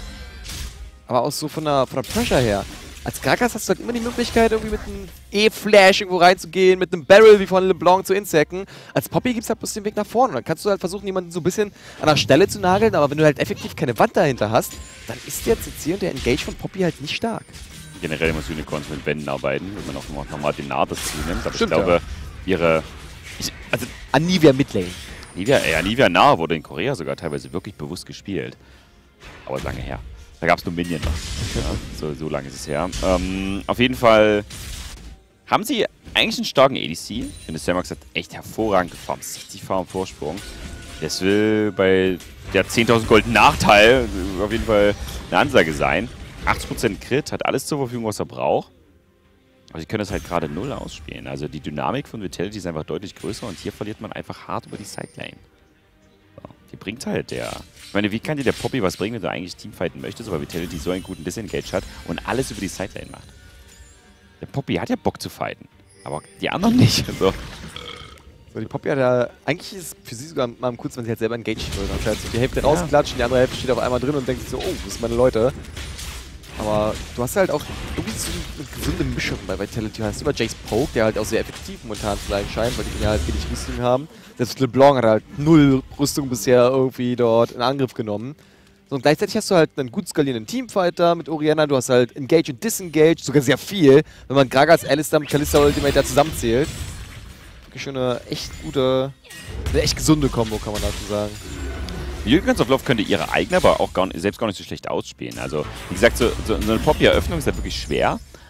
Aber auch so von der, von der Pressure her. Als Gragas hast du halt immer die Möglichkeit, irgendwie mit einem E-Flash irgendwo reinzugehen, mit einem Barrel wie von LeBlanc zu insecken. Als Poppy gibt es halt bloß den Weg nach vorne. Und dann kannst du halt versuchen, jemanden so ein bisschen an der Stelle zu nageln, aber wenn du halt effektiv keine Wand dahinter hast, dann ist der C C und der Engage von Poppy halt nicht stark. Generell muss Unicorns mit Wänden arbeiten, wenn man auch nochmal den Nades zunimmt. Aber Stimmt, ich glaube, ja. ihre... Ich, also Anivia Midlane. Nivea, ja, Nivea Nah wurde in Korea sogar teilweise wirklich bewusst gespielt. Aber lange her. Da gab es nur Minion noch. Ja, so, so lange ist es her. Ähm, auf jeden Fall haben sie eigentlich einen starken A D C. Ich finde, Samax hat echt hervorragend gefarmt. sechzig Farm Vorsprung. Das will bei der zehntausend Gold Nachteil auf jeden Fall eine Ansage sein. achtzig Prozent Crit, hat alles zur Verfügung, was er braucht. Aber sie können das halt gerade null ausspielen. Also die Dynamik von Vitality ist einfach deutlich größer und hier verliert man einfach hart über die Sidelane. So, die bringt halt der... Ich meine, wie kann dir der Poppy was bringen, wenn du eigentlich Teamfighten möchtest, aber Vitality so einen guten Disengage hat und alles über die Sidelane macht? Der Poppy hat ja Bock zu fighten, aber die anderen nicht. So. So, die Poppy hat ja, eigentlich ist für sie sogar mal kurz, wenn sie halt selber engaged wird. Dann halt so die Hälfte rausklatscht, die andere Hälfte steht auf einmal drin und denkt sich so, oh, das sind meine Leute. Aber du hast halt auch irgendwie so eine gesunde Mischung bei Vitality. Du hast über Jace Poke, der halt auch sehr effektiv momentan zu sein scheint, weil die ja halt wenig Rüstung haben. Selbst LeBlanc hat halt null Rüstung bisher irgendwie dort in Angriff genommen. So, und gleichzeitig hast du halt einen gut skalierenden Teamfighter mit Orianna. Du hast halt Engage und Disengage, sogar sehr viel, wenn man Gragas, Alistar mit Kalista Ultimate da zusammenzählt. Wirklich schon eine echt gute, eine echt gesunde Kombo, kann man dazu sagen. Unicorns of Love könnte ihre eigene, aber auch gar nicht, selbst gar nicht so schlecht ausspielen. Also, wie gesagt, so, so, so eine Poppy-Eröffnung ist halt wirklich schwer.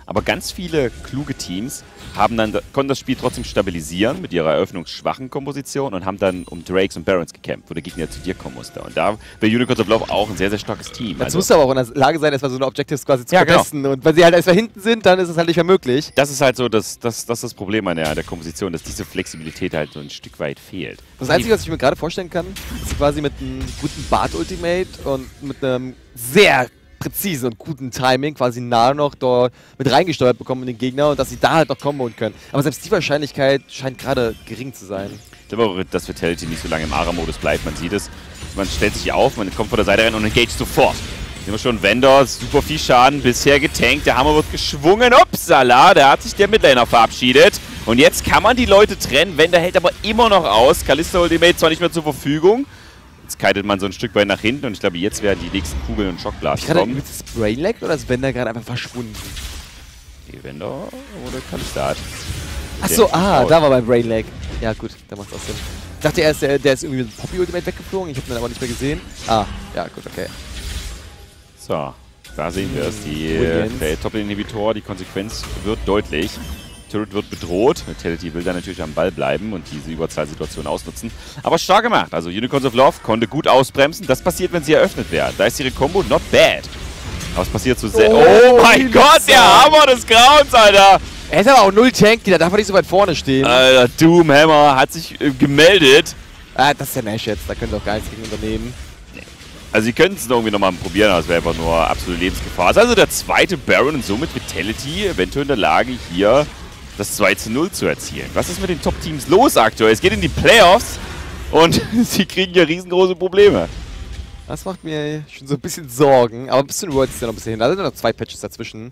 Aber ganz viele kluge Teams haben dann, konnten das Spiel trotzdem stabilisieren mit ihrer eröffnungsschwachen Komposition und haben dann um Drakes und Barons gekämpft, wo der Gegner zu dir kommen musste. Und da wäre Unicorns of Love auch ein sehr, sehr starkes Team. Jetzt Also, musst du aber auch in der Lage sein, erstmal so eine Objectives quasi zu Ja, genau. vertesten. Und wenn sie halt erstmal hinten sind, dann ist es halt nicht mehr möglich. das ist halt so das, das, das, ist das Problem an der, der Komposition, dass diese Flexibilität halt so ein Stück weit fehlt. Das Einzige, was ich mir gerade vorstellen kann, ist quasi mit einem guten Bart-Ultimate und mit einem sehr präzisen und guten Timing quasi nah noch dort mit reingesteuert bekommen in den Gegner und dass sie da halt noch komboen können. Aber selbst die Wahrscheinlichkeit scheint gerade gering zu sein. Ich glaube auch, dass Vitality nicht so lange im Ara-Modus bleibt. Man sieht es, man stellt sich auf, man kommt von der Seite rein und engage sofort. Sehen wir schon, Vendor, super viel Schaden, bisher getankt, der Hammer wird geschwungen, upsala, da hat sich der Midlaner verabschiedet. Und jetzt kann man die Leute trennen, Vendor hält aber immer noch aus, Kalista Ultimate zwar nicht mehr zur Verfügung. Jetzt kitet man so ein Stück weit nach hinten und ich glaube, jetzt werden die nächsten Kugeln und Schockblasts kommen. Ist das Brainlag oder ist Vendor gerade einfach verschwunden? Die Vendor oder Kalista? Achso, Der ah, raus. da war mein Brainlag. Ja gut, da macht's auch Sinn. Ich dachte erst, der, der ist irgendwie mit dem Poppy-Ultimate weggeflogen, ich habe ihn aber nicht mehr gesehen. Ah, ja gut, okay. So, da sehen wir es. Die, Williams. der Top-Inhibitor, die Konsequenz wird deutlich. Turret wird bedroht. Vitality will dann natürlich am Ball bleiben und diese Überzahlsituation ausnutzen. Aber stark gemacht. Also Unicorns of Love konnte gut ausbremsen. Das passiert, wenn sie eröffnet werden. Da ist ihre Combo not bad. Aber es passiert zu sehr. Oh, Oh mein Gott, der Hammer des Grauens, Alter! Er ist aber auch null tanky, da darf er nicht so weit vorne stehen. Alter, Doomhammer hat sich äh, gemeldet. Ah, das ist ja Nash jetzt, da könnt ihr auch gar nichts gegen unternehmen. Also sie könnten es irgendwie nochmal probieren, aber es wäre einfach nur absolute Lebensgefahr. Das ist also der zweite Baron und somit Vitality eventuell in der Lage, hier das zwei zu null zu erzielen. Was ist mit den Top-Teams los aktuell? Es geht in die Playoffs und sie kriegen ja riesengroße Probleme. Das macht mir schon so ein bisschen Sorgen, aber bis zu den Worlds ist ja noch ein bisschen hin. Da sind noch zwei Patches dazwischen.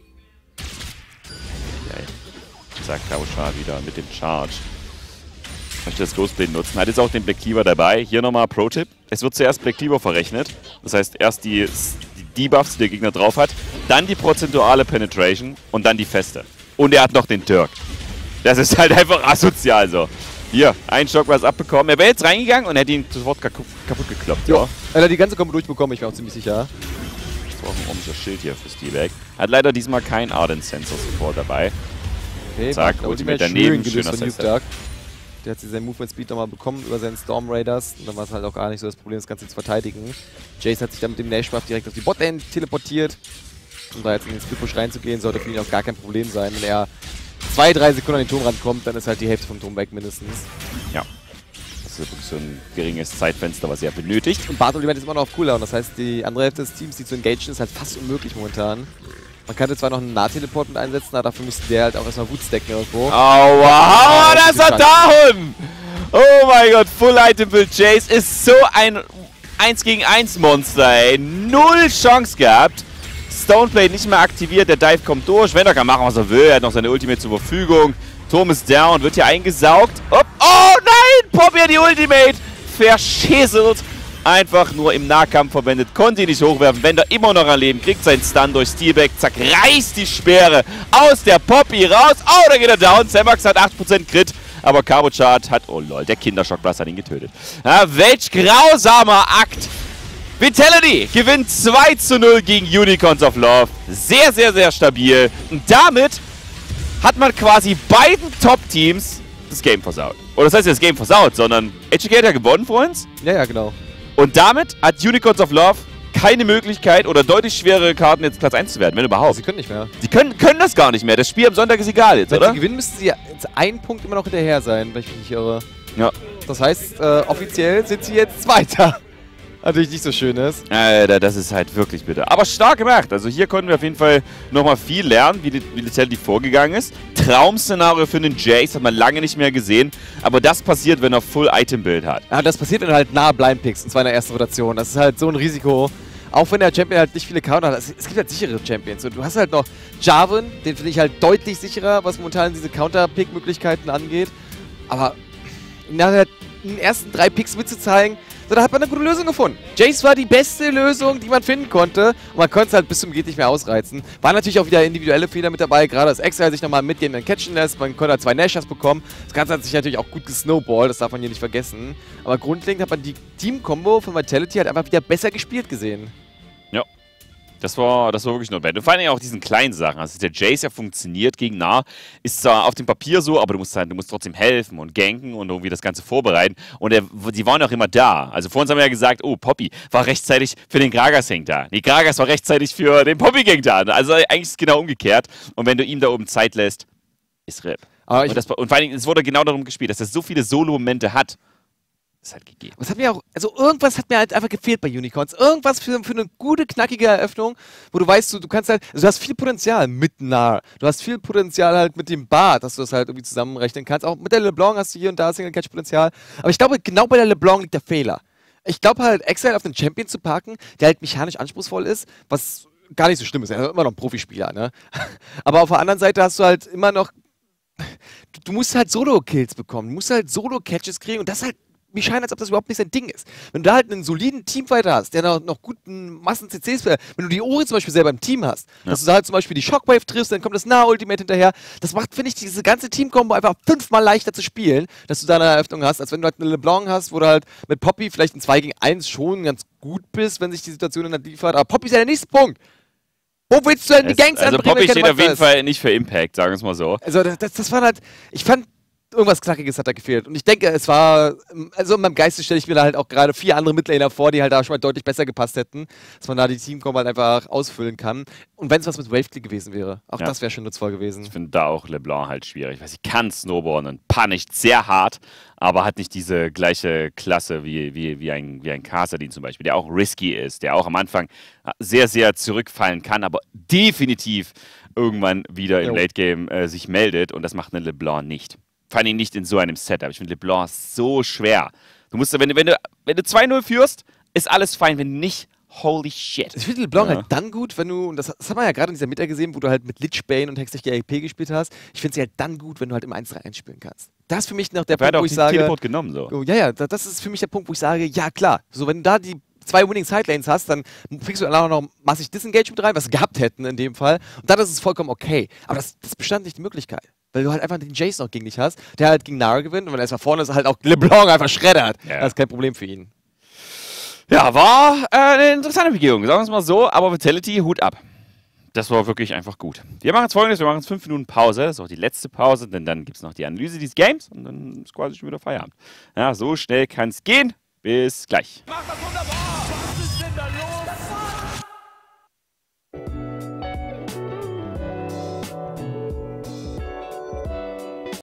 Geil. Sagt Kausha wieder mit dem Charge. Möchte das Ghostblade nutzen. Hat jetzt auch den Black Cleaver dabei. Hier nochmal Pro-Tipp. Es wird zuerst Black Cleaver verrechnet. Das heißt, erst die, die Debuffs, die der Gegner drauf hat, dann die prozentuale Penetration und dann die Feste. Und er hat noch den Dirk. Das ist halt einfach asozial so. Hier, ein Stock was abbekommen. Er wäre jetzt reingegangen und hätte ihn sofort kaputt, kaputt gekloppt. Ja. Er hat die ganze Kombo durchbekommen, ich bin auch ziemlich sicher. Das war auch ein ordentlicher Schild hier fürs T-Bag. Hat leider diesmal kein Ardent Sensor Support dabei. Okay, Zack, der Ultimate Ultimate daneben, schön gelöst schöner von Nuke Sidestep. Dark. Der hat sich seinen Movement Speed nochmal bekommen über seinen Storm Raiders. Und dann war es halt auch gar nicht so das Problem, das Ganze zu verteidigen. Jace hat sich dann mit dem Nash Buff direkt auf die Botlane teleportiert. Um da jetzt in den Split-Push reinzugehen, sollte für ihn auch gar kein Problem sein. Wenn er zwei, drei Sekunden an den Turm rankommt, dann ist halt die Hälfte vom Turm weg mindestens. Ja. Das ist wirklich so ein geringes Zeitfenster, was er benötigt. Und Bart Ultimate ist immer noch auf Cooldown. Das heißt, die andere Hälfte des Teams, die zu engagen, ist halt fast unmöglich momentan. Man könnte zwar noch einen Nahteleport mit einsetzen, aber dafür müsste der halt auch erstmal Wut stacken irgendwo. Aua, das ist hat Down! Oh mein Gott, Full Item Build Jace ist so ein eins gegen eins Monster, ey. Null Chance gehabt. Stoneblade nicht mehr aktiviert, der Dive kommt durch. Vendor kann machen, was er will. Er hat noch seine Ultimate zur Verfügung. Turm ist down, wird hier eingesaugt. Upp. Oh nein! Poppy hat die Ultimate verschäselt. Einfach nur im Nahkampf verwendet, konnte ihn nicht hochwerfen. Vendor immer noch am Leben, kriegt seinen Stun durch Steelback. Zack, reißt die Speere aus der Poppy raus. Oh, da geht er down. Zemax hat acht Prozent Crit. Aber Carbochart hat, oh lol, der Kinderschockblast hat ihn getötet. Ja, welch grausamer Akt. Vitality gewinnt zwei zu null gegen Unicorns of Love. Sehr, sehr, sehr stabil. Und damit hat man quasi beiden Top-Teams das Game versaut. Oder das heißt nicht das Game versaut, sondern Educator hat gewonnen für uns. Ja, ja, genau. Und damit hat Unicorns of Love keine Möglichkeit oder deutlich schwerere Karten jetzt Platz eins zu werden, wenn überhaupt. Sie können nicht mehr. Sie können, können das gar nicht mehr. Das Spiel am Sonntag ist egal jetzt, Wenn oder? sie gewinnen, müssten sie ja jetzt einen Punkt immer noch hinterher sein, wenn ich mich nicht irre. Ja. Das heißt, äh, offiziell sind sie jetzt Zweiter. Natürlich nicht so schön ist. Alter, das ist halt wirklich bitter. Aber stark gemacht. Also hier konnten wir auf jeden Fall nochmal viel lernen, wie die Vitality vorgegangen ist. Traum-Szenario für den Jace hat man lange nicht mehr gesehen. Aber das passiert, wenn er Full-Item-Build hat. Ja, das passiert, wenn du halt nahe Blind pickst, und zwar in der ersten Rotation. Das ist halt so ein Risiko. Auch wenn der Champion halt nicht viele Counter hat. Es, es gibt halt sichere Champions. Und du hast halt noch Jarvan, den finde ich halt deutlich sicherer, was momentan diese Counter-Pick-Möglichkeiten angeht. Aber nach den ersten drei Picks mitzuzeigen, so, da hat man eine gute Lösung gefunden. Jace war die beste Lösung, die man finden konnte. Und man konnte es halt bis zum Geht nicht mehr ausreizen. War natürlich auch wieder individuelle Fehler mit dabei. Gerade dass Exile sich nochmal mitgehen und catchen lässt. Man konnte halt zwei Nashers bekommen. Das Ganze hat sich natürlich auch gut gesnowballt. Das darf man hier nicht vergessen. Aber grundlegend hat man die Team-Kombo von Vitality halt einfach wieder besser gespielt gesehen. Ja. Das war, das war wirklich not bad. Und vor allem auch diesen kleinen Sachen. Also der Jace ja funktioniert gegen Nah, ist zwar auf dem Papier so, aber du musst, halt, du musst trotzdem helfen und ganken und irgendwie das Ganze vorbereiten. Und er, die waren auch immer da. Also vor uns haben wir ja gesagt, oh, Poppy war rechtzeitig für den Gragas-Gang da. Nee, Gragas war rechtzeitig für den Poppy-Gang da. Also eigentlich ist es genau umgekehrt. Und wenn du ihm da oben Zeit lässt, ist R I P. Aber ich und, das, und vor allem, es wurde genau darum gespielt, dass er so viele Solo-Momente hat. Ist halt gegeben. Was hat mir auch, also irgendwas hat mir halt einfach gefehlt bei Unicorns. Irgendwas für, für eine gute, knackige Eröffnung, wo du weißt, du, du kannst halt, also du hast viel Potenzial mit Nar. Du hast viel Potenzial halt mit dem Bart, dass du das halt irgendwie zusammenrechnen kannst. Auch mit der LeBlanc hast du hier und da Single-Catch-Potenzial. Aber ich glaube, genau bei der LeBlanc liegt der Fehler. Ich glaube halt, Exile auf den Champion zu parken, der halt mechanisch anspruchsvoll ist, was gar nicht so schlimm ist. Er ist immer noch ein Profispieler, ne? Aber auf der anderen Seite hast du halt immer noch, du, du musst halt Solo-Kills bekommen. Du musst halt Solo-Catches kriegen und das halt mir scheint, als ob das überhaupt nicht sein Ding ist. Wenn du da halt einen soliden Teamfighter hast, der noch, noch guten Massen-C Cs will, wenn du die Ori zum Beispiel selber im Team hast, ja. dass du da halt zum Beispiel die Shockwave triffst, dann kommt das Nah-Ultimate hinterher, das macht, finde ich, diese ganze Team-Kombo einfach fünfmal leichter zu spielen, dass du da eine Eröffnung hast, als wenn du halt eine LeBlanc hast, wo du halt mit Poppy vielleicht ein zwei gegen eins schon ganz gut bist, wenn sich die Situation in der liefert, aber Poppy ist ja der nächste Punkt. Wo willst du denn die Gangs also anbringen? Also Poppy steht auf jeden Fall nicht für Impact, sagen wir es mal so. Also das, das, das war halt, ich fand, irgendwas Knackiges hat da gefehlt. Und ich denke, es war, also in meinem Geiste stelle ich mir da halt auch gerade vier andere Midlaner vor, die halt da schon mal deutlich besser gepasst hätten, dass man da die Teamcombo halt einfach ausfüllen kann. Und wenn es was mit Waveclick gewesen wäre, auch ja. das wäre schon nutzvoll gewesen. Ich finde da auch LeBlanc halt schwierig, weil sie kann snowboarden und punisht sehr hart, aber hat nicht diese gleiche Klasse wie, wie, wie ein, wie ein Kassadin zum Beispiel, der auch risky ist, der auch am Anfang sehr, sehr zurückfallen kann, aber definitiv irgendwann wieder im Late Game äh, sich meldet und das macht eine LeBlanc nicht. Vor allem nicht in so einem Setup. Ich finde LeBlanc so schwer. Du musst, wenn du, wenn du, wenn du zwei null führst, ist alles fein. Wenn nicht, holy shit. Ich finde LeBlanc ja. halt dann gut, wenn du, und das, das haben wir ja gerade in dieser Meta gesehen, wo du halt mit Lich Bane und Hextech A P gespielt hast. Ich finde sie halt dann gut, wenn du halt im eins drei eins spielen kannst. Das ist für mich noch der Punkt, wo ich sage. Teleport genommen, so. Oh, ja, ja, das ist für mich der Punkt, wo ich sage, ja klar. So, wenn du da die zwei Winning Sidelanes hast, dann kriegst du dann auch noch massig Disengage mit rein, was sie gehabt hätten in dem Fall. Und dann ist es vollkommen okay. Aber das, das bestand nicht die Möglichkeit. Weil du halt einfach den Jace noch gegen dich hast, der halt gegen Nara gewinnt und wenn er erstmal vorne ist, halt auch LeBlanc einfach schreddert. Ja. Das ist kein Problem für ihn. Ja, war äh, eine interessante Begehung, sagen wir es mal so, aber Vitality, Hut ab. Das war wirklich einfach gut. Wir machen jetzt folgendes, wir machen jetzt fünf Minuten Pause, das ist auch die letzte Pause, denn dann gibt es noch die Analyse dieses Games und dann ist quasi schon wieder Feierabend. Ja, so schnell kann es gehen. Bis gleich. Mach das wunderbar!